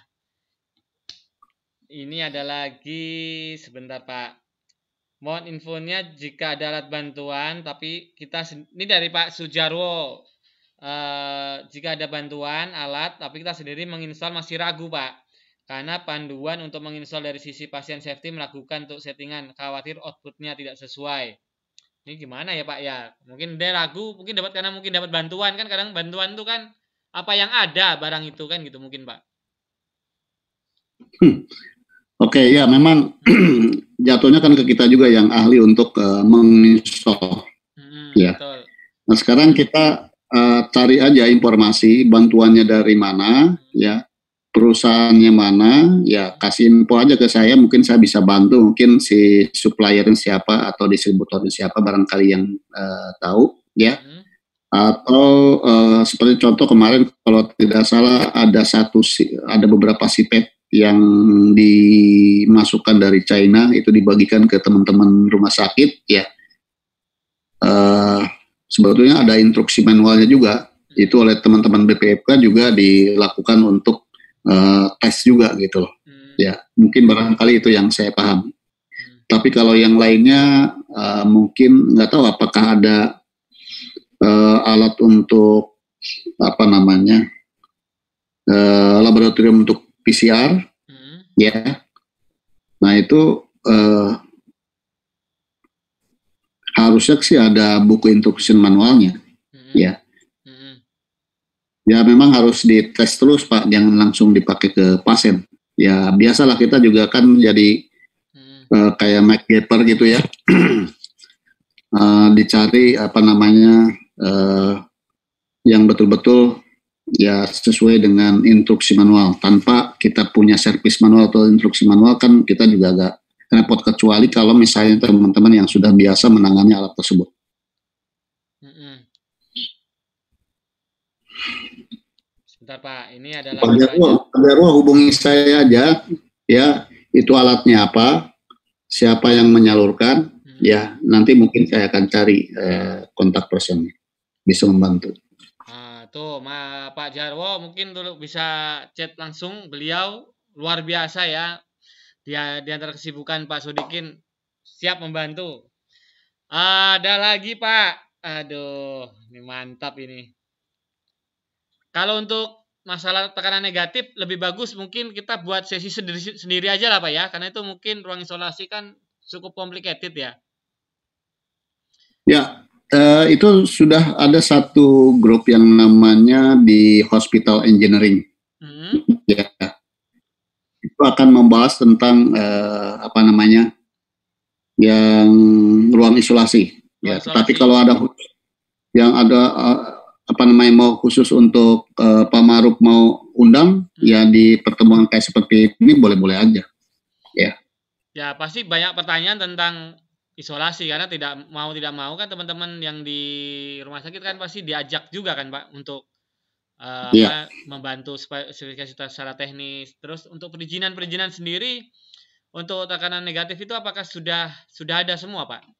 ini ada lagi, sebentar Pak. Mohon infonya jika ada alat bantuan, tapi kita, ini dari Pak Sujarwo. Uh, jika ada bantuan alat, tapi kita sendiri menginstal masih ragu Pak. Karena panduan untuk menginstal dari sisi pasien safety melakukan untuk settingan, khawatir outputnya tidak sesuai. Ini gimana ya Pak ya? Mungkin dia ragu, mungkin dapat karena mungkin dapat bantuan kan, kadang bantuan itu kan apa yang ada barang itu kan gitu mungkin Pak. Hmm. Oke, okay, ya memang jatuhnya kan ke kita juga yang ahli untuk uh, menginstal. Hmm, ya. Betul. Nah sekarang kita uh, cari aja informasi bantuannya dari mana, hmm. ya. Perusahaannya mana, ya kasih info aja ke saya, mungkin saya bisa bantu, mungkin si suppliernya siapa atau distributornya siapa barangkali yang uh, tahu, ya. Hmm. Atau uh, seperti contoh kemarin kalau tidak salah ada satu ada beberapa sipet yang dimasukkan dari China itu dibagikan ke teman-teman rumah sakit, ya. Uh, sebetulnya ada instruksi manualnya juga, itu oleh teman-teman B P F K juga dilakukan untuk Uh, tes juga gitu loh. Hmm. Ya, mungkin barangkali itu yang saya paham. Hmm. Tapi kalau yang lainnya uh, mungkin nggak tahu apakah ada uh, alat untuk apa namanya uh, laboratorium untuk P C R, hmm. ya. Nah itu uh, harusnya sih ada buku instruction manualnya, hmm. ya. Ya memang harus dites terus Pak, jangan langsung dipakai ke pasien. Ya biasalah kita juga kan jadi hmm. uh, kayak MacGyver gitu ya, uh, dicari apa namanya uh, yang betul-betul ya sesuai dengan instruksi manual. Tanpa kita punya servis manual atau instruksi manual kan kita juga agak repot, kecuali kalau misalnya teman-teman yang sudah biasa menangani alat tersebut. Hmm. Bentar Pak, ini adalah Pak Jarwo, Pak Jarwo hubungi saya aja, ya itu alatnya apa, siapa yang menyalurkan, hmm. ya nanti mungkin saya akan cari eh, kontak personnya, bisa membantu. Nah, tuh Ma, Pak Jarwo mungkin dulu bisa chat langsung, beliau luar biasa ya, dia di antara kesibukan Pak Sodikin siap membantu. Ada lagi Pak, aduh ini mantap ini. Kalau untuk masalah tekanan negatif lebih bagus mungkin kita buat sesi sendiri, sendiri aja lah Pak ya, karena itu mungkin ruang isolasi kan cukup complicated ya. Ya, eh, itu sudah ada satu grup yang namanya di Hospital Engineering. Hmm. Ya, itu akan membahas tentang eh, apa namanya yang ruang isolasi. Ruang ya, isolasi. Tapi kalau ada yang ada uh, apa namanya mau khusus untuk uh, Pak Maruf mau undang, hmm. ya di pertemuan kayak seperti ini boleh-boleh aja, ya. Ya pasti banyak pertanyaan tentang isolasi karena tidak mau tidak mau kan teman-teman yang di rumah sakit kan pasti diajak juga kan Pak untuk uh, ya. apa, membantu spesifikasi secara teknis. Terus untuk perizinan perizinan sendiri untuk tekanan negatif itu apakah sudah sudah ada semua Pak?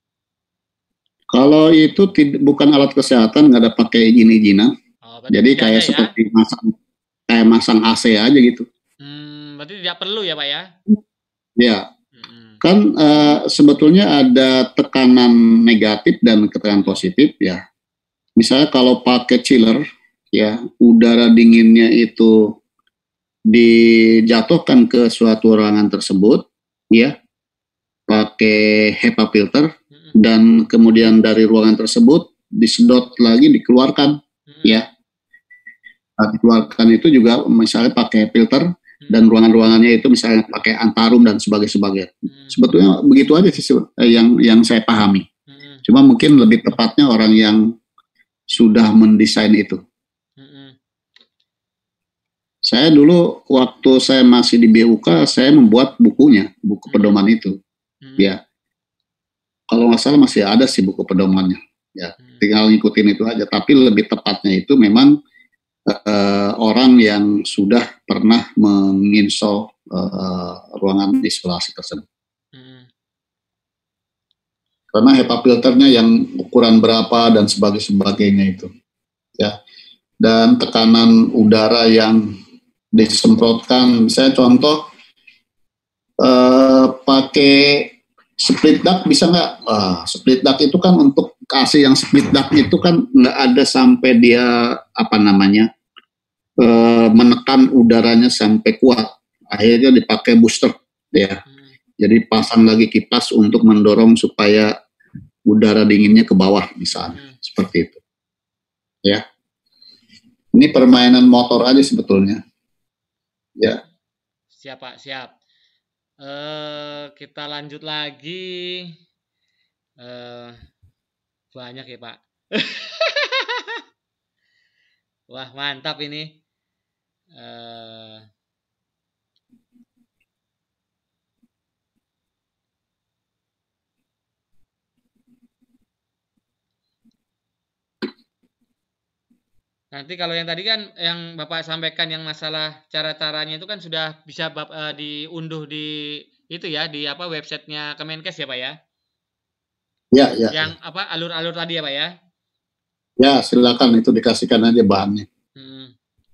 Kalau itu tidak, bukan alat kesehatan, nggak ada pakai izin-izinan. Oh, jadi kayak ya? Seperti masang kayak masang A C aja gitu. Hmm, berarti tidak perlu ya Pak ya? Ya, hmm. kan uh, sebetulnya ada tekanan negatif dan tekanan positif ya. Misalnya kalau pakai chiller, ya udara dinginnya itu dijatuhkan ke suatu ruangan tersebut, ya, pakai HEPA filter, dan kemudian dari ruangan tersebut disedot lagi, dikeluarkan, ya. Nah, dikeluarkan itu juga misalnya pakai filter, dan ruangan-ruangannya itu misalnya pakai antarum dan sebagainya. Sebetulnya begitu aja sih yang yang saya pahami. Cuma mungkin lebih tepatnya orang yang sudah mendesain itu. Saya dulu waktu saya masih di B U K, saya membuat bukunya, buku pedoman itu. Hmm. Ya, kalau nggak salah masih ada sih buku pedomannya. Ya, hmm. tinggal ngikutin itu aja. Tapi lebih tepatnya itu memang uh, orang yang sudah pernah menginstal uh, ruangan isolasi tersebut. Hmm. Karena HEPA filternya yang ukuran berapa dan sebagainya itu. Ya, dan tekanan udara yang disemprotkan, misalnya contoh uh, pakai split duct bisa nggak? Uh, split duct itu kan untuk A C yang split duct itu kan nggak ada sampai dia apa namanya uh, menekan udaranya sampai kuat. Akhirnya dipakai booster, ya. Hmm. Jadi pasang lagi kipas untuk mendorong supaya udara dinginnya ke bawah, misalnya hmm. seperti itu. Ya, ini permainan motor aja sebetulnya. Ya. Siap Pak, siap. Uh, kita lanjut lagi. Uh, banyak ya Pak. Wah mantap ini. Uh, Nanti kalau yang tadi kan yang Bapak sampaikan yang masalah cara-caranya itu kan sudah bisa Bapak, uh, diunduh di itu ya, di apa websitenya Kemenkes ya Pak ya? Ya, ya. Yang ya. Apa alur-alur tadi ya Pak ya? Ya, silakan itu dikasihkan aja bahannya. Hmm.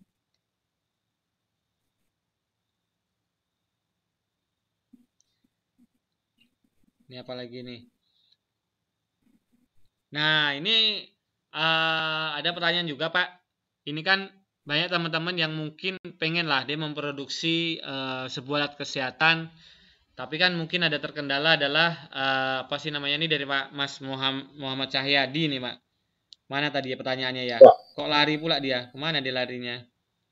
Ini apa lagi nih? Nah, ini uh, ada pertanyaan juga Pak. Ini kan banyak teman-teman yang mungkin pengen lah dia memproduksi uh, sebuah alat kesehatan, tapi kan mungkin ada terkendala adalah uh, apa sih namanya ini dari Pak Mas Muhammad, Muhammad Cahyadi nih Pak. Mana tadi ya pertanyaannya ya? Kok lari pula dia? Kemana dia larinya?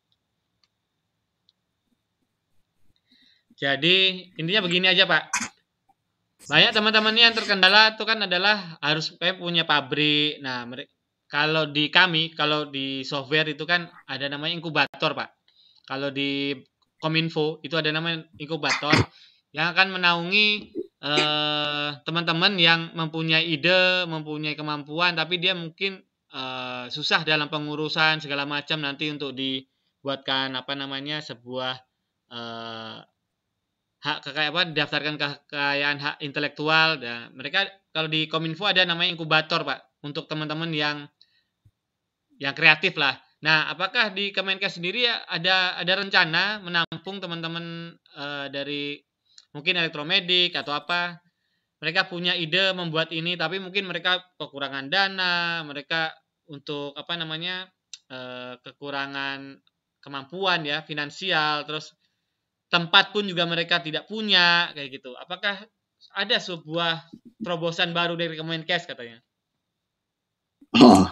Jadi intinya begini aja Pak. Banyak teman-teman yang terkendala itu kan adalah harus punya pabrik. Nah mereka kalau di kami, kalau di software itu kan ada namanya inkubator, Pak. Kalau di Kominfo itu ada namanya inkubator yang akan menaungi teman-teman eh, yang mempunyai ide, mempunyai kemampuan, tapi dia mungkin eh, susah dalam pengurusan segala macam nanti untuk dibuatkan apa namanya sebuah eh, hak kekayaan apa didaftarkan kekayaan hak intelektual. Dan mereka kalau di Kominfo ada namanya inkubator, Pak, untuk teman-teman yang yang kreatif lah. Nah, apakah di Kemenkes sendiri ya ada ada rencana menampung teman-teman uh, dari mungkin elektromedik atau apa? Mereka punya ide membuat ini, tapi mungkin mereka kekurangan dana, mereka untuk apa namanya uh, kekurangan kemampuan ya finansial, terus tempat pun juga mereka tidak punya kayak gitu. Apakah ada sebuah terobosan baru dari Kemenkes katanya? Oh.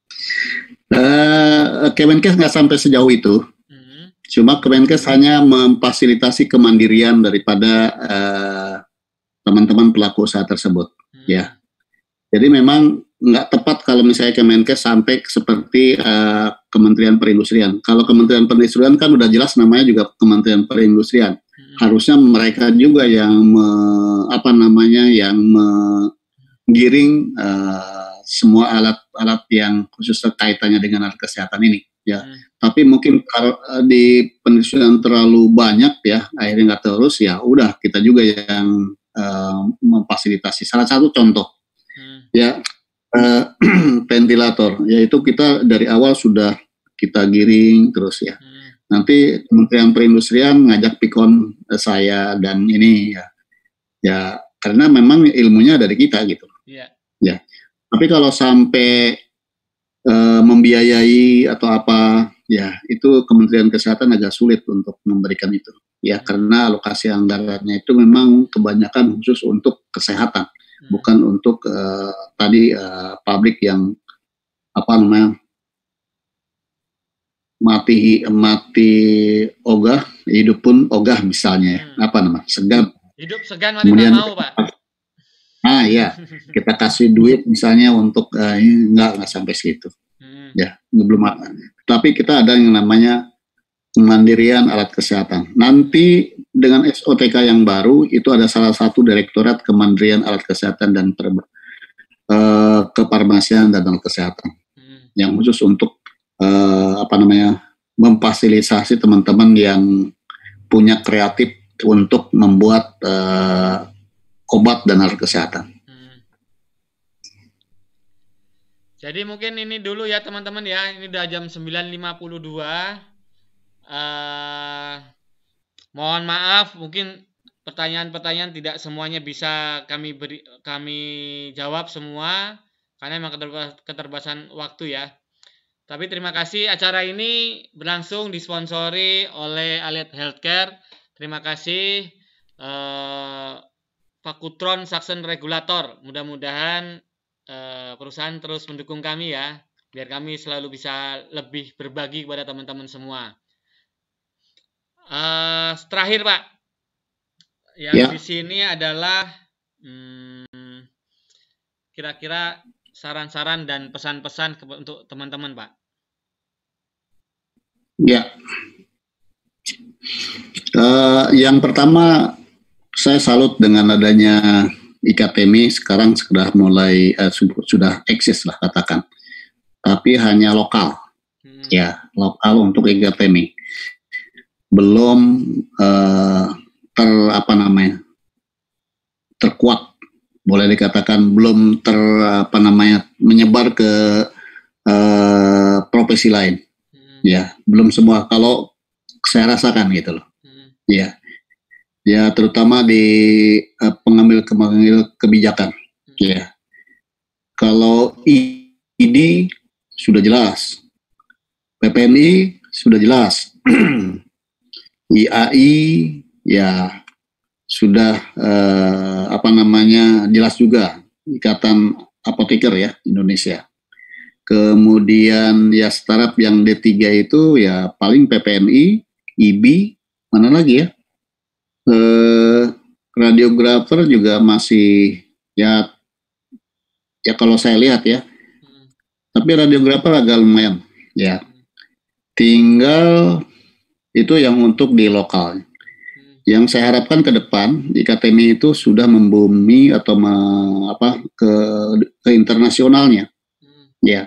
Uh, Kemenkes nggak sampai sejauh itu, hmm. cuma Kemenkes hanya memfasilitasi kemandirian daripada uh, teman-teman pelaku usaha tersebut, hmm. ya. Jadi memang nggak tepat kalau misalnya Kemenkes sampai seperti uh, Kementerian Perindustrian. Kalau Kementerian Perindustrian kan udah jelas namanya juga Kementerian Perindustrian. Hmm. Harusnya mereka juga yang me, apa namanya yang menggiring uh, semua alat-alat yang khusus kaitannya dengan alat kesehatan ini, ya. Hmm. Tapi mungkin kalau di penelitian terlalu banyak, ya, akhirnya nggak terus, ya udah kita juga yang uh, memfasilitasi. Salah satu contoh, hmm. ya, uh, ventilator, yaitu kita dari awal sudah kita giring terus, ya. Hmm. Nanti Kementerian Perindustrian ngajak pikon saya dan ini, ya, ya, karena memang ilmunya dari kita gitu, yeah. ya. Tapi kalau sampai uh, membiayai atau apa, ya itu Kementerian Kesehatan agak sulit untuk memberikan itu. Ya, karena alokasi anggarannya itu memang kebanyakan khusus untuk kesehatan, hmm. bukan untuk uh, tadi uh, publik yang apa namanya mati mati ogah, hidup pun ogah misalnya, hmm. apa namanya segan. Hidup segan mati kemudian mau, Pak. Ah ya, kita kasih duit misalnya untuk uh, enggak enggak sampai segitu, hmm. ya belum ada. Tapi kita ada yang namanya Kemandirian Alat Kesehatan. Nanti dengan S O T K yang baru itu ada salah satu Direktorat Kemandirian Alat Kesehatan dan per, uh, Kefarmasian dan Alat Kesehatan hmm. yang khusus untuk uh, apa namanya memfasilitasi teman-teman yang punya kreatif untuk membuat uh, obat dan alat kesehatan. Hmm. Jadi mungkin ini dulu ya teman-teman ya. Ini udah jam sembilan lima puluh dua. Uh, mohon maaf mungkin pertanyaan-pertanyaan tidak semuanya bisa kami beri kami jawab semua karena memang keterbatasan waktu ya. Tapi terima kasih, acara ini berlangsung disponsori oleh Allied Healthcare. Terima kasih uh, Fakutron Saxon Regulator. Mudah-mudahan uh, perusahaan terus mendukung kami ya, biar kami selalu bisa lebih berbagi kepada teman-teman semua. Uh, terakhir Pak, yang ya. Di sini adalah hmm, kira-kira saran-saran dan pesan-pesan ke, untuk teman-teman Pak. Ya, uh, yang pertama saya salut dengan adanya I K T M I sekarang sudah mulai uh, sudah eksis lah katakan, tapi hanya lokal, hmm. ya lokal untuk I K T M I. Belum uh, ter apa namanya terkuat, boleh dikatakan belum ter apa namanya menyebar ke uh, profesi lain, hmm. ya belum semua kalau saya rasakan gitu loh, hmm. ya ya terutama di uh, pengambil pengambil kebijakan, hmm. ya kalau I D sudah jelas, P P N I sudah jelas. I A I ya sudah eh, apa namanya jelas juga, Ikatan Apoteker ya Indonesia. Kemudian ya startup yang D tiga itu ya paling P P N I, I B, mana lagi ya? Eh, radiografer juga masih ya ya kalau saya lihat ya. Tapi radiografer agak lumayan ya. Tinggal itu yang untuk di lokal. Yang saya harapkan ke depan I K T M I itu sudah membumi atau me, apa ke ke internasionalnya. Hmm. Ya,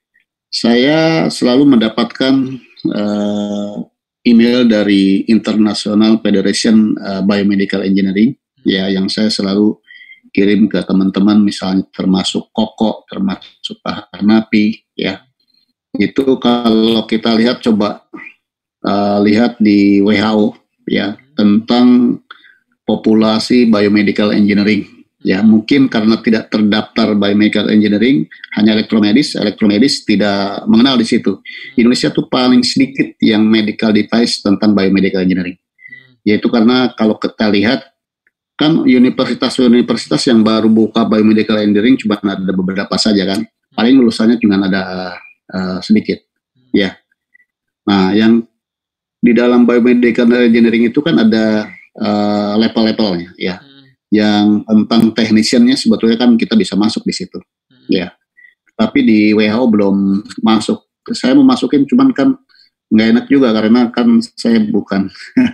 saya selalu mendapatkan uh, email dari International Federation uh, Biomedical Engineering, hmm. ya, yang saya selalu kirim ke teman-teman, misalnya termasuk Koko, termasuk Pak Hanapi, ya. Itu kalau kita lihat coba. Uh, lihat di W H O ya tentang populasi biomedical engineering ya, mungkin karena tidak terdaftar biomedical engineering hanya elektromedis elektromedis tidak mengenal di situ. Indonesia tuh paling sedikit yang medical device tentang biomedical engineering, yaitu karena kalau kita lihat kan universitas-universitas yang baru buka biomedical engineering cuma ada beberapa saja kan, paling lulusannya cuma ada uh, sedikit ya. Nah yang di dalam biomedical engineering itu kan ada uh, level-levelnya ya, hmm. yang tentang technician-nya sebetulnya kan kita bisa masuk di situ, hmm. ya. Tapi di W H O belum masuk. Saya mau masukin, cuman kan nggak enak juga karena kan saya bukan.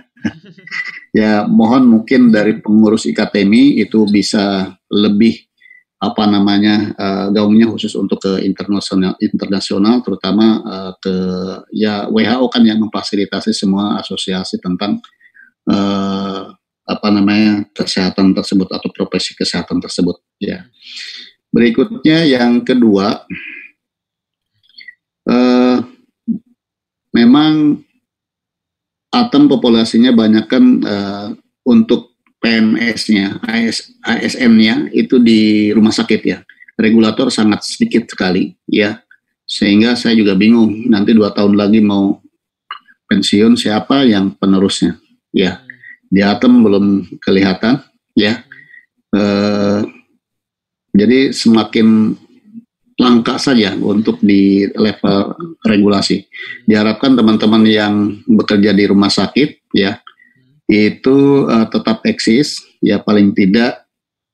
Ya mohon mungkin dari pengurus I K T M I itu bisa lebih apa namanya uh, gaungnya khusus untuk ke internasional internasional terutama uh, ke ya W H O kan yang memfasilitasi semua asosiasi tentang uh, apa namanya kesehatan tersebut atau profesi kesehatan tersebut ya. Berikutnya yang kedua, uh, memang atom populasinya banyak kan uh, untuk P M S-nya, A S M-nya itu di rumah sakit ya. Regulator sangat sedikit sekali ya. Sehingga saya juga bingung, nanti dua tahun lagi mau pensiun, siapa yang penerusnya. Ya, di Atem belum kelihatan, ya. Eh, jadi semakin langka saja untuk di level regulasi. Diharapkan teman-teman yang bekerja di rumah sakit, ya, itu uh, tetap eksis, ya paling tidak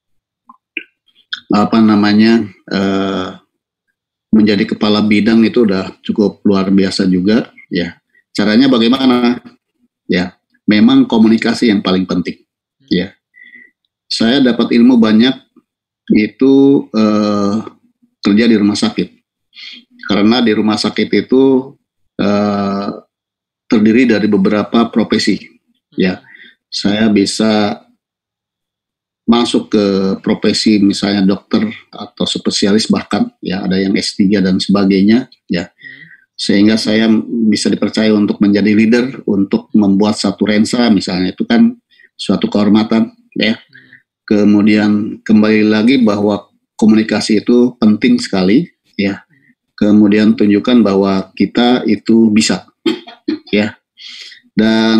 apa namanya uh, menjadi kepala bidang itu udah cukup luar biasa juga, ya. Caranya bagaimana? Ya, memang komunikasi yang paling penting, ya. Saya dapat ilmu banyak itu uh, kerja di rumah sakit, karena di rumah sakit itu uh, terdiri dari beberapa profesi, ya. Saya bisa masuk ke profesi misalnya dokter atau spesialis, bahkan ya ada yang S tiga dan sebagainya, ya. Sehingga saya bisa dipercaya untuk menjadi leader, untuk membuat satu lensa misalnya, itu kan suatu kehormatan, ya. Kemudian kembali lagi bahwa komunikasi itu penting sekali, ya. Kemudian tunjukkan bahwa kita itu bisa, ya. Dan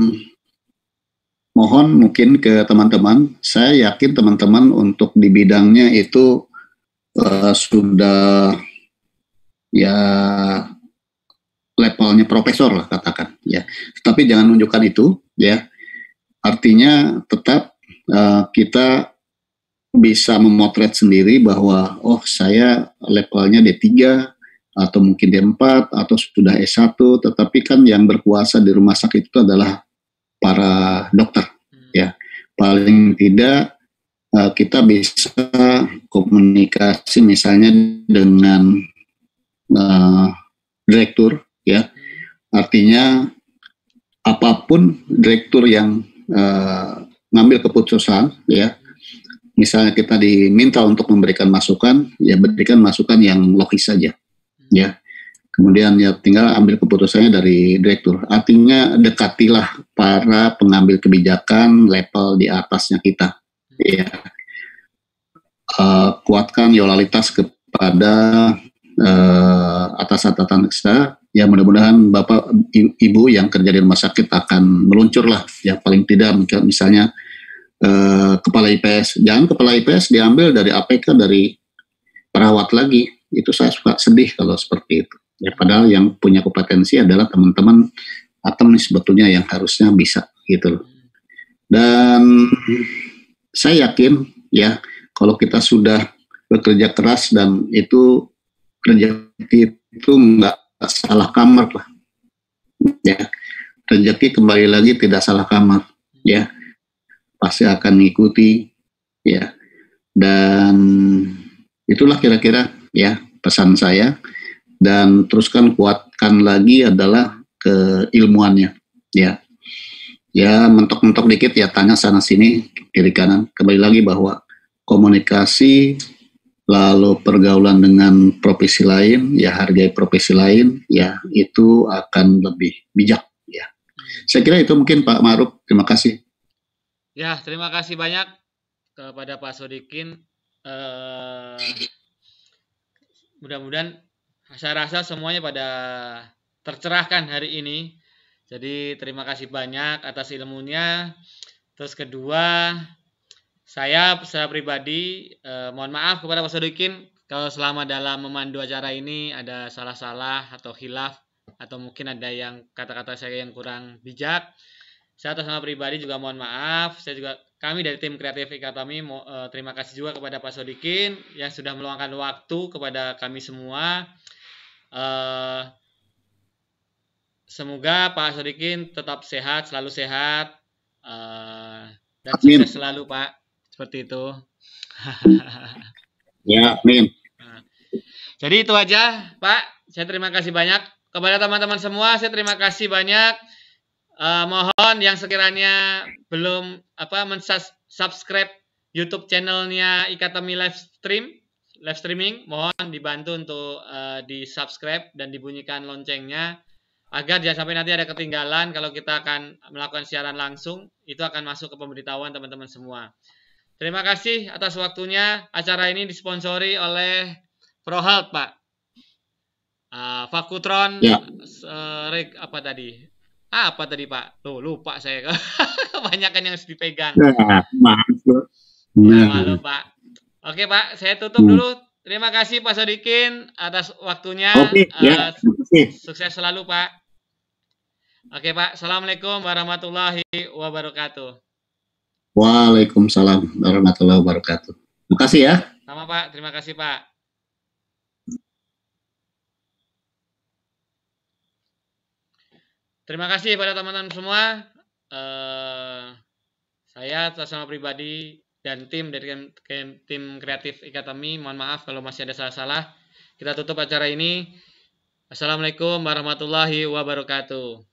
mohon mungkin ke teman-teman, saya yakin teman-teman untuk di bidangnya itu uh, sudah ya levelnya profesor lah katakan, ya. Tapi jangan menunjukkan itu, ya. Artinya tetap uh, kita bisa memotret sendiri bahwa oh saya levelnya D tiga atau mungkin D empat atau sudah S satu, tetapi kan yang berkuasa di rumah sakit itu adalah para dokter, ya. Paling tidak uh, kita bisa komunikasi misalnya dengan uh, direktur, ya. Artinya apapun direktur yang uh, ngambil keputusan, ya. Misalnya kita diminta untuk memberikan masukan, ya berikan masukan yang logis saja, ya. Kemudian ya tinggal ambil keputusannya dari direktur. Artinya dekatilah para pengambil kebijakan level di atasnya kita. Ya. Uh, kuatkan loyalitas kepada uh, atas-atasan kita. Ya mudah-mudahan Bapak Ibu yang kerja di rumah sakit akan meluncur lah. Ya paling tidak misalnya uh, kepala I P S. Jangan kepala I P S diambil dari A P K, dari perawat lagi. Itu saya suka sedih kalau seperti itu. Ya, padahal yang punya kompetensi adalah teman-teman atau nih sebetulnya yang harusnya bisa gitu loh. Dan saya yakin ya kalau kita sudah bekerja keras dan itu rezeki itu nggak salah kamar lah. Ya, rezeki kembali lagi tidak salah kamar, ya pasti akan mengikuti, ya. Dan itulah kira-kira ya pesan saya. Dan teruskan kuatkan lagi adalah keilmuannya, ya. Ya mentok-mentok dikit ya tanya sana sini kiri kanan. Kembali lagi bahwa komunikasi lalu pergaulan dengan profesi lain, ya hargai profesi lain, ya itu akan lebih bijak, ya. Saya kira itu mungkin Pak Ma'ruf. Terima kasih. Ya terima kasih banyak kepada Pak Sodikin. Uh, mudah-mudahan saya rasa semuanya pada tercerahkan hari ini. Jadi terima kasih banyak atas ilmunya. Terus kedua, saya secara pribadi eh, mohon maaf kepada Pak Sodikin kalau selama dalam memandu acara ini ada salah-salah atau khilaf atau mungkin ada yang kata-kata saya yang kurang bijak. Saya atas nama pribadi juga mohon maaf. Saya juga kami dari tim Kreatif Ikatami eh, terima kasih juga kepada Pak Sodikin yang sudah meluangkan waktu kepada kami semua. Uh, semoga Pak Sodikin tetap sehat, selalu sehat, uh, dan sukses selalu Pak, seperti itu. Ya, amin. Nah, jadi itu aja Pak, saya terima kasih banyak kepada teman-teman semua. Saya terima kasih banyak. Uh, mohon yang sekiranya belum apa mensubscribe YouTube channelnya Ikatami Live Stream. Live streaming, mohon dibantu untuk uh, di subscribe dan dibunyikan loncengnya agar jangan sampai nanti ada ketinggalan kalau kita akan melakukan siaran langsung, itu akan masuk ke pemberitahuan teman-teman semua. Terima kasih atas waktunya. Acara ini disponsori oleh ProHealth Pak. Uh, Fakutron, ya. uh, reg, apa tadi? Ah, apa tadi Pak? Loh, lupa saya. Kebanyakan yang harus dipegang. Nah, maaf. Ya, malu Pak. Oke Pak, saya tutup hmm. dulu. Terima kasih Pak Sodikin atas waktunya. Oke, uh, ya. Sukses selalu Pak. Oke Pak, Assalamualaikum warahmatullahi wabarakatuh. Waalaikumsalam warahmatullahi wabarakatuh. Terima kasih ya. Sama Pak, terima kasih Pak. Terima kasih pada teman-teman semua. Uh, saya atas nama pribadi dan tim dari tim kreatif Ikatami, mohon maaf kalau masih ada salah-salah. Kita tutup acara ini. Assalamualaikum warahmatullahi wabarakatuh.